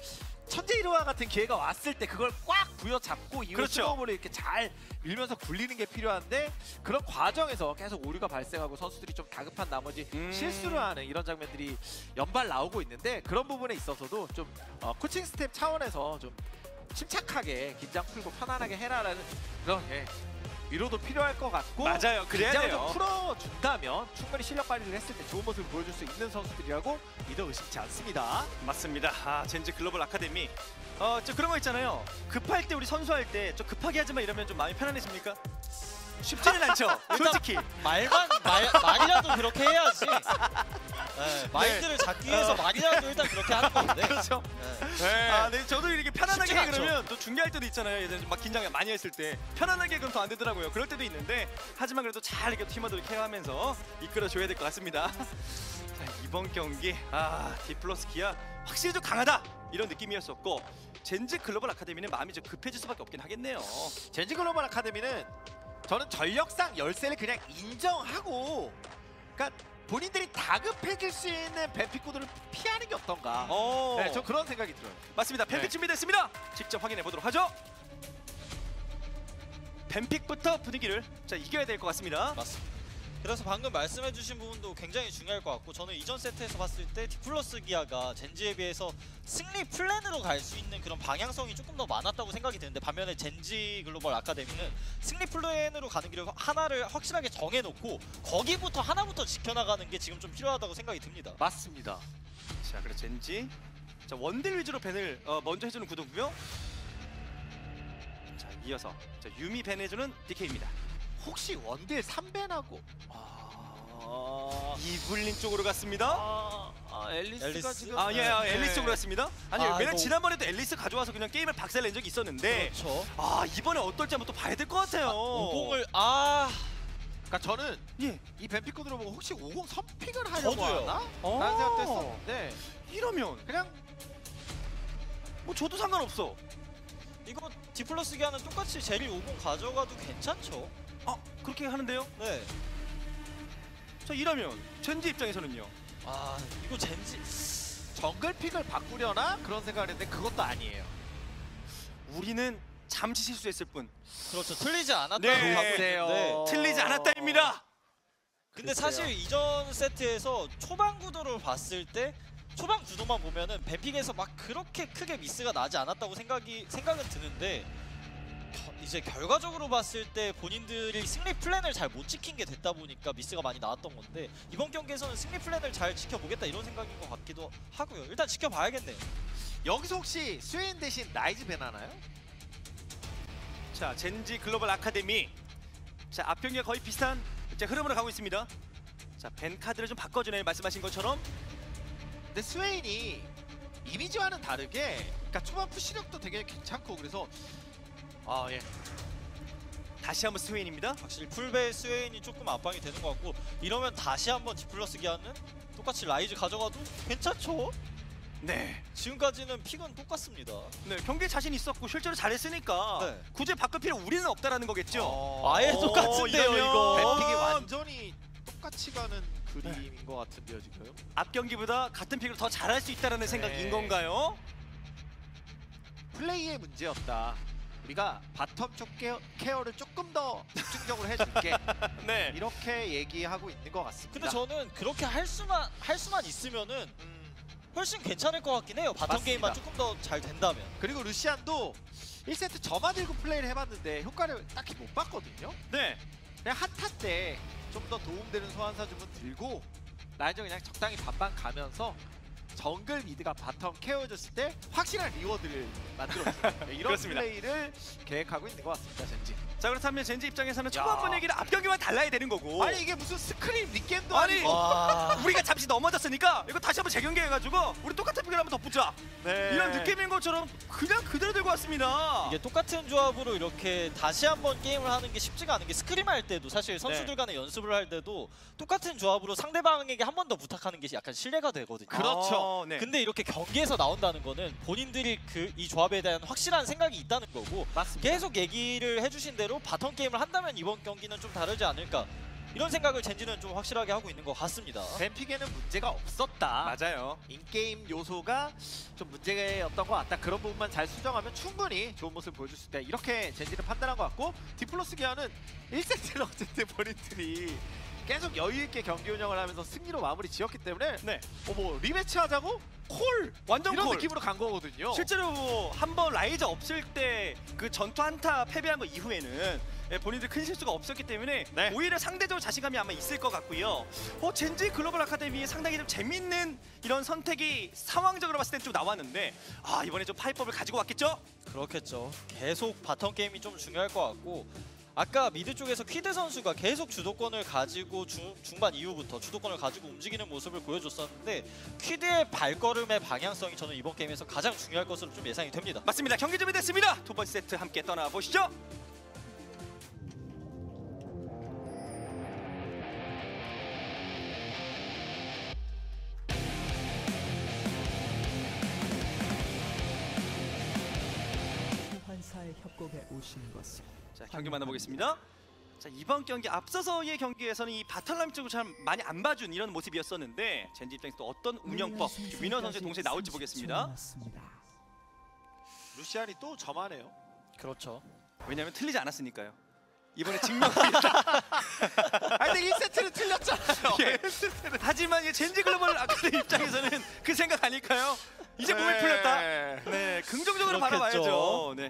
천재 1호와 같은 기회가 왔을 때 그걸 꽉 부여잡고 이후 그렇죠. 스노우볼을 이렇게 잘 밀면서 굴리는 게 필요한데 그런 과정에서 계속 오류가 발생하고 선수들이 좀 다급한 나머지 실수를 하는 이런 장면들이 연발 나오고 있는데 그런 부분에 있어서도 좀 코칭 스텝 차원에서 좀 침착하게 긴장 풀고 편안하게 해라라는 그런 위로도 필요할 것 같고 맞아요. 그래야 긴장을 돼요. 좀 풀어준다면 충분히 실력 발휘를 했을 때 좋은 모습을 보여줄 수 있는 선수들이라고 믿어 의심치 않습니다. 맞습니다. 젠지 글로벌 아카데미. 그런 거 있잖아요. 급할 때 우리 선수할 때 좀 급하게 하지만 이러면 좀 마음이 편안해집니까? 쉽지는 않죠. 솔직히. 말이라도 그렇게 해야지. 네, 마인드를 잡기 위해서 말이라도 일단 그렇게 하는 건데. 그렇죠. 네. 네, 저도 이렇게 편안하게 쉽지가 해 그러면 또 중계할 때도 있잖아요. 예전에 막 긴장 많이 했을 때 편안하게 그럼 더 안 되더라고요. 그럴 때도 있는데 하지만 그래도 잘 이렇게 팀워드 케어하면서 이끌어줘야 될 것 같습니다. 자, 이번 경기 디플러스 기아 확실히 좀 강하다 이런 느낌이었었고 젠지 글로벌 아카데미는 마음이 좀 급해질 수밖에 없긴 하겠네요. 젠지 글로벌 아카데미는 저는 전력상 열세를 그냥 인정하고 그러니까 본인들이 다급해질 수 있는 뱀픽코드를 피하는 게 어떤가. 네, 저 그런 생각이 들어요. 맞습니다. 뱀픽 네. 준비됐습니다. 직접 확인해 보도록 하죠. 뱀픽부터 분위기를 이겨야 될 것 같습니다. 맞습니다. 그래서 방금 말씀해주신 부분도 굉장히 중요할 것 같고 저는 이전 세트에서 봤을 때 디플러스 기아가 젠지에 비해서 승리 플랜으로 갈 수 있는 그런 방향성이 조금 더 많았다고 생각이 드는데 반면에 젠지 글로벌 아카데미는 승리 플랜으로 가는 길을 하나를 확실하게 정해놓고 거기부터 하나부터 지켜나가는 게 지금 좀 필요하다고 생각이 듭니다. 맞습니다. 자, 그래서 젠지 원딜 위주로 밴을 먼저 해주는 구도고요. 자, 이어서 유미 밴 해주는 DK입니다. 혹시 원딜 3밴하고 이블린 쪽으로 갔습니다. 앨리스가 앨리스? 지금 앨리스 쪽으로 갔습니다. 아니, 왜냐면 이거- 지난번에도 앨리스 가져와서 그냥 게임을 박살낸 적이 있었는데 그렇죠. 이번에 어떨지 한번 또 봐야 될 것 같아요. 50을 그러니까 저는 예. 이 뱀픽코드를 보고 혹시 50 선픽을 하려고 저도요. 하나? 어. 라는 생각도 했었는데 이러면 그냥 뭐 저도 상관없어. 이거 디플러스 기아는 똑같이 제리 50 가져가도 괜찮죠? 그렇게 하는데요. 네. 자, 이러면 젠지 입장에서는요. 이거 젠지 정글픽을 바꾸려나? 그런 생각을 했는데 그것도 아니에요. 우리는 잠시 실수했을 뿐 그렇죠. 틀리지 않았다고 네. 하고 글쎄요. 있는데 틀리지 않았다입니다. 근데 글쎄요. 사실 이전 세트에서 초반 구도를 봤을 때 초반 구도만 보면은 뱀픽에서 막 그렇게 크게 미스가 나지 않았다고 생각은 드는데 이제 결과적으로 봤을 때 본인들이 승리 플랜을 잘 못 지킨 게 됐다 보니까 미스가 많이 나왔던 건데 이번 경기에서는 승리 플랜을 잘 지켜보겠다 이런 생각인 것 같기도 하고요. 일단 지켜봐야겠네요. 여기서 혹시 스웨인 대신 라이즈 밴 하나요? 자, 젠지 글로벌 아카데미. 자, 앞 경기가 거의 비슷한 흐름으로 가고 있습니다. 자, 벤 카드를 좀 바꿔주네요. 말씀하신 것처럼. 근데 스웨인이 이미지와는 다르게 그러니까 초반 푸시력도 되게 괜찮고 그래서 예. 다시 한번 스웨인입니다. 확실히 풀베 스웨인이 조금 압박이 되는 것 같고 이러면 다시 한번 디플러스 기아는 똑같이 라이즈 가져가도 괜찮죠? 네. 지금까지는 픽은 똑같습니다. 네, 경기에 자신 있었고 실제로 잘했으니까 네. 굳이 바꿀 필요 우리는 없다라는 거겠죠. 아예 똑같은데요 이러면- 이거. 뱀픽이 완전히 똑같이 가는 그림인 것 같은데요 지금. 앞 경기보다 같은 픽으로 더 잘할 수 있다라는 생각인 네. 건가요? 플레이의 문제였다. 우리가 바텀 쪽 케어를 조금 더 집중적으로 해줄게. 네. 이렇게 얘기하고 있는 것 같습니다. 근데 저는 그렇게 할 수만 있으면은 훨씬 괜찮을 것 같긴 해요. 바텀 맞습니다. 게임만 조금 더 잘 된다면. 그리고 루시안도 1세트 저만 들고 플레이를 해봤는데 효과를 딱히 못 봤거든요. 네. 그냥 한타 때 좀 더 도움되는 소환사 주문 들고 라인전 그냥 적당히 반반 가면서 정글 미드가 바텀 케어해줬을 때 확실한 리워드를 만들어주는 이런 그렇습니다. 플레이를 계획하고 있는 것 같습니다, 젠지. 자, 그렇다면 젠지 입장에서는 초반 분위기를 앞 경기만 달라야 되는 거고. 아니 이게 무슨 스크림 닉겜도 아니, 아니고 와. 우리가 잠시 넘어졌으니까 이거 다시 한번 재경기해가지고 우리 똑같은 픽을 한번 덧붙자. 네. 이런 느낌인 것처럼 그냥 그대로 들고 왔습니다. 이게 똑같은 조합으로 이렇게 다시 한번 게임을 하는 게 쉽지가 않은 게 스크림 할 때도 사실 선수들 네. 간에 연습을 할 때도 똑같은 조합으로 상대방에게 한 번 더 부탁하는 게 약간 신뢰가 되거든요. 그렇죠. 네. 근데 이렇게 경기에서 나온다는 거는 본인들이 이 조합에 대한 확실한 생각이 있다는 거고 맞습니다. 계속 얘기를 해주신 대로 바텀 게임을 한다면 이번 경기는 좀 다르지 않을까 이런 생각을 젠지는 좀 확실하게 하고 있는 것 같습니다. 뱀픽에는 문제가 없었다. 맞아요. 인게임 요소가 좀 문제였던 것 같다. 그런 부분만 잘 수정하면 충분히 좋은 모습을 보여줄 수 있다. 이렇게 젠지는 판단한 것 같고 디플러스 기아는 1세트는 어쨌든 본인들이 계속 여유있게 경기 운영을 하면서 승리로 마무리 지었기 때문에 네. 뭐 리매치 하자고? 콜! 완전 이런 콜. 느낌으로 간 거거든요. 실제로 한번 라이즈 없을 때 그 전투 한타 패배한 거 이후에는 본인들 큰 실수가 없었기 때문에 네. 오히려 상대적으로 자신감이 아마 있을 것 같고요. 젠지 글로벌 아카데미에 상당히 좀 재밌는 이런 선택이 상황적으로 봤을 때 좀 나왔는데 이번에 좀 파이법을 가지고 왔겠죠? 그렇겠죠. 계속 바텀 게임이 좀 중요할 것 같고 아까 미드 쪽에서 퀴드 선수가 계속 주도권을 가지고 중반 이후부터 주도권을 가지고 움직이는 모습을 보여줬었는데 퀴드의 발걸음의 방향성이 저는 이번 게임에서 가장 중요할 것으로 좀 예상이 됩니다. 맞습니다. 경기 준비됐습니다. 두 번째 세트 함께 떠나보시죠. 환사의 협곡에 오신 것을 자, 경기 만나보겠습니다. 자, 이번 경기 앞서서의 경기에서는 이 바탈라인 쪽을 참 많이 안 봐준 이런 모습이었었는데 젠지 입장에서 또 어떤 운영법 위너 선수의 동시에 나올지 보겠습니다. 루시안이 또 저만해요. 그렇죠. 왜냐하면 틀리지 않았으니까요. 이번에 증명합니다. 아니 근데 1세트는 틀렸잖아요. 예. 하지만 이 젠지 글로벌 아카데미 입장에서는 그 생각 아닐까요? 이제 몸이 풀렸다. 네, 긍정적으로 그렇겠죠. 바라봐야죠. 네.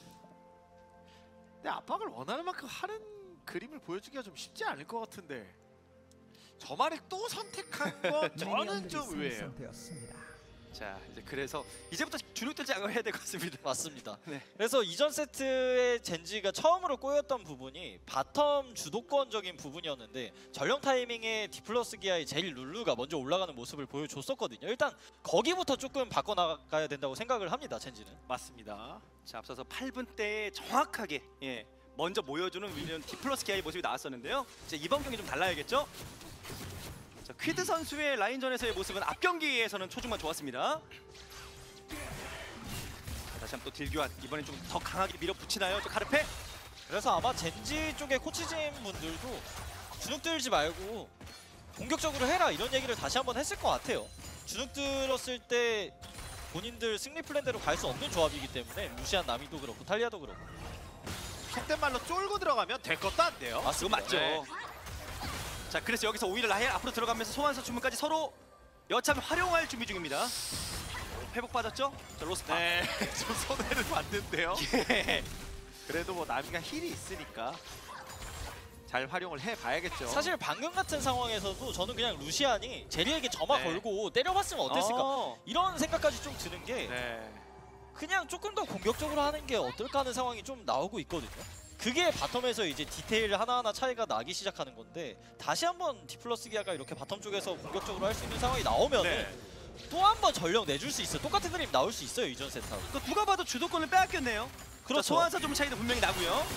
근데 압박을 원하는 만큼 하는 그림을 보여주기가 좀 쉽지 않을 것 같은데 저만의 또 선택한 건 저는 좀 의외예요. 자, 이제 그래서 이제부터 주눅들지 않고 해야 될 것 같습니다. 맞습니다. 네. 그래서 이전 세트의 젠지가 처음으로 꼬였던 부분이 바텀 주도권적인 부분이었는데 전령 타이밍에 디플러스 기아의 제일 룰루가 먼저 올라가는 모습을 보여줬었거든요. 일단 거기부터 조금 바꿔나가야 된다고 생각을 합니다. 젠지는. 맞습니다. 자, 앞서서 8분 때에 정확하게 먼저 모여주는 위는 디플러스 기아의 모습이 나왔었는데요. 이제 이번 경기 좀 달라야겠죠? 자, 퀴드 선수의 라인전에서의 모습은 앞 경기에서는 초중반 좋았습니다. 자, 다시 한번 또 딜교환. 이번엔 좀 더 강하게 밀어붙이나요? 저 카르페? 그래서 아마 젠지 쪽의 코치진 분들도 주눅 들지 말고 공격적으로 해라 이런 얘기를 다시 한번 했을 것 같아요. 주눅 들었을 때 본인들 승리 플랜대로 갈 수 없는 조합이기 때문에 루시안 나미도 그렇고 탈리아도 그렇고. 속된 말로 쫄고 들어가면 될 것도 안 돼요. 그거 맞죠. 네. 자, 그래서 여기서 오히려 라이언 앞으로 들어가면서 소환사 주문까지 서로 여차하면 활용할 준비 중입니다. 회복 받았죠? 자, 로스파. 네, 좀 손해를 봤는데요. 예. 그래도 뭐 나미가 힐이 있으니까 잘 활용을 해봐야겠죠. 사실 방금 같은 상황에서도 저는 그냥 루시안이 제리에게 점화 네. 걸고 때려봤으면 어땠을까 이런 생각까지 좀 드는 게 네. 그냥 조금 더 공격적으로 하는 게 어떨까 하는 상황이 좀 나오고 있거든요. 그게 바텀에서 이제 디테일 하나하나 차이가 나기 시작하는 건데 다시 한번 디플러스 기아가 이렇게 바텀 쪽에서 공격적으로 할 수 있는 상황이 나오면 네. 또 한 번 전력 내줄 수 있어요. 똑같은 그림 나올 수 있어요. 이전 세트하고. 또 누가 봐도 주도권을 빼앗겼네요. 그렇죠. 자, 소환사 좀 차이도 분명히 나고요.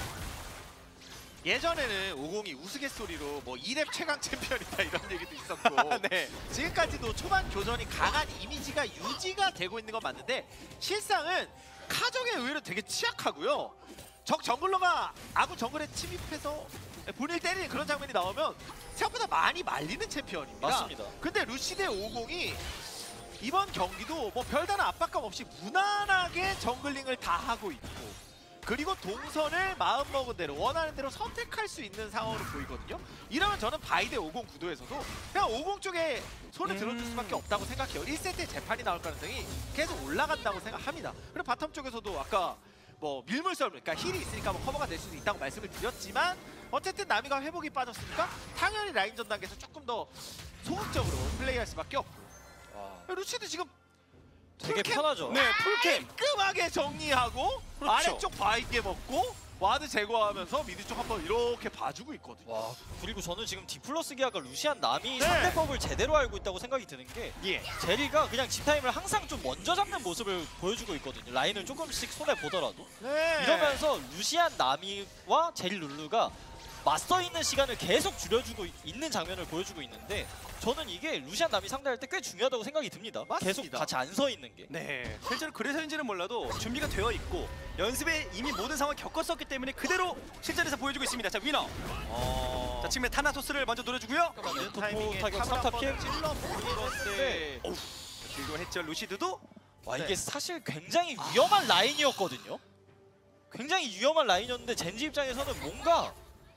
예전에는 50이 우스갯소리로 뭐 2렙 최강 챔피언이다 이런 얘기도 있었고 네. 지금까지도 초반 교전이 강한 이미지가 유지가 되고 있는 건 맞는데 실상은 카정에 의외로 되게 취약하고요. 적 정글러가 아군 정글에 침입해서 본인을 때리는 그런 장면이 나오면 생각보다 많이 말리는 챔피언입니다. 맞습니다. 근데 루시드 50이 이번 경기도 뭐 별다른 압박감 없이 무난하게 정글링을 다 하고 있고 그리고 동선을 마음먹은 대로 원하는 대로 선택할 수 있는 상황으로 보이거든요. 이러면 저는 바이데 50 구도에서도 그냥 50 쪽에 손을 들어줄 수밖에 없다고 생각해요. 1세트에 재판이 나올 가능성이 계속 올라간다고 생각합니다. 그리고 바텀 쪽에서도 아까 뭐 밀물썰, 그러니까 힐이 있으니까 뭐 커버가 될 수도 있다고 말씀을 드렸지만 어쨌든 나미가 회복이 빠졌으니까 당연히 라인전 단계에서 조금 더 소극적으로 플레이할 수밖에 없고 루시드 지금 되게 풀캠? 편하죠. 네, 풀캠. 깔끔하게 정리하고 그렇죠. 아래쪽 바이게 먹고 와드 제거하면서 미드 쪽 한번 이렇게 봐주고 있거든요. 와, 그리고 저는 지금 디플러스 기아가 루시안 남이 네. 상대법을 제대로 알고 있다고 생각이 드는 게 예. 제리가 그냥 집타임을 항상 좀 먼저 잡는 모습을 보여주고 있거든요. 라인을 조금씩 손에 보더라도. 네. 이러면서 루시안 나미와 제리 룰루가 맞서 있는 시간을 계속 줄여주고 있는 장면을 보여주고 있는데 저는 이게 루시안 나미 상대할 때 꽤 중요하다고 생각이 듭니다. 계속 맞습니다. 같이 안 서 있는 게. 네, 실제로 그래서인지는 몰라도 준비가 되어 있고 연습에 이미 모든 상황을 겪었었기 때문에 그대로 실전에서 보여주고 있습니다. 자, 위너. 자, 지금의 타나토스를 먼저 노려주고요. 맞는 도포 타이밍에 타격 탑을 3타 한번 피해. 찔러 보는데 딜교 했죠. 루시드도. 와, 이게 네. 사실 굉장히 위험한 라인이었거든요. 굉장히 위험한 라인이었는데 젠지 입장에서는 뭔가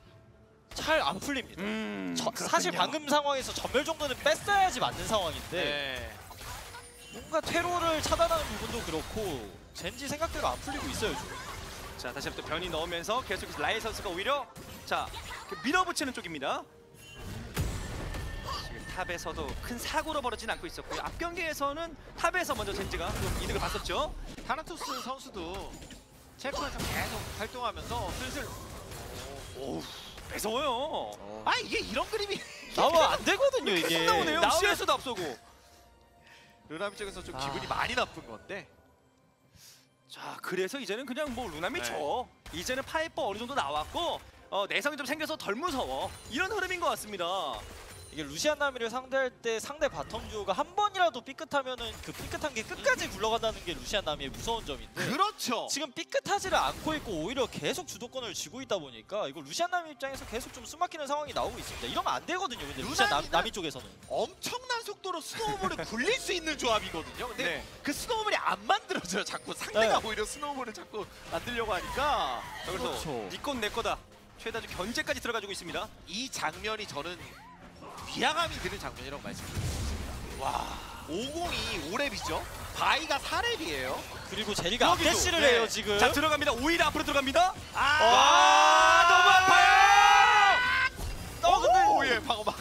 잘 안 풀립니다. 사실 방금 상황에서 전멸 정도는 뺐어야지 맞는 상황인데 네. 뭔가 퇴로를 차단하는 부분도 그렇고 젠지 생각대로 안 풀리고 있어요 지금. 자, 다시 한번 또 변이 넣으면서 계속해서 라이 선수가 오히려 자, 밀어붙이는 쪽입니다. 지금 탑에서도 큰 사고로 벌어지진 않고 있었고요. 앞 경기에서는 탑에서 먼저 젠지가 좀 이득을 봤었죠. 타나토스 선수도 챔프에서 계속 활동하면서 슬슬 오우, 매서워요. 아 이게 이런 그림이 나오면 안 되거든요 계속 이게. 나오네요. 나오면- CS도 앞서고. 르나미 쪽에서 좀 기분이 많이 나쁜 건데 자, 그래서 이제는 그냥 뭐 루나미 네. 쳐. 이제는 파이퍼 어느 정도 나왔고 내성이 좀 생겨서 덜 무서워. 이런 흐름인 것 같습니다. 이게 루시안 나미를 상대할 때 상대 바텀 듀오가 한 번이라도 삐끗하면은 그 삐끗한 게 끝까지 굴러간다는 게 루시안 나미의 무서운 점인데 그렇죠. 지금 삐끗하지를 않고 있고 오히려 계속 주도권을 쥐고 있다 보니까 이거 루시안 나미 입장에서 계속 좀 숨막히는 상황이 나오고 있습니다. 이러면 안 되거든요. 근데 루시안 나미 쪽에서는 엄청난 속도로 스노우볼을 굴릴 수 있는 조합이거든요. 근데 네. 그 스노우볼이 안 만들어져요. 자꾸 상대가 네. 오히려 스노우볼을 자꾸 만들려고 하니까. 자, 그래서 그렇죠. 니건 내 거다. 최다주 견제까지 들어가지고 있습니다. 이 장면이 저는 위화감이 드는 장면이라고 말씀드립니다. 와, 50이 5렙이죠. 바이가 4렙이에요. 그리고 제리가 여기도, 앞대시를 네. 해요 지금. 자 들어갑니다. 오히려 앞으로 들어갑니다. 아, 너무 아파요. 근데 오예, 방어막.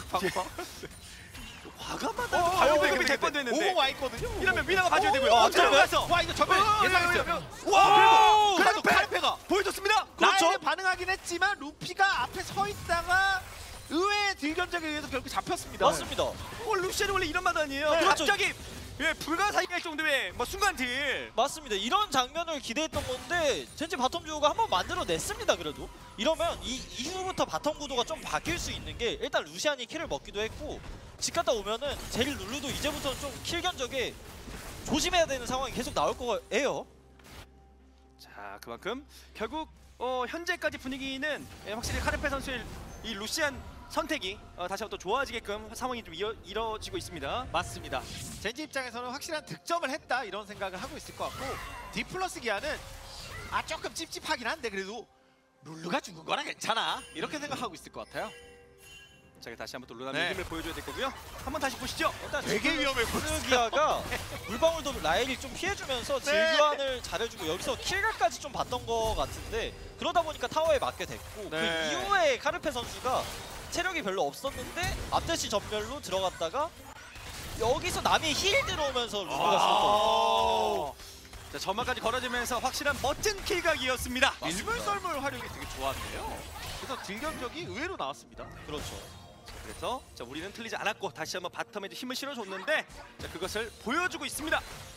과감하다. 과요배급이 될 뻔했는데 50 와 있거든요. 이러면 미나가 봐줘야 되고요. 들어가서 와 이거 전면 예상했어요. 와, 그래도 카르페가 보여줬습니다. 그렇죠. 그렇죠. 반응하긴 했지만 루피가 앞에 서 있다가 의외의 딜견적에 의해서 결국 잡혔습니다. 맞습니다. 루시안이 원래 이런 맛 아니에요. 네. 그렇죠. 갑자기 불가사의할 정도의 뭐 순간 딜. 맞습니다. 이런 장면을 기대했던 건데 젠지 바텀 듀오가 한번 만들어냈습니다. 그래도 이러면 이후부터 바텀 구도가 좀 바뀔 수 있는 게 일단 루시안이 킬을 먹기도 했고 집 갔다 오면은 제릴 룰루도 이제부터는 좀 킬 견적에 조심해야 되는 상황이 계속 나올 거예요. 자 그만큼 결국 현재까지 분위기는 확실히 카르페 선수의 이 루시안 선택이 다시 한번 또 좋아지게끔 상황이 좀 이뤄지고 있습니다. 맞습니다. 젠지 입장에서는 확실한 득점을 했다 이런 생각을 하고 있을 것 같고 디플러스 기아는 조금 찝찝하긴 한데 그래도 룰루가 죽은 거라 괜찮아 이렇게 생각하고 있을 것 같아요. 자 다시 한번 또 루나의 네. 힘을 보여줘야 될 거고요. 한번 다시 보시죠. 일단 되게 위험해 스르기아가 물방울도 라엘이 좀 피해주면서 질 교환을 잘해주고 여기서 킬각까지 좀 봤던 것 같은데 그러다 보니까 타워에 맞게 됐고 네. 그 이후에 카르페 선수가 체력이 별로 없었는데 앞대시 전멸로 들어갔다가 여기서 남이 힐 들어오면서 루루가 죽었거든요. 자 점화까지 걸어지면서 확실한 멋진 킬각이었습니다. 일물썰물 활용이 되게 좋았네요. 그래서 딜견적이 의외로 나왔습니다. 그렇죠. 그래서 자 우리는 틀리지 않았고 다시 한번 바텀에 힘을 실어줬는데 자 그것을 보여주고 있습니다.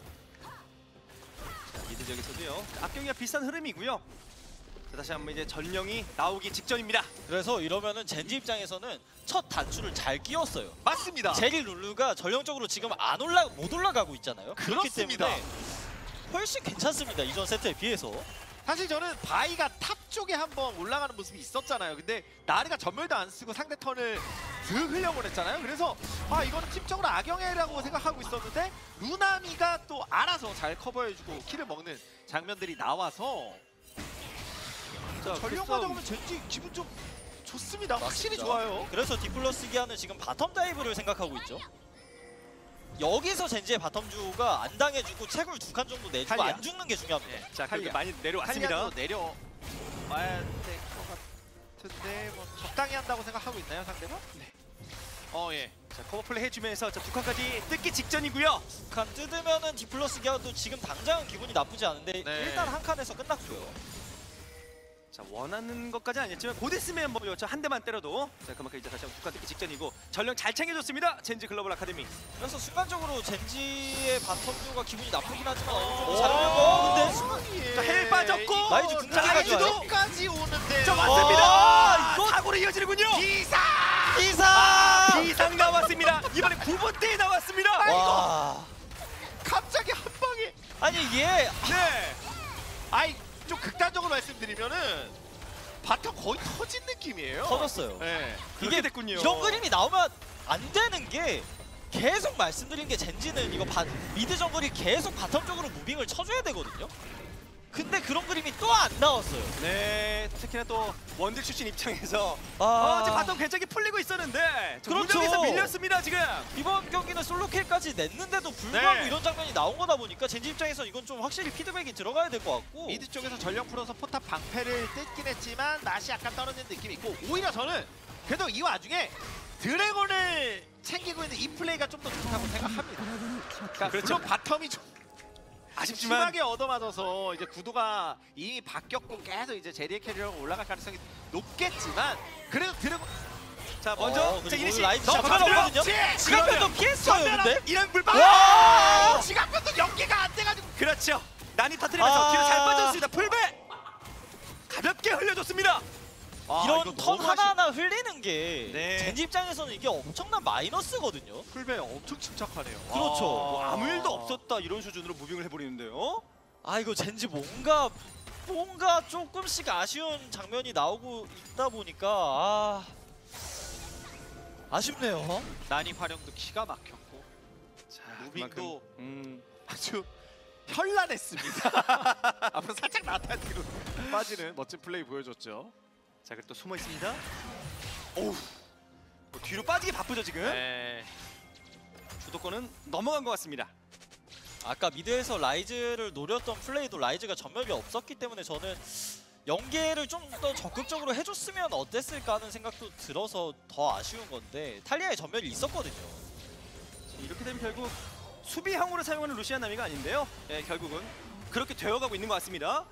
자 미드 지역에서도요. 악경이와 비슷한 흐름이고요. 자, 다시 한번 이제 전령이 나오기 직전입니다. 그래서 이러면은 젠지 입장에서는 첫 단추를 잘 끼웠어요. 맞습니다. 제릴 룰루가 전령적으로 지금 못 올라가고 있잖아요. 그렇기 그렇습니다. 때문에 훨씬 괜찮습니다. 이전 세트에 비해서. 사실 저는 바이가 탑 쪽에 한번 올라가는 모습이 있었잖아요. 근데 나르가 전멸도 안 쓰고 상대 턴을 슥 흘려보냈잖아요. 그래서 이거는 팀적으로 악영해라고 생각하고 있었는데 루나미가 또 알아서 잘 커버해주고 킬을 먹는 장면들이 나와서 자 전령 가져가면 젠지 기분 좀 좋습니다. 확실히 맞습니다. 좋아요. 그래서 디플러스 기아는 지금 바텀 다이브를 생각하고 있죠. 여기서 젠지의 바텀 주가 안 당해주고 채굴 2칸 정도 내주고 탈리아. 안 죽는 게 중요합니다. 자 그래도 탈리아. 많이 내려왔습니다. 탈리아도 내려와야 될 것 같은데 뭐 적당히 한다고 생각하고 있나요 상대가? 네. 예. 자 커버 플레이 해주면서 자 2칸까지 뜯기 직전이고요. 2칸 뜯으면은 디플러스 기아도 지금 당장은 기분이 나쁘지 않은데 네. 일단 한 칸에서 끝났고요. 자 원하는 것까지는 아니었지만 곧 있으면 뭐 한 대만 때려도 자 그만큼 이제 다시 한번 2칸 뜯기 직전이고 전령 잘 챙겨줬습니다. 젠지 글로벌 아카데미. 그래서 순간적으로 젠지의 바텀 주가 기분이 나쁘긴 하지만 어느 정도 오. 잘하는 예. 자, 헬 빠졌고 라이즈 궁극기가 좋아요. 라이즈도까지 오는데 자 왔습니다. 이거 사고로 이어지는군요. 기사! 기사! 비상 나왔습니다. 이번에 9번대에 나왔습니다. 와. 갑자기 한 방에 아니 얘 네. 좀 극단적으로 말씀드리면은 바텀 거의 터진 느낌이에요. 터졌어요. 네. 이게 됐군요. 이런 그림이 나오면 안 되는 게 계속 말씀드린 게 젠지는 이거 미드 정글이 계속 바텀 쪽으로 무빙을 쳐줘야 되거든요. 근데 그런 그림이 또 안 나왔어요. 네, 특히나 또 원딜 출신 입장에서 아, 지금 바텀 괜찮게 풀리고 있었는데 그렇죠. 운영에서 밀렸습니다 지금. 이번 경기는 솔로킬까지 냈는데도 불구하고 네. 이런 장면이 나온 거다 보니까 젠지 입장에서 이건 좀 확실히 피드백이 들어가야 될 것 같고 미드 쪽에서 전력 풀어서 포탑 방패를 뜯긴 했지만 맛이 약간 떨어지는 느낌이 있고 오히려 저는 그래도 이 와중에 드래곤을 챙기고 있는 이 플레이가 좀 더 좋다고 생각합니다. 드래곤이 그러니까 그렇죠. 물론 바텀이 좀 아쉽지만 심하게 얻어맞아서 이제 구도가 이미 바뀌었고 계속 이제 제리의 캐리어가 올라갈 가능성이 높겠지만 그래도 드래곤 자 먼저 그리고 자 이니시 라이즈 자, 잡아가 먼저 없거든요. 시간표도 피했어요 근데. 이런 불방. 와! 시간표도 연계가 안 돼가지고 그렇죠. 난이 터트리면서 아. 뒤로 잘 빠졌습니다. 풀배 가볍게 흘려줬습니다. 이런 이거 턴 너무 하나하나 흘리는 게 네. 젠지 입장에서는 이게 엄청난 마이너스거든요. 풀베 엄청 침착하네요. 그렇죠. 뭐 아무 일도 없었다 이런 수준으로 무빙을 해버리는데요. 아 이거 젠지 뭔가 조금씩 아쉬운 장면이 나오고 있다 보니까 아쉽네요. 난이 활용도 기가 막혔고 자, 무빙도 그만큼, 아주 현란했습니다. 앞으로 살짝 나타 뒤로 빠지는 멋진 플레이 보여줬죠. 자, 그리고 또 숨어 있습니다. 오우, 뭐 뒤로 빠지기 바쁘죠 지금. 네. 주도권은 넘어간 것 같습니다. 아까 미드에서 라이즈를 노렸던 플레이도 라이즈가 전멸이 없었기 때문에 저는 연계를 좀 더 적극적으로 해줬으면 어땠을까 하는 생각도 들어서 더 아쉬운 건데 탈리아의 전멸이 있었거든요. 자, 이렇게 되면 결국 수비형으로 사용하는 루시안 나미가 아닌데요. 예, 결국은 그렇게 되어가고 있는 것 같습니다.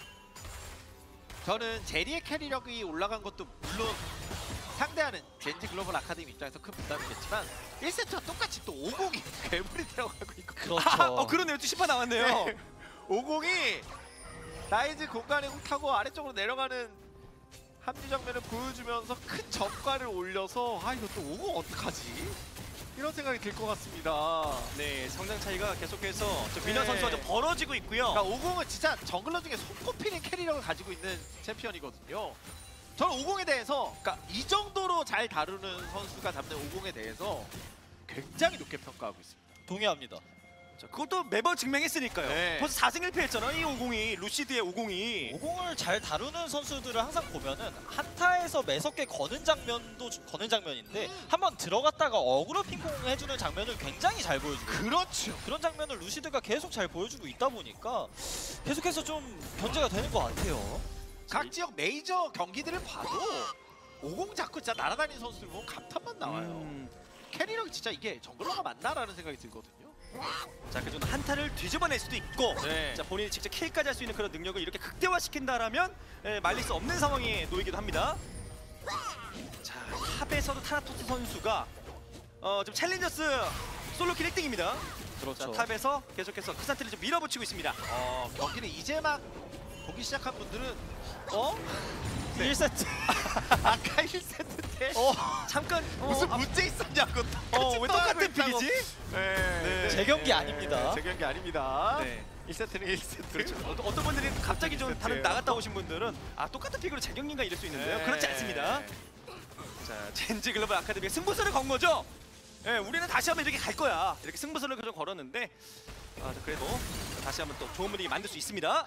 저는 제리의 캐리력이 올라간 것도 물론 상대하는 젠지 글로벌 아카데미 입장에서 큰 부담이겠지만 1세트와 똑같이 또 50이 괴물이 되어가고 있고 그렇죠. 그러네요. 또 10파 나왔네요. 50이 라이즈 공간에 훅 타고 아래쪽으로 내려가는 합류 장면을 보여주면서 큰 적과를 올려서 아 이거 또 50 어떡하지? 이런 생각이 들 것 같습니다. 네, 성장 차이가 계속해서 저 미나 네. 선수와 좀 벌어지고 있고요. 그러니까 50은 진짜 정글러 중에 손꼽히는 캐리력을 가지고 있는 챔피언이거든요. 저는 50에 대해서 그러니까 이 정도로 잘 다루는 선수가 잡는 50에 대해서 굉장히 높게 평가하고 있습니다. 동의합니다. 자, 그것도 매번 증명했으니까요. 네. 벌써 4승 1패 했잖아, 이 50이. 루시드의 50이. 50을 잘 다루는 선수들을 항상 보면은 한타에서 매섭게 거는 장면인데 한번 들어갔다가 어그로 핑퐁 해주는 장면을 굉장히 잘 보여주고 그렇죠. 그런 장면을 루시드가 계속 잘 보여주고 있다 보니까 계속해서 좀 견제가 되는 것 같아요. 각 지역 메이저 경기들을 봐도 50 자꾸 진짜 날아다니는 선수들 보면 감탄만 나와요. 캐리력이 진짜 이게 정글러가 맞나라는 생각이 들거든요. 자, 그중 한타를 뒤집어낼 수도 있고, 네. 자, 본인이 직접 킬까지 할 수 있는 그런 능력을 이렇게 극대화시킨다라면 말릴 수 없는 상황에 놓이기도 합니다. 자, 탑에서도 타나토스 선수가 지금 챌린저스 솔로킬 1등입니다. 그렇죠. 자, 탑에서 계속해서 크산트를 좀 밀어붙이고 있습니다. 경기는 이제 막 보기 시작한 분들은 네. 1세트. 아까 1세트 때 잠깐 무슨 문제 있었냐고 왜 똑같은 픽이지? 네. 제 경기 아닙니다. 제 경기 아닙니다. 네. 1세트는 1세트. 그렇죠. 어떤 분들이 갑자기 좀 세트예요. 다른 나갔다 오신 분들은 똑같은 픽으로 재경기인가 이럴 수 있는데요. 네. 그렇지 않습니다. 자, 젠지 글로벌 아카데미의 승부수를 건 거죠. 예, 우리는 다시 한번 이렇게 갈 거야. 이렇게 승부수를 좀 걸었는데 그래도 다시 한번 또 좋은 분위기 만들 수 있습니다.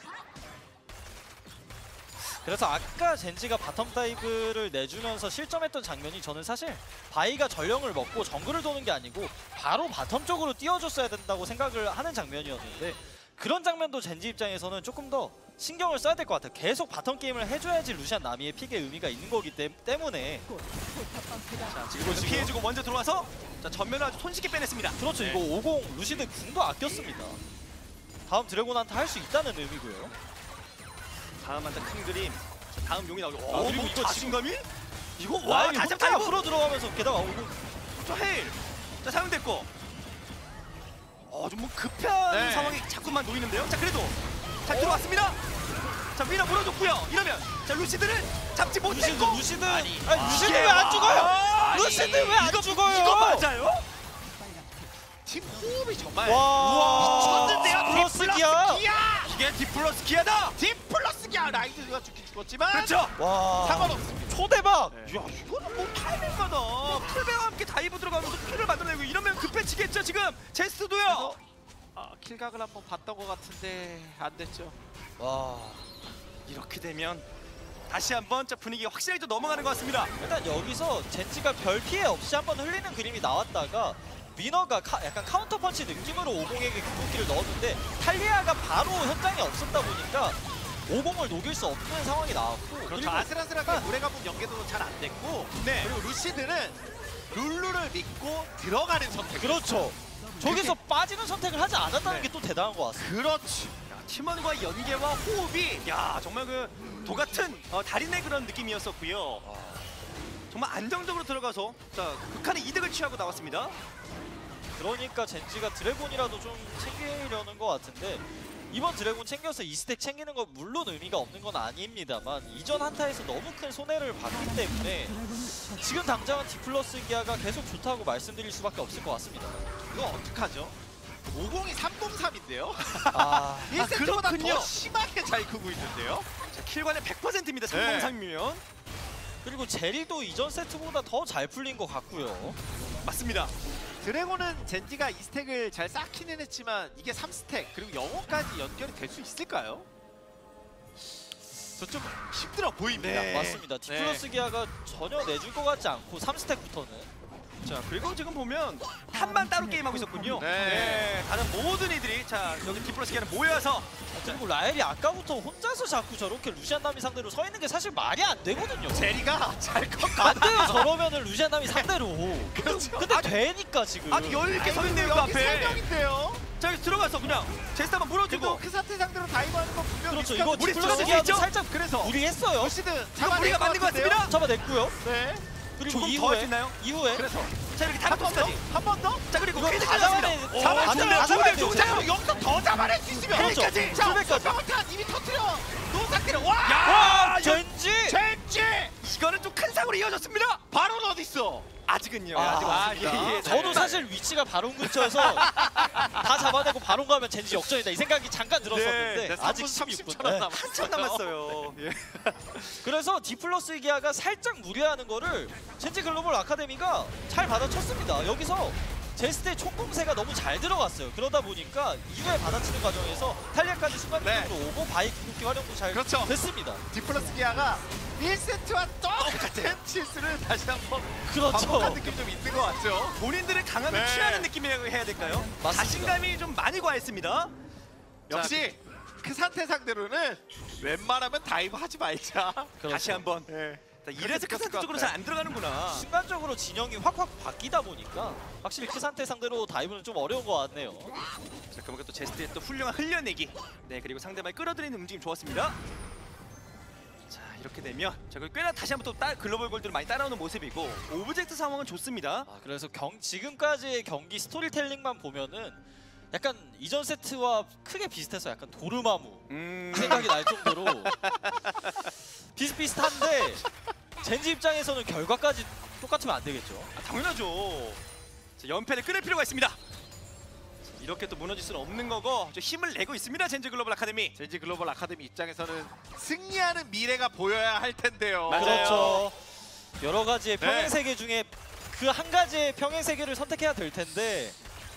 그래서 아까 젠지가 바텀 다이브를 내주면서 실점했던 장면이 저는 사실 바이가 전령을 먹고 정글을 도는 게 아니고 바로 바텀 쪽으로 띄워줬어야 된다고 생각을 하는 장면이었는데 그런 장면도 젠지 입장에서는 조금 더 신경을 써야 될 것 같아요. 계속 바텀 게임을 해줘야지 루시안 나미의 픽의 의미가 있는 거기 때문에 곧 포탑방패가 자, 지금 피해주고 먼저 들어와서 자, 전면을 아주 손쉽게 빼냈습니다. 그렇죠. 네. 이거 50 루시드 궁도 아꼈습니다. 다음 드래곤한테 할 수 있다는 의미고요. 다음 한타 큰 그림. 자, 다음 용이 나오죠. 그리고 뭐 이거 자신감이? 이거 와, 와, 다시 혼자 한번 앞으로 들어가면서 게다가 50 저 헤일. 자, 사용됐고. 좀 뭐 급한 네. 상황이 자꾸만 놓이는데요. 자, 그래도 잘 들어왔습니다. 자, 위로 물어줬고요. 이러면 자, 루시드를 잡지 못했고. 루시드 아니, 루시드 이게 왜 안 죽어요? 아니, 루시드 왜 안 죽어요? 이거 맞아요? 팀 호흡이 정말 와, 미쳤는데요. 플러스 기아. 이게 디플러스 기아다. 디플러스 기아 라이즈가 죽긴 죽었지만 그렇죠. 와, 상관없습니다. 초대박. 네. 야, 이거는 뭐 타이밍마다 풀배와 함께 다이브 들어가면서 킬을 만들어내고 이러면 급해지겠죠 지금. 제스트도요. 킬각을 한번 봤던 것 같은데 안 됐죠. 와, 이렇게 되면 다시 한번 자, 분위기가 확실하게 또 넘어가는 것 같습니다. 일단 여기서 젠지가 별 피해 없이 한번 흘리는 그림이 나왔다가 위너가 약간 카운터 펀치 느낌으로 50에게 궁극기를 넣었는데 탈리아가 바로 현장에 없었다 보니까 50을 녹일 수 없는 상황이 나왔고 그렇죠. 그리고 아슬아슬하게 물에 가본 연계도 잘 안 됐고 네. 그리고 루시드는 룰루를 믿고 들어가는 선택. 그렇죠. 저기서 빠지는 선택을 하지 않았다는 네. 게 또 대단한 것 같습니다. 그렇지. 팀원과의 연계와 호흡이 정말 그 도같은 달인의 그런 느낌이었었고요. 정말 안정적으로 들어가서 자, 극한의 이득을 취하고 나왔습니다. 그러니까 젠지가 드래곤이라도 좀 챙기려는 것 같은데 이번 드래곤 챙겨서 2스택 챙기는 건 물론 의미가 없는 건 아닙니다만 이전 한타에서 너무 큰 손해를 봤기 때문에 지금 당장은 디플러스 기아가 계속 좋다고 말씀드릴 수밖에 없을 것 같습니다. 이거 어떡하죠? 502 303인데요. 아, 1세트보다 그렇군요. 더 심하게 잘 크고 있는데요. 자, 킬관의 100%입니다. 네. 303이면 그리고 제리도 이전 세트보다 더 잘 풀린 것 같고요. 맞습니다. 드래곤은 젠지가 2스택을 잘 쌓기는 했지만 이게 3스택 그리고 영어까지 연결이 될 수 있을까요? 저 좀 힘들어 보입니다. 네. 맞습니다. 디플러스 기아가 전혀 내줄 것 같지 않고 3스택부터는 자, 그리고 지금 보면 한만 따로 게임하고 있었군요. 네. 다른 모든 이들이 자 여기 디플러스 기아는 모여서 그리고 라엘이 아까부터 혼자서 자꾸 저렇게 루시안 남이 상대로 서 있는 게 사실 말이 안 되거든요. 제리가 잘 컸고 안 돼요. 저러면은 루시안 남이 상대로. 그렇죠. 근데 되니까 지금. 아주 여유 있게 서 있네요 그 여기 앞에. 3명인데요. 자, 여기 들어가서 그냥 제스트 한번 그리고 물어주고. 그 사태 상대로 다이브하는 거 분명 그렇죠. 리스크가 이거 우리 디플러스 들어가서 기아도 있죠? 살짝 그래서 무리했어요. 러시드 이거 잡아낼 우리가 만든 것 같은데요? 같습니다. 잡아냈고요. 네. 그리고 조금 더 할 수 있나요? 이후에 그래서 자, 이렇게 한 번 더? 다크포스까지. 한 번 더? 자, 그리고 이거 퀴즈 다 끝났습니다. 잡아내- 잡았습니다. 다 잡아내야 돼요. 잠깐만 여기서 더 잡아낼 수 있으면 그렇죠. 여기까지. 자, 수백까지. 수백까지 이미 터뜨려 놓은 상태로 와! 야, 젠지. 젠지! 이거는 좀 큰 사고로 이어졌습니다. 바로는 어딨어? 아직은요. 아, 아직 없습니다. 예. 저도 사실 위치가 바론 근처여서 다 잡아내고 바론 가면 젠지 역전이다 이 생각이 잠깐 들었었는데 네, 아직 3분 16분. 30초 남았어요. 한참 남았어요. 예. 그래서 디플러스 기아가 살짝 무리하는 거를 젠지 글로벌 아카데미가 잘 받아쳤습니다. 여기서 제스트의 총공세가 너무 잘 들어갔어요. 그러다 보니까 이후에 받아치는 과정에서 탈리아까지 순간적으로 오고 바이 궁극기 활용도 잘 그렇죠. 됐습니다. 디플러스 기아가 1세트와 똑같은 실수를 다시 한번 그렇죠. 반복한 느낌 좀 있는 것 같죠? 본인들의 강함을 네. 취하는 느낌이라고 해야 될까요? 맞습니다. 자신감이 좀 많이 과했습니다. 역시 그 상태 상대로는 웬만하면 다이브 하지 말자. 그렇죠. 다시 한번. 네. 자, 이래서 그렇게 크산트 쪽으로 것 잘 같아요. 안 들어가는구나. 순간적으로 진영이 확확 바뀌다 보니까 확실히 그 상태 상대로 다이브는 좀 어려운 것 같네요. 자, 그러면 또 제스트의 또 훌륭한 흘려내기. 네, 그리고 상대방이 끌어들이는 움직임 좋았습니다. 자, 이렇게 되면 자, 그리고 꽤나 다시 한번 또 글로벌 골드를 많이 따라오는 모습이고 오브젝트 상황은 좋습니다. 아, 그래서 지금까지의 경기 스토리텔링만 보면은 약간 이전 세트와 크게 비슷해서 약간 도르마무 생각이 날 정도로 비슷비슷한데 젠지 입장에서는 결과까지 똑같으면 안 되겠죠. 당연하죠. 자, 연패를 끊을 필요가 있습니다. 자, 이렇게 또 무너질 수는 없는 거고 좀 힘을 내고 있습니다. 젠지 글로벌 아카데미. 젠지 글로벌 아카데미 입장에서는 승리하는 미래가 보여야 할 텐데요. 맞아요. 그렇죠. 여러 가지의 네. 평행 세계 중에 그 한 가지의 평행 세계를 선택해야 될 텐데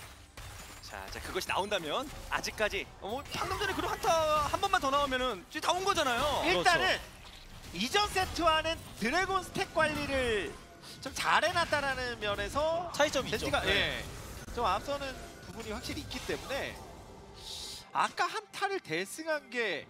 자, 그것이 나온다면 아직까지 방금 전에 그런 한타 한 번만 더 나오면은 이제 다 온 거잖아요. 일단은 이전 세트와는 드래곤 스택 관리를 좀 잘해놨다라는 면에서 차이점이 있죠. 젠지가 네. 좀 앞서는 부분이 확실히 있기 때문에 아까 한타를 대승한 게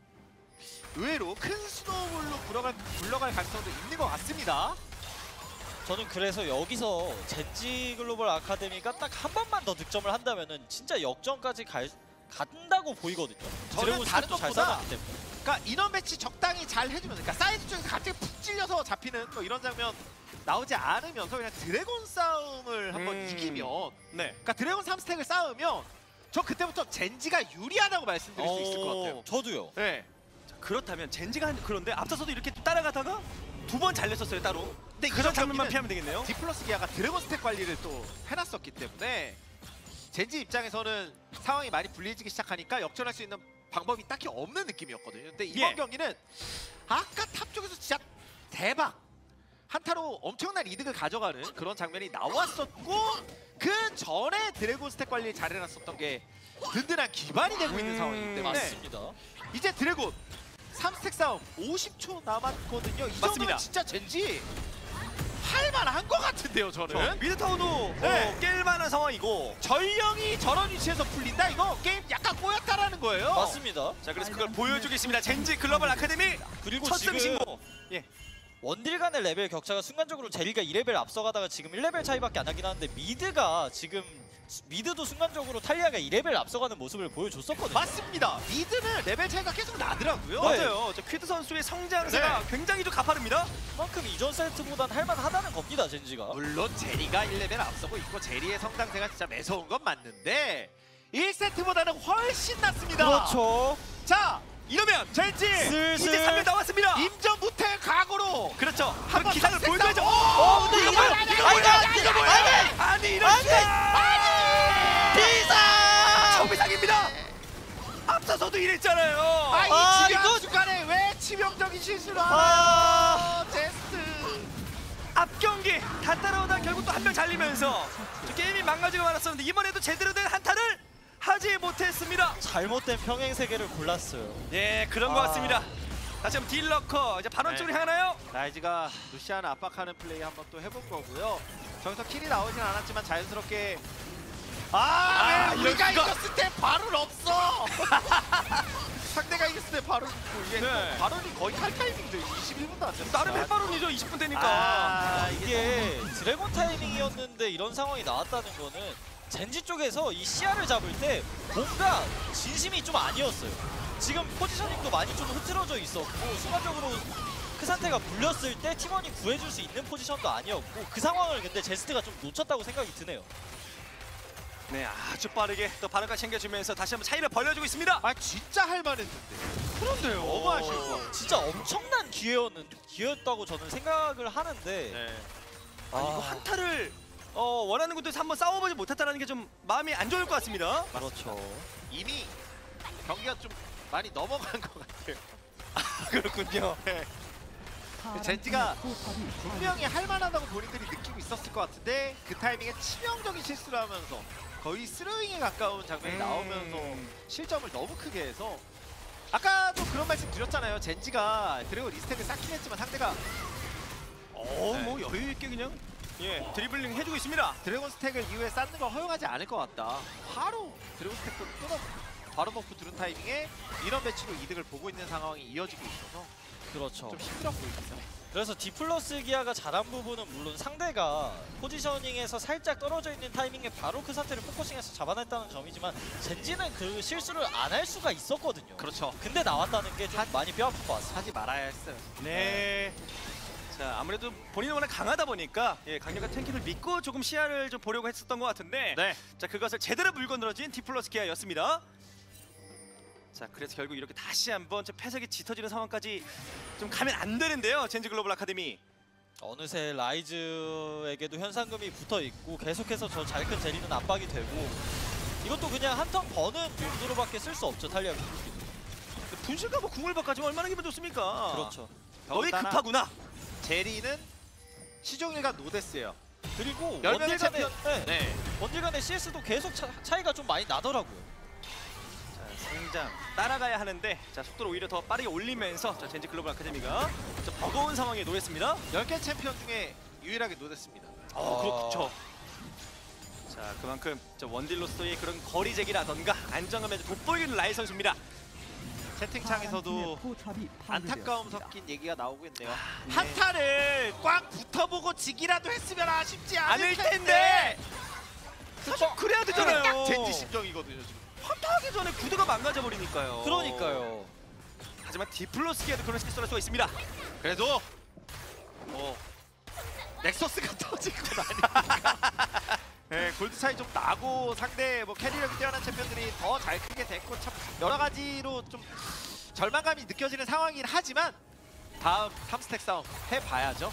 의외로 큰 스노우볼로 굴러갈 가능성도 있는 것 같습니다. 저는 그래서 여기서 젠지 글로벌 아카데미가 딱 한 번만 더 득점을 한다면은 진짜 역전까지 간다고 보이거든요. 저는 드래곤 다른 스톱도 잘 것보다 쌓았기 때문에. 그러니까 인원 배치 적당히 잘 해주면, 그러니까 사이드 쪽에서 갑자기 푹 찔려서 잡히는 뭐 이런 장면 나오지 않으면서 그냥 드래곤 싸움을 한번 이기면, 네. 그러니까 드래곤 3스택을 쌓으면 저 그때부터 젠지가 유리하다고 말씀드릴 수 있을 것 같아요. 저도요. 네. 자, 그렇다면 젠지가 그런데 앞서서도 이렇게 또 따라가다가 두 번 잘렸었어요 따로. 근데 그런 이전 장면만 경기는 피하면 되겠네요. 디플러스 기아가 드래곤 스택 관리를 또 해놨었기 때문에 젠지 입장에서는 상황이 많이 불리해지기 시작하니까 역전할 수 있는 방법이 딱히 없는 느낌이었거든요. 근데 이번 예. 경기는 아까 탑 쪽에서 진짜 대박 한타로 엄청난 이득을 가져가는 그런 장면이 나왔었고, 그 전에 드래곤 스택 관리를 잘 해놨었던 게 든든한 기반이 되고 있는 상황이기 때문에 맞습니다. 이제 드래곤 3스택 싸움 50초 남았거든요. 이 맞습니다. 정도면 진짜 젠지 할만한 것 같은데요, 저는. 미드타워도 네. 깰 만한 상황이고. 전령이 저런 위치에서 풀린다? 이거 게임 약간 꼬였다라는 거예요. 맞습니다. 자, 그래서 그걸 보여주겠습니다. 젠지 글로벌 아카데미 그리고 첫 승 지금 신고. 예. 원딜 간의 레벨 격차가 순간적으로 제리가 2레벨 앞서가다가 지금 1레벨 차이밖에 안 나긴 하는데 미드가 지금 미드도 순간적으로 탈리아가 2레벨 앞서가는 모습을 보여줬었거든요. 맞습니다. 미드는 레벨 차이가 계속 나더라고요. 네. 맞아요. 저 퀴드 선수의 성장세가 네. 굉장히 좀 가파릅니다. 그만큼 이전 세트보단 할만하다는 겁니다, 젠지가. 물론 제리가 1레벨 앞서고 있고 제리의 성장세가 진짜 매서운 건 맞는데 1세트보다는 훨씬 낫습니다. 그렇죠. 자, 이러면 젠지 슬슬 이제 3명 나왔습니다. 임전부태 각오로 그렇죠. 그 한번 기사를 싹 보여줘야죠. 싹 근데 이거 이거 뭐야? 이거 뭐야? 이거 뭐야? 아니 이런 비상! 초비상입니다. 앞서서도 이랬잖아요. 아, 이 아, 중요한 이거- 순간에 왜 치명적인 실수를 아. 하나요? 제스트. 앞 경기 다 따라오다 결국 또 한 명 잘리면서 저 게임이 망가지고 말았었는데 이번에도 제대로 된 한타를 하지 못했습니다. 잘못된 평행 세계를 골랐어요. 예, 그런 것 같습니다. 다시 한번 딜러커 이제 발언 쪽으로 향하나요? 라이즈가 루시안을 압박하는 플레이 한번 또 해본 거고요. 저기서 킬이 나오진 않았지만 자연스럽게 왜 우리가 이거- 이겼을 때 발언 없어. 상대가 이겼을 때 발언 있고 이게 네. 발언이 거의 할 타이밍도 21분도 안 됐어. 나름 햇발언이죠. 20분 되니까. 아, 이게 드래곤 타이밍이었는데 이런 상황이 나왔다는 거는 젠지 쪽에서 이 시야를 잡을 때 뭔가 진심이 좀 아니었어요. 지금 포지셔닝도 많이 좀 흐트러져 있었고 순간적으로 그 상태가 불렸을 때 팀원이 구해줄 수 있는 포지션도 아니었고 그 상황을 근데 제스트가 좀 놓쳤다고 생각이 드네요. 네, 아주 빠르게 또 발언까지 챙겨주면서 다시 한번 차이를 벌려주고 있습니다. 아 진짜 할 만했는데. 그런데요. 너무 아쉬워. 진짜 엄청난 기회였다고 저는 생각을 하는데 네. 아니, 이거 한타를 원하는 곳에서 한번 싸워보지 못했다는 게 좀 마음이 안 좋을 것 같습니다. 그렇죠. 이미 경기가 좀 많이 넘어간 것 같아요. 그렇군요. 젠지가 분명히 할 만하다고 본인들이 느끼고 있었을 것 같은데 그 타이밍에 치명적인 실수를 하면서 거의 스로잉에 가까운 장면이 나오면서 실점을 너무 크게 해서 아까도 그런 말씀 드렸잖아요. 젠지가 드래곤 리스택을 쌓긴 했지만 상대가 네. 뭐 여유 있게 그냥 드리블링 해주고 있습니다. 드래곤 스택을 이후에 쌓는 걸 허용하지 않을 것 같다. 바로 드래곤 스택도 끊어 바로 버프 두른 타이밍에 이런 배치로 이득을 보고 있는 상황이 이어지고 있어서 그렇죠. 좀 힘들어 보입니다. 그래서 디플러스 기아가 잘한 부분은 물론 상대가 포지셔닝에서 살짝 떨어져 있는 타이밍에 바로 그 상태를 포커싱해서 잡아냈다는 점이지만 젠지는 그 실수를 안 할 수가 있었거든요. 그렇죠. 근데 나왔다는 게 좀 많이 뼈 아플 것 같습니다. 하지 말아야 했어요. 네. 자, 아무래도 본인은 워낙 강하다 보니까 강력한 탱킹을 믿고 조금 시야를 좀 보려고 했었던 것 같은데 네. 자, 그것을 제대로 물고 늘어진 디플러스 기아였습니다. 자, 그래서 결국 이렇게 다시 한번 패색이 짙어지는 상황까지 좀 가면 안 되는데요. 젠지 글로벌 아카데미. 어느새 라이즈에게도 현상금이 붙어 있고 계속해서 저 잘 큰 제리는 압박이 되고 이것도 그냥 한 턴 버는 용도로밖에 쓸 수 없죠. 탈리아 분실과 뭐 궁을박까지면 얼마나 기분 좋습니까? 그렇죠. 너희 더군다나 급하구나. 제리는 시종일과 노데스예요. 그리고 열명의 원딜 간의 챔피언. 네. 원딜 간의 CS도 계속 차이가 좀 많이 나더라고요. 자, 성장 따라가야 하는데 자, 속도를 오히려 더 빠르게 올리면서 자, 젠지 글로벌 아카데미가 자, 버거운 상황에 놓였습니다. 10개 챔피언 중에 유일하게 노데스입니다. 그렇죠. 자, 그만큼 저 원딜로서의 그런 거리제기라던가 안정감에 돋보이는 라이 선수입니다. 채팅창에서도 안타까움 섞인 섞인 얘기가 나오고 있네요. 네. 한타를 꽉 붙어보고 지기라도 했으면 아쉽지 않을 않을 텐데. 텐데. 사실 그래야 되잖아요. 딱 젠지 심정이거든요 지금. 한타하기 전에 구도가 망가져 버리니까요. 그러니까요. 하지만 디플러스기에도 그런 실수를 할 수가 있습니다. 그래도 뭐 넥서스가 터진 건 아니니까. 네, 골드 차이 좀 나고 상대 뭐 캐리력이 뛰어난 챔피언들이 더 잘 크게 됐고 참 여러 가지로 좀 절망감이 느껴지는 상황이긴 하지만 다음 3스택 싸움 해봐야죠.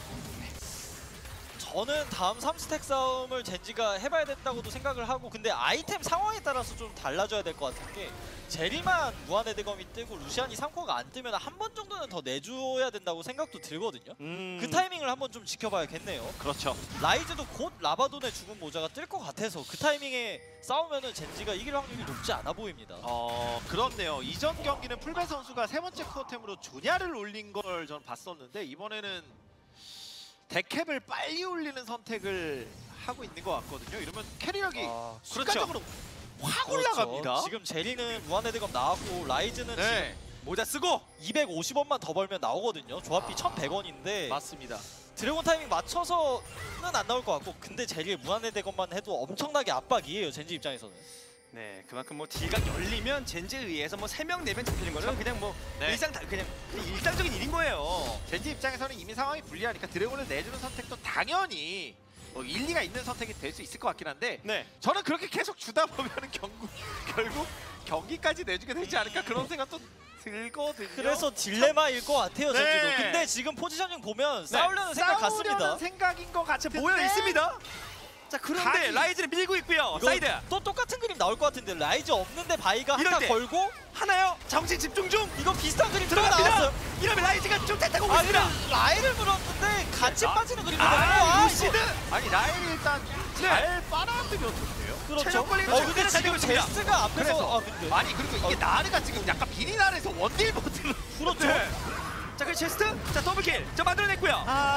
저는 다음 3스택 싸움을 젠지가 해봐야 된다고도 생각을 하고 근데 아이템 상황에 따라서 좀 달라져야 될 것 같은 게 제리만 무한의 대검이 뜨고 루시안이 3코어가 안 뜨면 한 번 정도는 더 내줘야 된다고 생각도 들거든요. 그 타이밍을 한번 좀 지켜봐야겠네요. 그렇죠. 라이즈도 곧 라바돈의 죽은 모자가 뜰 것 같아서 그 타이밍에 싸우면은 젠지가 이길 확률이 높지 않아 보입니다. 그렇네요. 이전 경기는 풀베 선수가 세 번째 코어템으로 조냐를 올린 걸 전 봤었는데 이번에는 데캡을 빨리 올리는 선택을 하고 있는 것 같거든요. 이러면 캐리력이 순간적으로 확 올라갑니다. 그렇죠. 지금 제리는 무한의 대검 나왔고 라이즈는 네, 모자 쓰고 지금 250원만 더 벌면 나오거든요. 조합비 1,100원인데 맞습니다. 드래곤 타이밍 맞춰서는 안 나올 것 같고 근데 제리의 무한의 것만 해도 엄청나게 압박이에요 젠지 입장에서는. 네, 그만큼 뭐 D가 열리면 젠지에 의해서 뭐 3명 4명 잡히는 거는 그냥 뭐 네. 그냥 일상적인 일인 거예요. 젠지 입장에서는 이미 상황이 불리하니까 드래곤을 내주는 선택도 당연히 뭐 일리가 있는 선택이 될 수 있을 것 같긴 한데 네. 저는 그렇게 계속 주다 보면은 결국 경기까지 내주게 되지 않을까 그런 생각도 들거든요. 그래서 딜레마일 것 같아요 네. 젠지도. 근데 지금 포지셔닝 보면 싸우려는 생각 같습니다. 싸우려는 생각인 것 같은데 모여 있습니다. 자, 그런데 각이- 라이즈를 밀고 있고요. 이거 사이드 또 똑같은 그림 나올 것 같은데 라이즈 없는데 바이가 이럴 하나 때. 걸고 하나요. 정신 집중 중. 이거 비슷한 그림 또 들어갑니다. 나왔어요. 이러면 라이즈가 좀 탈타고 오고 아 있습니다. 근데 라이를 물었는데 같이 빠지는 그림이 아, 루시드. 아니 라인이 일단 잘 빨아들였는데요. 그렇죠. 체력 관리가 근데 적절히 잘 되고 지금 있습니다. 제스가 앞에서 그래서 근데 아니 그리고 이게 나르가 지금 약간 비닌 아래서 원딜 버튼을 그렇죠. 네. 자, 그 제스트. 자, 더블킬. 저 만들어냈고요.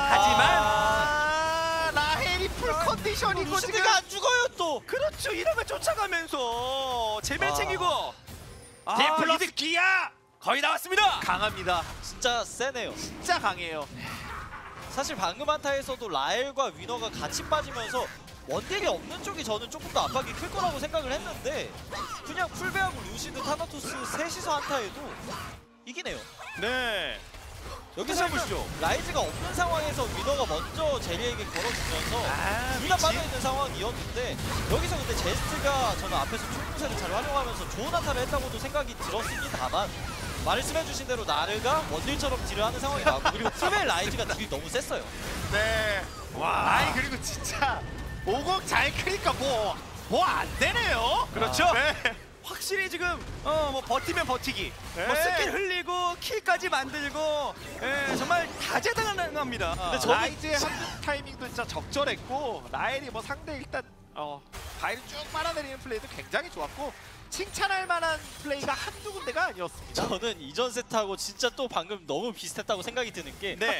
하지만 라헬이 풀 컨디션이고 지금 루시드가 안 죽어요 또. 그렇죠. 이러면 쫓아가면서 제벨 아. 챙기고. 디플러스 이득 기야 거의 나왔습니다. 강합니다. 진짜 세네요. 진짜 강해요. 사실 방금 한타에서도 라엘과 위너가 같이 빠지면서 원딜이 없는 쪽이 저는 조금 더 압박이 클 거라고 생각을 했는데 그냥 풀베하고 루시드, 타나토스 셋이서 한타에도 이기네요. 네. 여기서 보시죠. 라이즈가 없는 상황에서 위너가 먼저 제리에게 걸어주면서 아, 둘 다 미치. 빠져있는 상황이었는데 여기서 근데 제스트가 저는 앞에서 충분세를 잘 활용하면서 좋은 한타를 했다고도 생각이 들었습니다만 말씀해주신 대로 나르가 원딜처럼 딜을 하는 상황이 나오고 그리고 풀베 라이즈가 딜이 너무 셌어요. 네. 와. 아니 그리고 진짜 50 잘 크니까 뭐 안 되네요. 그렇죠. 네. 확실히 지금 뭐 버티면 버티기, 네. 뭐 스킬 흘리고 킬까지 만들고, 정말 다재다능합니다. 근데 저는 라이즈의 한국 타이밍도 진짜 적절했고 라엘이 뭐 상대 일단 바위를 쭉 빨아내리는 플레이도 굉장히 좋았고 칭찬할 만한 플레이가 한두 군데가 아니었습니다. 저는 이전 세트하고 진짜 또 방금 너무 비슷했다고 생각이 드는 게 네.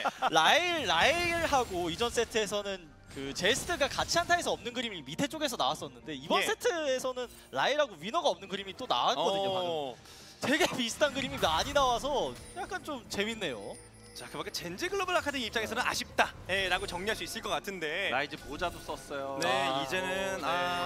라일하고 이전 세트에서는 그 제스트가 같이 한타에서 없는 그림이 밑에 쪽에서 나왔었는데 이번 예. 세트에서는 라일하고 위너가 없는 그림이 또 나왔거든요. 방금. 되게 비슷한 그림이 많이 나와서 약간 좀 재밌네요. 자, 그밖에 젠지 글로벌 아카데미 입장에서는 아쉽다, 라고 정리할 수 있을 것 같은데. 라이즈 모자도 썼어요. 네, 이제는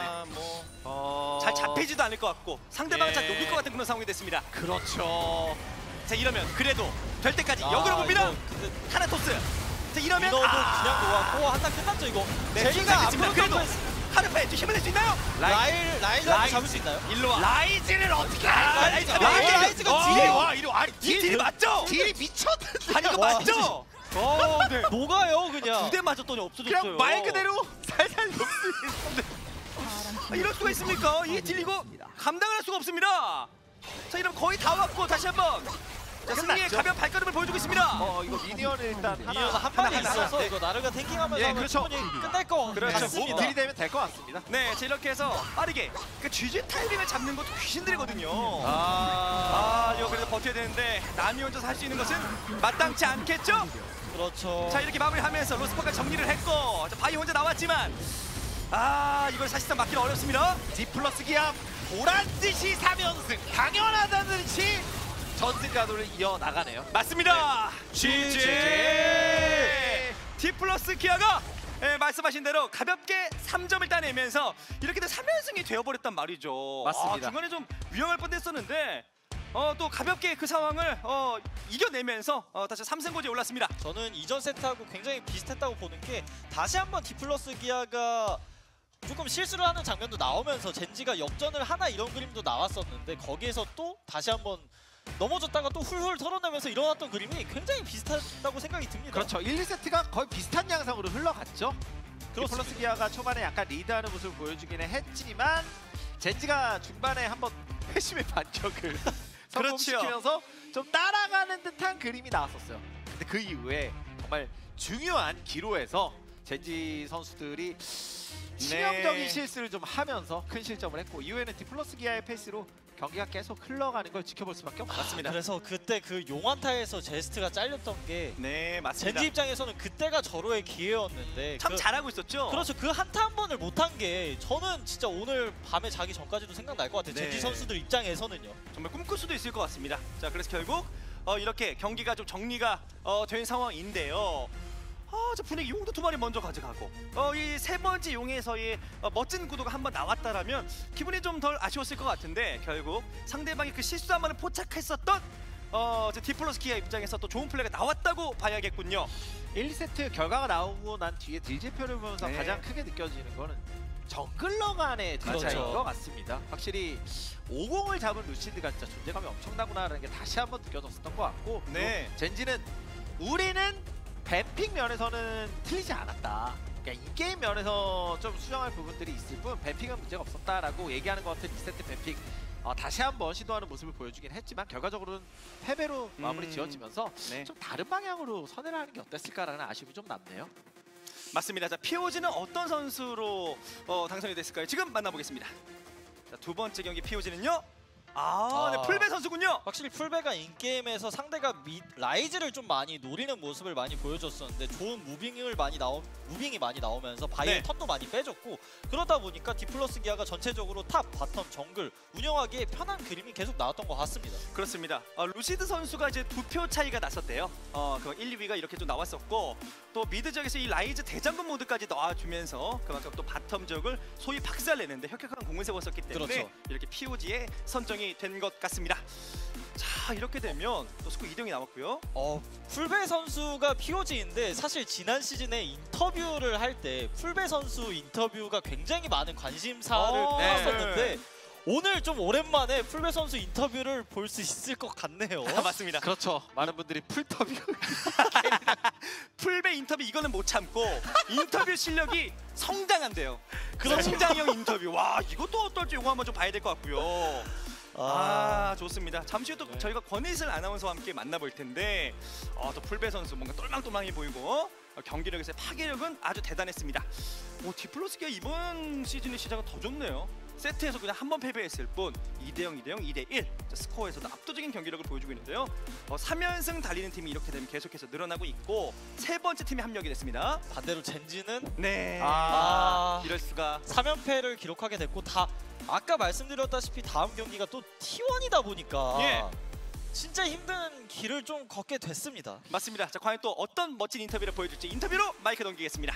네. 잘 잡히지도 않을 것 같고 상대방을 예. 잘 녹일 것 같은 그런 상황이 됐습니다. 그렇죠. 자, 이러면 그래도 될 때까지 아, 역으로 봅니다. 이거 근데 타나토스. 자, 이러면 위너도 그냥 놓았고 한타 끝났죠 이거. 네, 제리가 됐습니다. 앞으로 그래도 점프했- 카르페 좀 힘을 낼 수 있나요? 라일을 잡을 수 있나요? 일로 와. 라이즈를 어떻게 라이즈, 라이즈가 딜이 딜이 와 이리 아니 딜이 맞죠? 딜이 미쳤는데. 아니, 이거 와, 맞죠? 네. 녹아요 그냥. 두 대 맞았더니 없어졌어요. 그냥 말 그대로 살살 녹수 있는데. 이럴 수가 있습니까? 이 딜 이거 감당을 할 수가 없습니다. 자, 이러면 거의 다 왔고 다시 한번 자, 승리의 끝났죠? 가벼운 발걸음을 보여주고 있습니다. 이거 미니언을 일단 미니언 한 하나, 방에 하나, 있어서 하나. 이거 나르가 탱킹하면서 예, 하면 그렇죠. 충분히 끝날 것 그렇죠. 같습니다. 딜이 되면 될 것 같습니다. 네, 자, 이렇게 해서 빠르게 그 GG 타이밍을 잡는 것도 귀신들이거든요. 이거 그래도 버텨야 되는데 남이 혼자서 할 수 있는 것은 마땅치 않겠죠? 그렇죠. 자, 이렇게 마무리하면서 로스퍼가 정리를 했고 자, 바이 혼자 나왔지만 이걸 사실상 막기는 어렵습니다. 디플러스 기압 보란듯이 3연승 당연하다는 듯이 전승 가도를 이어나가네요. 맞습니다. GG. 디플러스 기아가 말씀하신 대로 가볍게 3점을 따내면서 이렇게 3연승이 되어버렸단 말이죠. 맞습니다. 중간에 좀 위험할 뻔했었는데 또 가볍게 그 상황을 이겨내면서 다시 3승고지에 올랐습니다. 저는 이전 세트하고 굉장히 비슷했다고 보는 게 다시 한번 디플러스 기아가 조금 실수를 하는 장면도 나오면서 젠지가 역전을 하나 이런 그림도 나왔었는데 거기에서 또 다시 한번 넘어졌다가 또 훌훌 털어내면서 일어났던 그림이 굉장히 비슷하다고 생각이 듭니다. 그렇죠. 1, 2세트가 거의 비슷한 양상으로 흘러갔죠. 그렇습니다. 디플러스 기아가 초반에 약간 리드하는 모습을 보여주기는 했지만 젠지가 중반에 한번 회심의 반격을 성공시키면서 좀 따라가는 듯한 그림이 나왔었어요. 근데 그 이후에 정말 중요한 기로에서 젠지 선수들이 치명적인 실수를 좀 하면서 큰 실점을 했고 이후에는 디플러스 기아의 페이스로 경기가 계속 흘러가는 걸 지켜볼 수밖에 없습니다. 맞습니다. 그래서 그때 그 용환타에서 제스트가 잘렸던 게 네, 맞습니다. 젠지 입장에서는 그때가 절호의 기회였는데 참 잘하고 있었죠. 그렇죠. 그 한타 한 번을 못한 게 저는 진짜 오늘 밤에 자기 전까지도 생각날 것 같아요. 네. 젠지 선수들 입장에서는요. 정말 꿈꿀 수도 있을 것 같습니다. 자, 그래서 결국 이렇게 경기가 좀 정리가 된 상황인데요. 저 분위기 용도 두 마리 먼저 가져가고 이 세 번째 용에서의 멋진 구도가 한번 나왔다라면 기분이 좀 덜 아쉬웠을 것 같은데 결국 상대방이 그 실수 한 번을 포착했었던 디플러스 기아 입장에서 또 좋은 플레이가 나왔다고 봐야겠군요. 1세트 결과가 나오고 난 뒤에 딜제표를 보면서 네. 가장 크게 느껴지는 거는 정글러 간의 딜 차이인 그렇죠. 것 같습니다. 확실히 50을 잡은 루시드가 진짜 존재감이 엄청나구나라는 게 다시 한번 느껴졌었던 것 같고 네. 또 젠지는 우리는 뱀픽 면에서는 틀리지 않았다. 그러니까 이 게임 면에서 좀 수정할 부분들이 있을 뿐 뱀픽은 문제가 없었다라고 얘기하는 것 같은 2세트 뱀픽 다시 한번 시도하는 모습을 보여주긴 했지만 결과적으로는 패배로 마무리 지어지면서 네. 좀 다른 방향으로 선회를 하는 게 어땠을까라는 아쉬움이 좀 남네요. 맞습니다. 자, POG는 어떤 선수로 당선이 됐을까요? 지금 만나보겠습니다. 자, 두 번째 경기 POG는요. 네, 풀베 선수군요. 확실히 풀베가 인게임에서 상대가 라이즈를 좀 많이 노리는 모습을 많이 보여줬었는데 좋은 무빙이 많이 나오면서 바이의 네. 턴도 많이 빼줬고 그러다 보니까 디플러스 기아가 전체적으로 탑, 바텀, 정글 운영하기에 편한 그림이 계속 나왔던 것 같습니다. 그렇습니다. 루시드 선수가 이제 2표 차이가 났었대요. 그 1, 2위가 이렇게 좀 나왔었고 또 미드 지역에서 이 라이즈 대장군 모드까지 넣어주면서 그만큼 또 바텀 지역을 소위 박살내는데 혁혁한 공을 세웠었기 때문에 그렇죠. 이렇게 POG에 선정이 된 것 같습니다. 자, 이렇게 되면 또 스코 2등이 남았고요. 풀베 선수가 POG인데 사실 지난 시즌에 인터뷰를 할 때 풀베 선수 인터뷰가 굉장히 많은 관심사를 네. 받았었는데 오늘 좀 오랜만에 풀베 선수 인터뷰를 볼 수 있을 것 같네요. 맞습니다. 그렇죠. 많은 분들이 풀터뷰 풀베 인터뷰 이거는 못 참고 인터뷰 실력이 성장한대요. 그렇죠. 성장형 인터뷰. 와, 이것도 어떨지 이거 한번 좀 봐야 될 것 같고요. 좋습니다. 잠시 후 또 네. 저희가 권희슬 아나운서와 함께 만나볼 텐데 또 풀베 선수 뭔가 똘망똘망해 보이고 경기력에서의 파괴력은 아주 대단했습니다. 디플러스기가 이번 시즌의 시작은 더 좋네요. 세트에서 그냥 한 번 패배했을 뿐 2대0, 2대0, 2대1 스코어에서도 압도적인 경기력을 보여주고 있는데요. 3연승 달리는 팀이 이렇게 되면 계속해서 늘어나고 있고 세 번째 팀이 합력이 됐습니다. 반대로 젠지는 네. 이럴 수가. 3연패를 기록하게 됐고 다 아까 말씀드렸다시피 다음 경기가 또 T1이다 보니까 예. 진짜 힘든 길을 좀 걷게 됐습니다. 맞습니다. 자, 과연 또 어떤 멋진 인터뷰를 보여줄지 인터뷰로 마이크 넘기겠습니다.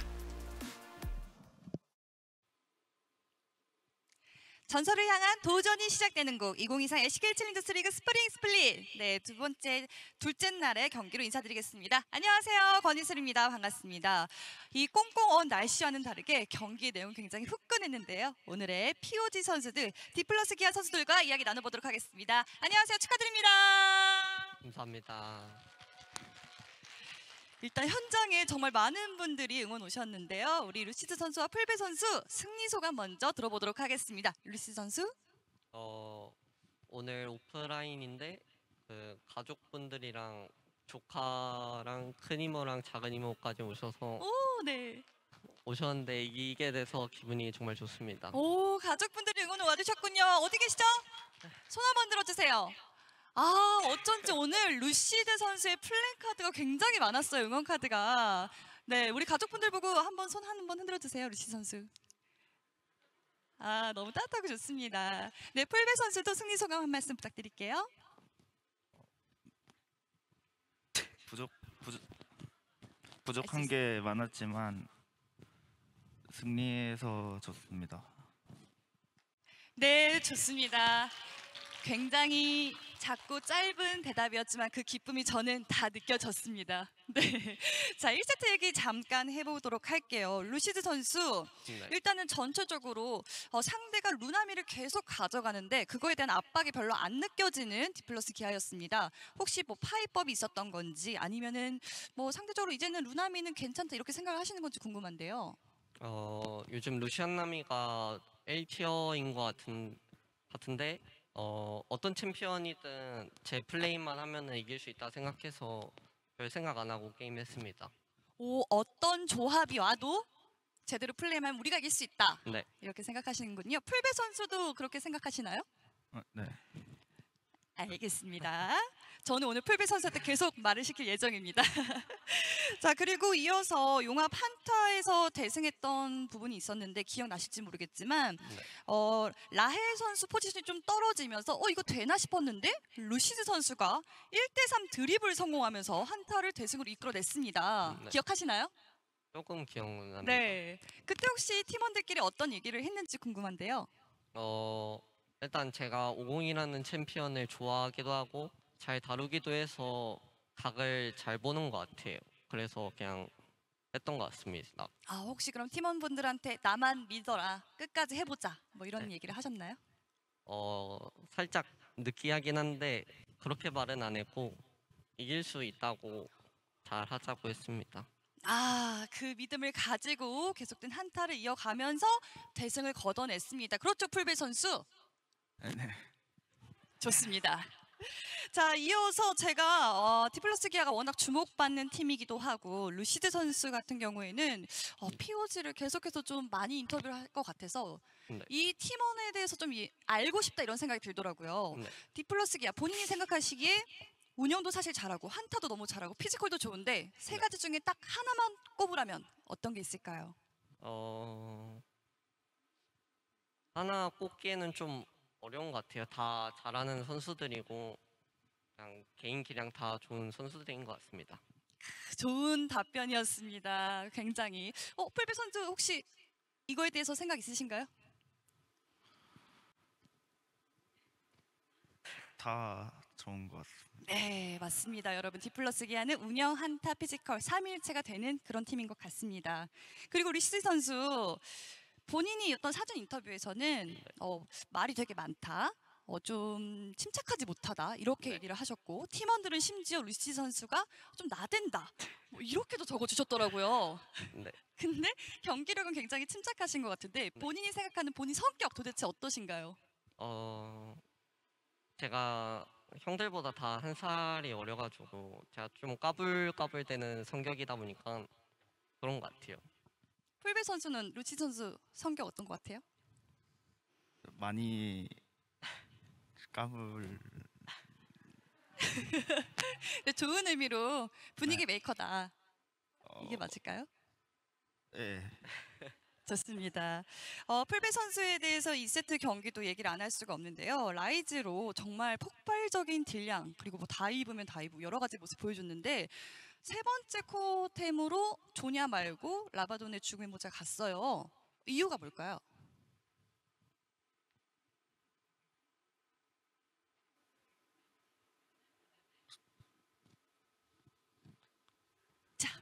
전설을 향한 도전이 시작되는 곡 2023 SK 챌린저스 리그 스프링 스플릿. 네, 둘째 날의 경기로 인사드리겠습니다. 안녕하세요, 권희슬입니다. 반갑습니다. 이 꽁꽁 날씨와는 다르게 경기 내용 굉장히 후끈했는데요. 오늘의 POG 선수들, 디플러스 기아 선수들과 이야기 나눠보도록 하겠습니다. 안녕하세요, 축하드립니다. 감사합니다. 일단 현장에 정말 많은 분들이 응원 오셨는데요. 우리 루시드 선수와 풀베 선수 승리 소감 먼저 들어보도록 하겠습니다. 루시드 선수. 오늘 오프라인인데 그 가족분들이랑 조카랑 큰 이모랑 작은 이모까지 네. 오셨는데 이기게 돼서 기분이 정말 좋습니다. 오, 가족분들이 응원을 와주셨군요. 어디 계시죠? 손 한번 들어주세요. 어쩐지 오늘 루시드 선수의 플랜카드가 굉장히 많았어요. 응원 카드가. 네, 우리 가족분들 보고 한번 손 한번 흔들어 주세요, 루시드 선수. 너무 따뜻하고 좋습니다. 네, 풀베 선수도 승리 소감 한 말씀 부탁드릴게요. 부족한 게 많았지만 승리해서 좋습니다. 네, 좋습니다. 굉장히 작고 짧은 대답이었지만 그 기쁨이 저는 다 느껴졌습니다. 네. 자, 1세트 얘기 잠깐 해보도록 할게요. 루시드 선수, 네. 일단은 전체적으로 상대가 루나미를 계속 가져가는데 그거에 대한 압박이 별로 안 느껴지는 디플러스 기아였습니다. 혹시 뭐 파이법이 있었던 건지 아니면은 뭐 상대적으로 이제는 루나미는 괜찮다 이렇게 생각을 하시는 건지 궁금한데요. 요즘 루시안 나미가 1티어인 것 같은데 어떤 챔피언이든 제 플레이만 하면은 이길 수 있다 생각해서 별 생각 안 하고 게임했습니다. 오, 어떤 조합이 와도 제대로 플레이하면 우리가 이길 수 있다. 네. 이렇게 생각하시는군요. 풀베 선수도 그렇게 생각하시나요? 네. 알겠습니다. 저는 오늘 풀비 선수한테 계속 말을 시킬 예정입니다. 자, 그리고 이어서 용합 한타에서 대승했던 부분이 있었는데 기억나실지 모르겠지만 라헬 선수 포지션이 좀 떨어지면서 이거 되나 싶었는데 루시드 선수가 1대3 드리블 성공하면서 한타를 대승으로 이끌어냈습니다. 네. 기억하시나요? 조금 기억납니다. 네. 그때 혹시 팀원들끼리 어떤 얘기를 했는지 궁금한데요. 일단 제가 50이라는 챔피언을 좋아하기도 하고 잘 다루기도 해서 각을 잘 보는 것 같아요. 그래서 그냥 했던 것 같습니다. 아, 혹시 그럼 팀원분들한테 나만 믿어라, 끝까지 해보자, 뭐 이런 네. 얘기를 하셨나요? 살짝 느끼하긴 한데 그렇게 말은 안 했고 이길 수 있다고 잘 하자고 했습니다. 아, 그 믿음을 가지고 계속된 한타를 이어가면서 대승을 거둬냈습니다. 그렇죠, 풀베 선수? 네. 좋습니다. 자, 이어서 제가 디플러스 기아가 워낙 주목받는 팀이기도 하고 루시드 선수 같은 경우에는 POG를 계속해서 좀 많이 인터뷰를 할 것 같아서 네. 이 팀원에 대해서 좀 알고 싶다 이런 생각이 들더라고요. 네. 디플러스 기아 본인이 생각하시기에 운영도 사실 잘하고 한타도 너무 잘하고 피지컬도 좋은데 세 가지 중에 딱 하나만 꼽으라면 어떤 게 있을까요? 하나 꼽기에는 좀 어려운 것 같아요. 다 잘하는 선수들이고 그냥 개인 기량 다 좋은 선수들인 것 같습니다. 좋은 답변이었습니다. 굉장히. 풀베 선수 혹시 이거에 대해서 생각 있으신가요? 다 좋은 것 같습니다. 네, 맞습니다. 여러분, 디플러스 기아는 운영, 한타, 피지컬 3일체가 되는 그런 팀인 것 같습니다. 그리고 리시 선수 본인이 어떤 사전 인터뷰에서는 말이 되게 많다, 좀 침착하지 못하다 이렇게 네. 얘기를 하셨고 팀원들은 심지어 리시 선수가 좀 나댄다 뭐 이렇게도 적어주셨더라고요. 네. 근데 경기력은 굉장히 침착하신 것 같은데 본인이 생각하는 본인 성격 도대체 어떠신가요? 제가 형들보다 다 한 살이 어려가지고 제가 좀 까불까불대는 성격이다 보니까 그런 것 같아요. 풀베 선수는 루치 선수 성격 어떤 것 같아요? 많이 까불. 네, 좋은 의미로 분위기 메이커다. 이게 어, 맞을까요? 예. 좋습니다. 풀베 선수에 대해서 2세트 경기도 얘기를 안 할 수가 없는데요. 라이즈로 정말 폭발적인 딜량 그리고 뭐 다이브면 다이브 여러 가지 모습 보여줬는데 세 번째 코템으로 조냐 말고 라바돈의 죽음의 모자 갔어요. 이유가 뭘까요? 자,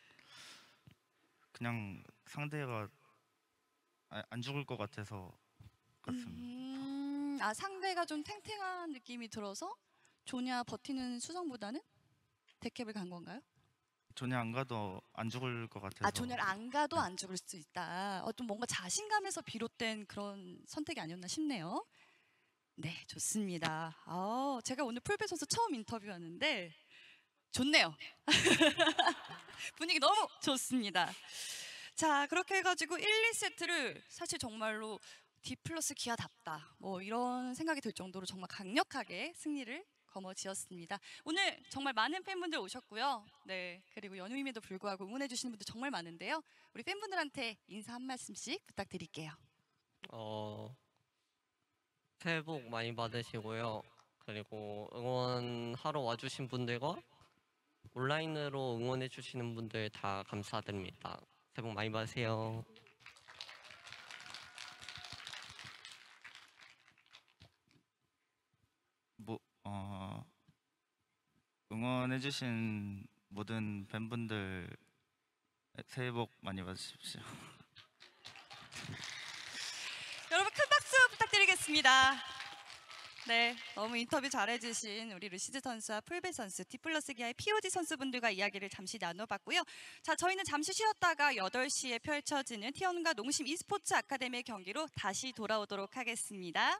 그냥 상대가 안 죽을 것 같아서 같습니다. 상대가 좀 탱탱한 느낌이 들어서 조냐 버티는 수성보다는 데캡을 간 건가요? 전혀 안 가도 안 죽을 것 같아서. 조냐를 안 가도 안 죽을 수 있다. 좀 뭔가 자신감에서 비롯된 그런 선택이 아니었나 싶네요. 네, 좋습니다. 제가 오늘 풀베 선수 처음 인터뷰하는데 좋네요. 분위기 너무 좋습니다. 자, 그렇게 해가지고 1, 2세트를 사실 정말로 디플러스 기아답다 뭐 이런 생각이 들 정도로 정말 강력하게 승리를 거머쥐었습니다. 오늘 정말 많은 팬분들 오셨고요. 네, 그리고 연휴임에도 불구하고 응원해 주시는 분들 정말 많은데요. 우리 팬분들한테 인사 한 말씀씩 부탁드릴게요. 새해 복 많이 받으시고요. 그리고 응원하러 와주신 분들과 온라인으로 응원해주시는 분들 다 감사드립니다. 새해 복 많이 받으세요. 응원해주신 모든 팬분들 새해 복 많이 받으십시오. 여러분 큰 박수 부탁드리겠습니다. 네, 너무 인터뷰 잘해주신 우리 루시드 선수와 풀베 선수, 디플러스 기아의 POG 선수분들과 이야기를 잠시 나눠봤고요. 자, 저희는 잠시 쉬었다가 8시에 펼쳐지는 T1과 농심 e스포츠 아카데미의 경기로 다시 돌아오도록 하겠습니다.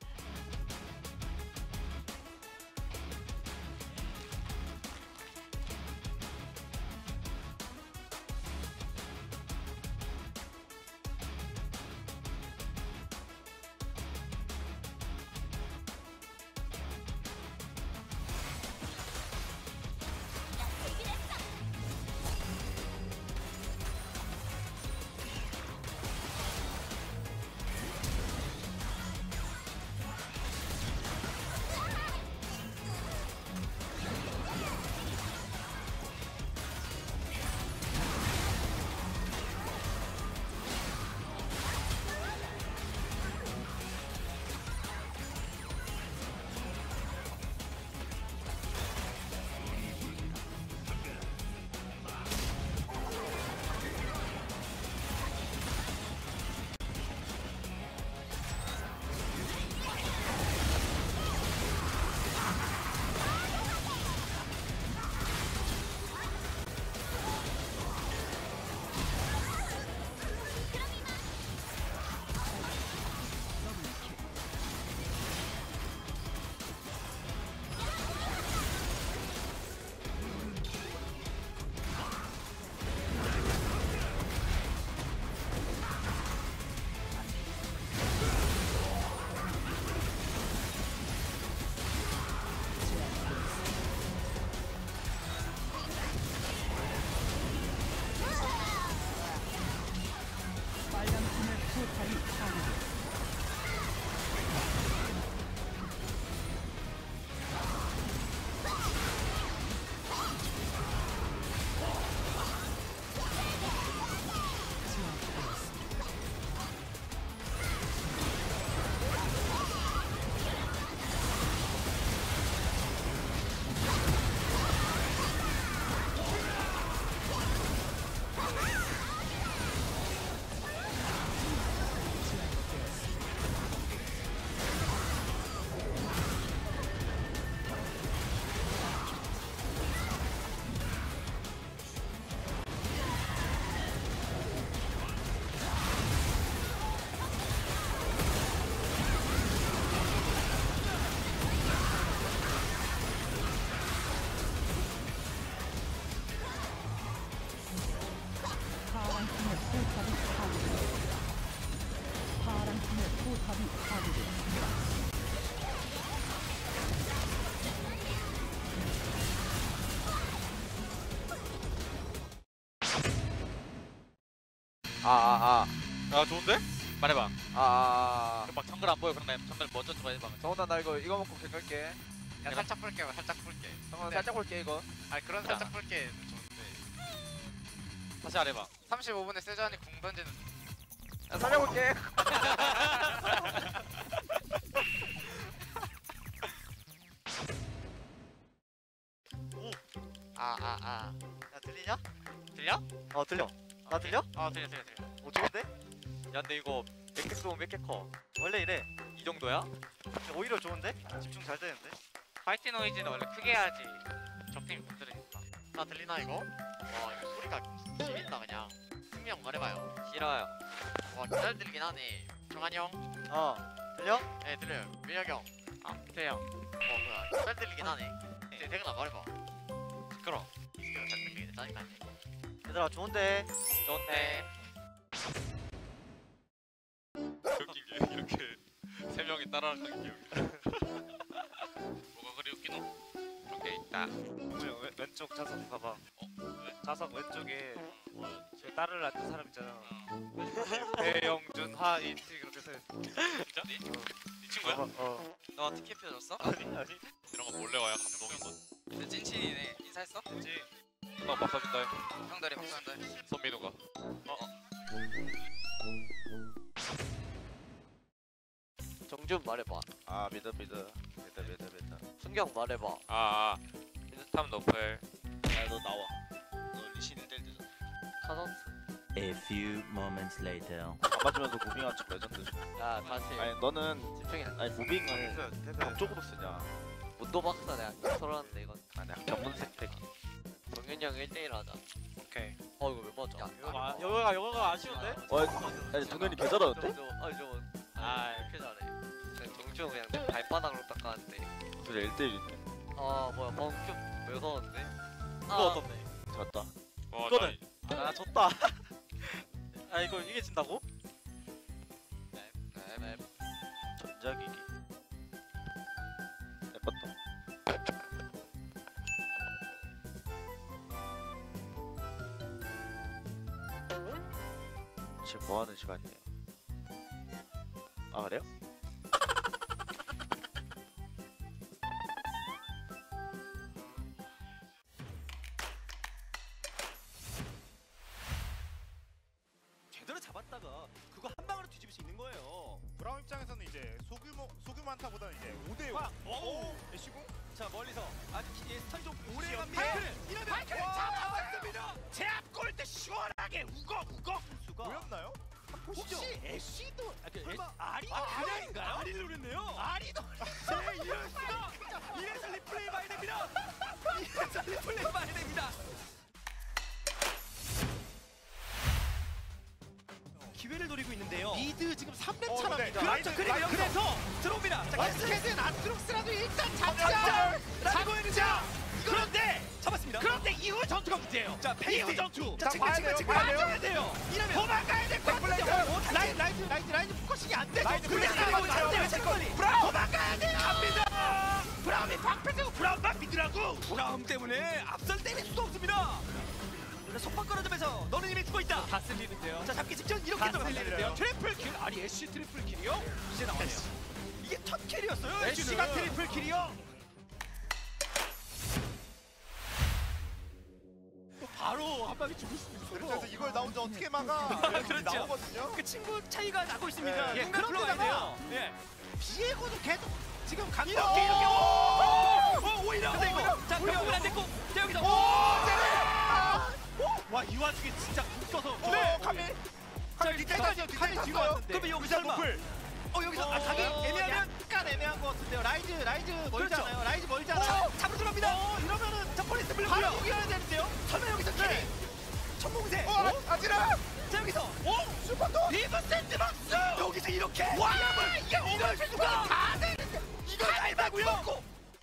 아 좋은데? 말해봐. 막 정글 안 보여. 그러면 정글 먼저 들어가봐. 정훈아 나 이거 먹고 개갈게. 야 살짝 볼게. 살짝 볼게. 정훈아 살짝 볼게 이거. 아니 그런 살짝 볼게 좋은데. 다시 말해봐. 35분에 세주안이 궁 던지는. 야 살려볼게. 야 들리냐? 들려? 들려. 나 들려? 들려. 좋은데? 야 근데 이거 맥캐스 보면 몇 개 커? 원래 이래. 이 정도야? 오히려 좋은데? 집중 잘 되는데? 파이팅 노이즈는 원래 크게 해야지 적팀이 못 들으니까. 나 들리나 이거? 와 이거 소리가 지린다 그냥. 승명 말해봐요. 싫어요. 와 잘 들리긴 하네. 정한이 형? 들려? 네 들려요. 민혁이 형? 태형. 뭐야 잘 들리긴 하네. 대근아 말해봐. 시끄러. 잘 들리긴 해. 짜증나네. 얘들아 좋은데? 좋네. 웃긴 게 이렇게 세 명이 따라하는 게 뭐가 그리 웃기노? 그런 게 있다. 왼쪽 좌석 봐봐. 좌석 왼쪽에 제 딸을 낳는 사람 있잖아. 배영준, 하인티 그렇게 서 있어. 진짜? 네 친구야? 너 티켓 펴줬어? 아니. 이런 거 몰래 와야 감동인 거. 근데 찐친이네. 인사했어? 그치? 나 박사 준다. 형들이 박수한다. 선민우가. 정준 말해봐. 믿어. 순경 말해봐. 민스탐 너플. 야너 나와. 너 리신 1대1 되잖아. 카던스. A few moments later. 안 맞으면서 무빙한 척 레전드죠. 야 다시. 아니 너는 집중해. 아니 무빙을 양쪽으로 쓰냐? 문도 박사 내가 설하는데 이건. 아니 견문색 패기. 정현이 형 1대1 하자. 오케이. 이거 왜 맞아? 영어가 아쉬운데? 아니 동현이 개 잘하는데? 이렇게 잘해. 정준 그냥 내 발바닥으로 닦았는데. 그래 1대1인데. 뭐야 방금 큐왜 넣었는데? 이거 어떻네? 졌다. 이거는 졌다. 이거 이게 진다고? 네. 전자기기. 내 것도. 지금 뭐 하는 시간이에요? 그래요? 제대로 잡았다가 그거 한 방으로 뒤집을 수 있는 거예요. 브라운 입장에서는 이제 소규모 한타보다는 이제 5대5. 애쉬궁. 자 멀리서 아직 스턴이 좀 오래 갑니다. 이러면 발키리 잡아봤습니다. 제압 골대 시원하게 우거 수가 보였나요? 보시죠. 혹시 애쉬도 설마 아리인가요? 아리를 노렸네요. 아리도 이럴 수가. 이래서 리플레이 봐야 됩니다. 이래서 리플레이 봐야 됩니다. 기회를 노리고 있는데요. 미드 지금 3렙 차랍니다. 그렇죠. 그리고 여기서 들어옵니다. 자, 캐스는 아트록스라도 일단 잡자. 그런데 잡았습니다. 그런데 이후 전투가 문제예요. 자, 페이스 전투. 자, 지금 봐야 돼요. 이러면 도망가야 될 것 같은데. 라이트 포커싱이 안 되죠. 체크만이. 브라운 도망가야 돼요. 갑니다. 브라운이 방패되고 브라운만 믿으라고. 브라움 때문에 앞선 때릴 수도 없습니다. 속박 걸어주면서 너는 이미 죽어 있다. 다 쓸리는데요. 자, 잡기 직전 이렇게 들어갔는데요. 트리플 킬. 아니 애쉬 트리플 킬이요? 이제 나와요. 이게 첫 킬이었어요. 애쉬가 트리플 킬이요? 바로 한 방에 죽을 수도 있어요. 그래서 이걸 나 혼자 어떻게 막아? 그렇죠. 나오거든요. 그 친구 차이가 나고 있습니다. 예, 그런데다가 비에고도 계속 지금 간 이렇게 오히려 근데 이거 자 결국은 안 됐고 자 여기서 와 이 와중에 진짜 묶어서 카밀 자 뒤까지요 카밀 뒤로 왔는데 그러면 여기서 설마 여기서 가기 애매하면 약간 애매한 것 같은데요. 라이즈 멀잖아요. 그렇죠. 라이즈 멀잖아요. 잡으러 들어갑니다. 이러면은 자 폴리스 바로 물고요. 이겨야 되는데요. 설마 여기서 킬이 천공세 아지라. 자 여기서 슈퍼도 리브 샌드박스. 여기서 이렇게 와 이게 이럴 수가 다 되는데 이걸 알바고요.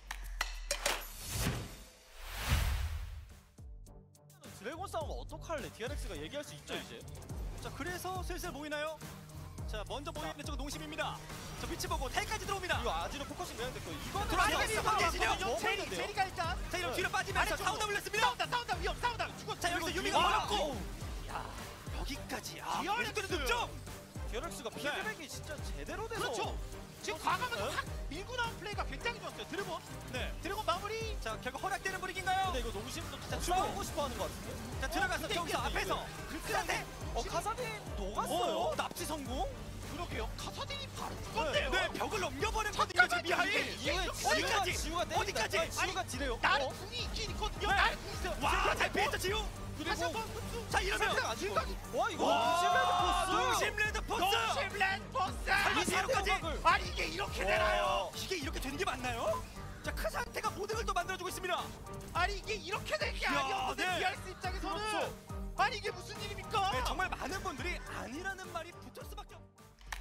드래곤 싸움은 어떡할래? DRX가 얘기할 수 있죠 이제. 자 그래서 슬슬 모이나요? 자 먼저 모이는 쪽 농심입니다. 저 위치 보고 텔까지 들어옵니다. 이거 아지로 포커싱 내야 될거 이거는 들어왔어요. 방계시죠? 체리가 일단 자 이런 뒤로 빠지면서 아래쪽으로. 사우다 올렸습니다. 싸운다 위험 싸운다 죽었. 자 여기서 유미가 와. 어렵고 여기까지. DRX. 계속되는 득점. 디어렉스가 피드백이 진짜 제대로 돼서 그렇죠. 지금 과감하게 확 밀고 나온 플레이가 굉장히 좋았어요. 드래곤. 네. 드래곤 마무리. 자, 결국 허락되는 분위기인가요? 근데 이거 농심도 진짜 주고. 싸우고 싶어하는 것 같은데. 자, 들어가서 근데 여기서 이게 앞에서 글쎄한테. 카사딘 녹았어요. 납치 성공? 그러게요. 카사딘이 바로 죽었네요. 네, 벽을 넘겨버렸거든요. 지금 미하일. 이후에 어디까지? 지우가 때린다. 어디까지? 아니, 지우가 지래요. 나는 궁이 있긴 있거든요. 네. 나는 궁 있어요. 와, 잘 피했죠, 지우. 다시 한번 흡수. 자, 이러면 안 죽어. 와 이거 와, 농심 농심 레드 포스. 농심 랜포스. 이제까지. 아니 이게 이렇게 되나요? 이게 이렇게 된 게 맞나요? 자, 그 상태가 모든 걸 또 만들어주고 있습니다. 아니 이게 이렇게 된 게 야, 아니었는데 네. DRX 입장에서는 그렇죠. 아니 이게 무슨 일입니까? 네, 정말 많은 분들이 아니라는 말이 붙을 수밖에 없.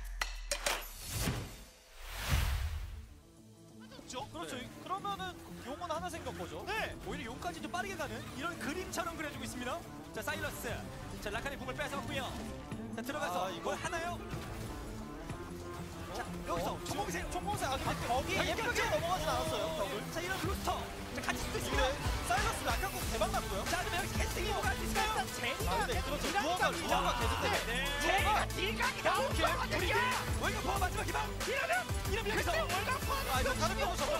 그렇죠. 그러면은 용은 하나 생긴 거죠. 네, 오히려 용까지 좀 빠르게 가는 이런 그림처럼 그려주고 있습니다. 자, 사일러스. 자, 라칸의 공을 뺏어왔고요. 자, 들어가서 이거 뭘 하나요? 자, 여기서 총공세. 총공세. 아 근데 거기 예쁘게 넘어가진 않았어요. 벽을. 자, 이런 루스터. 자, 같이 쓰고 있습니다. 사이러스 라칸 공 대박 났고요. 자, 그러면 여기서 캐스팅이 뭐가 할수 있을까요? 아 근데 그렇죠. 루어가 계속 때문에. 제가 딜각이 나온 거거든요. 월급 포함 마지막 희망. 이러면 여기서 아 이거 다른 게 오죠.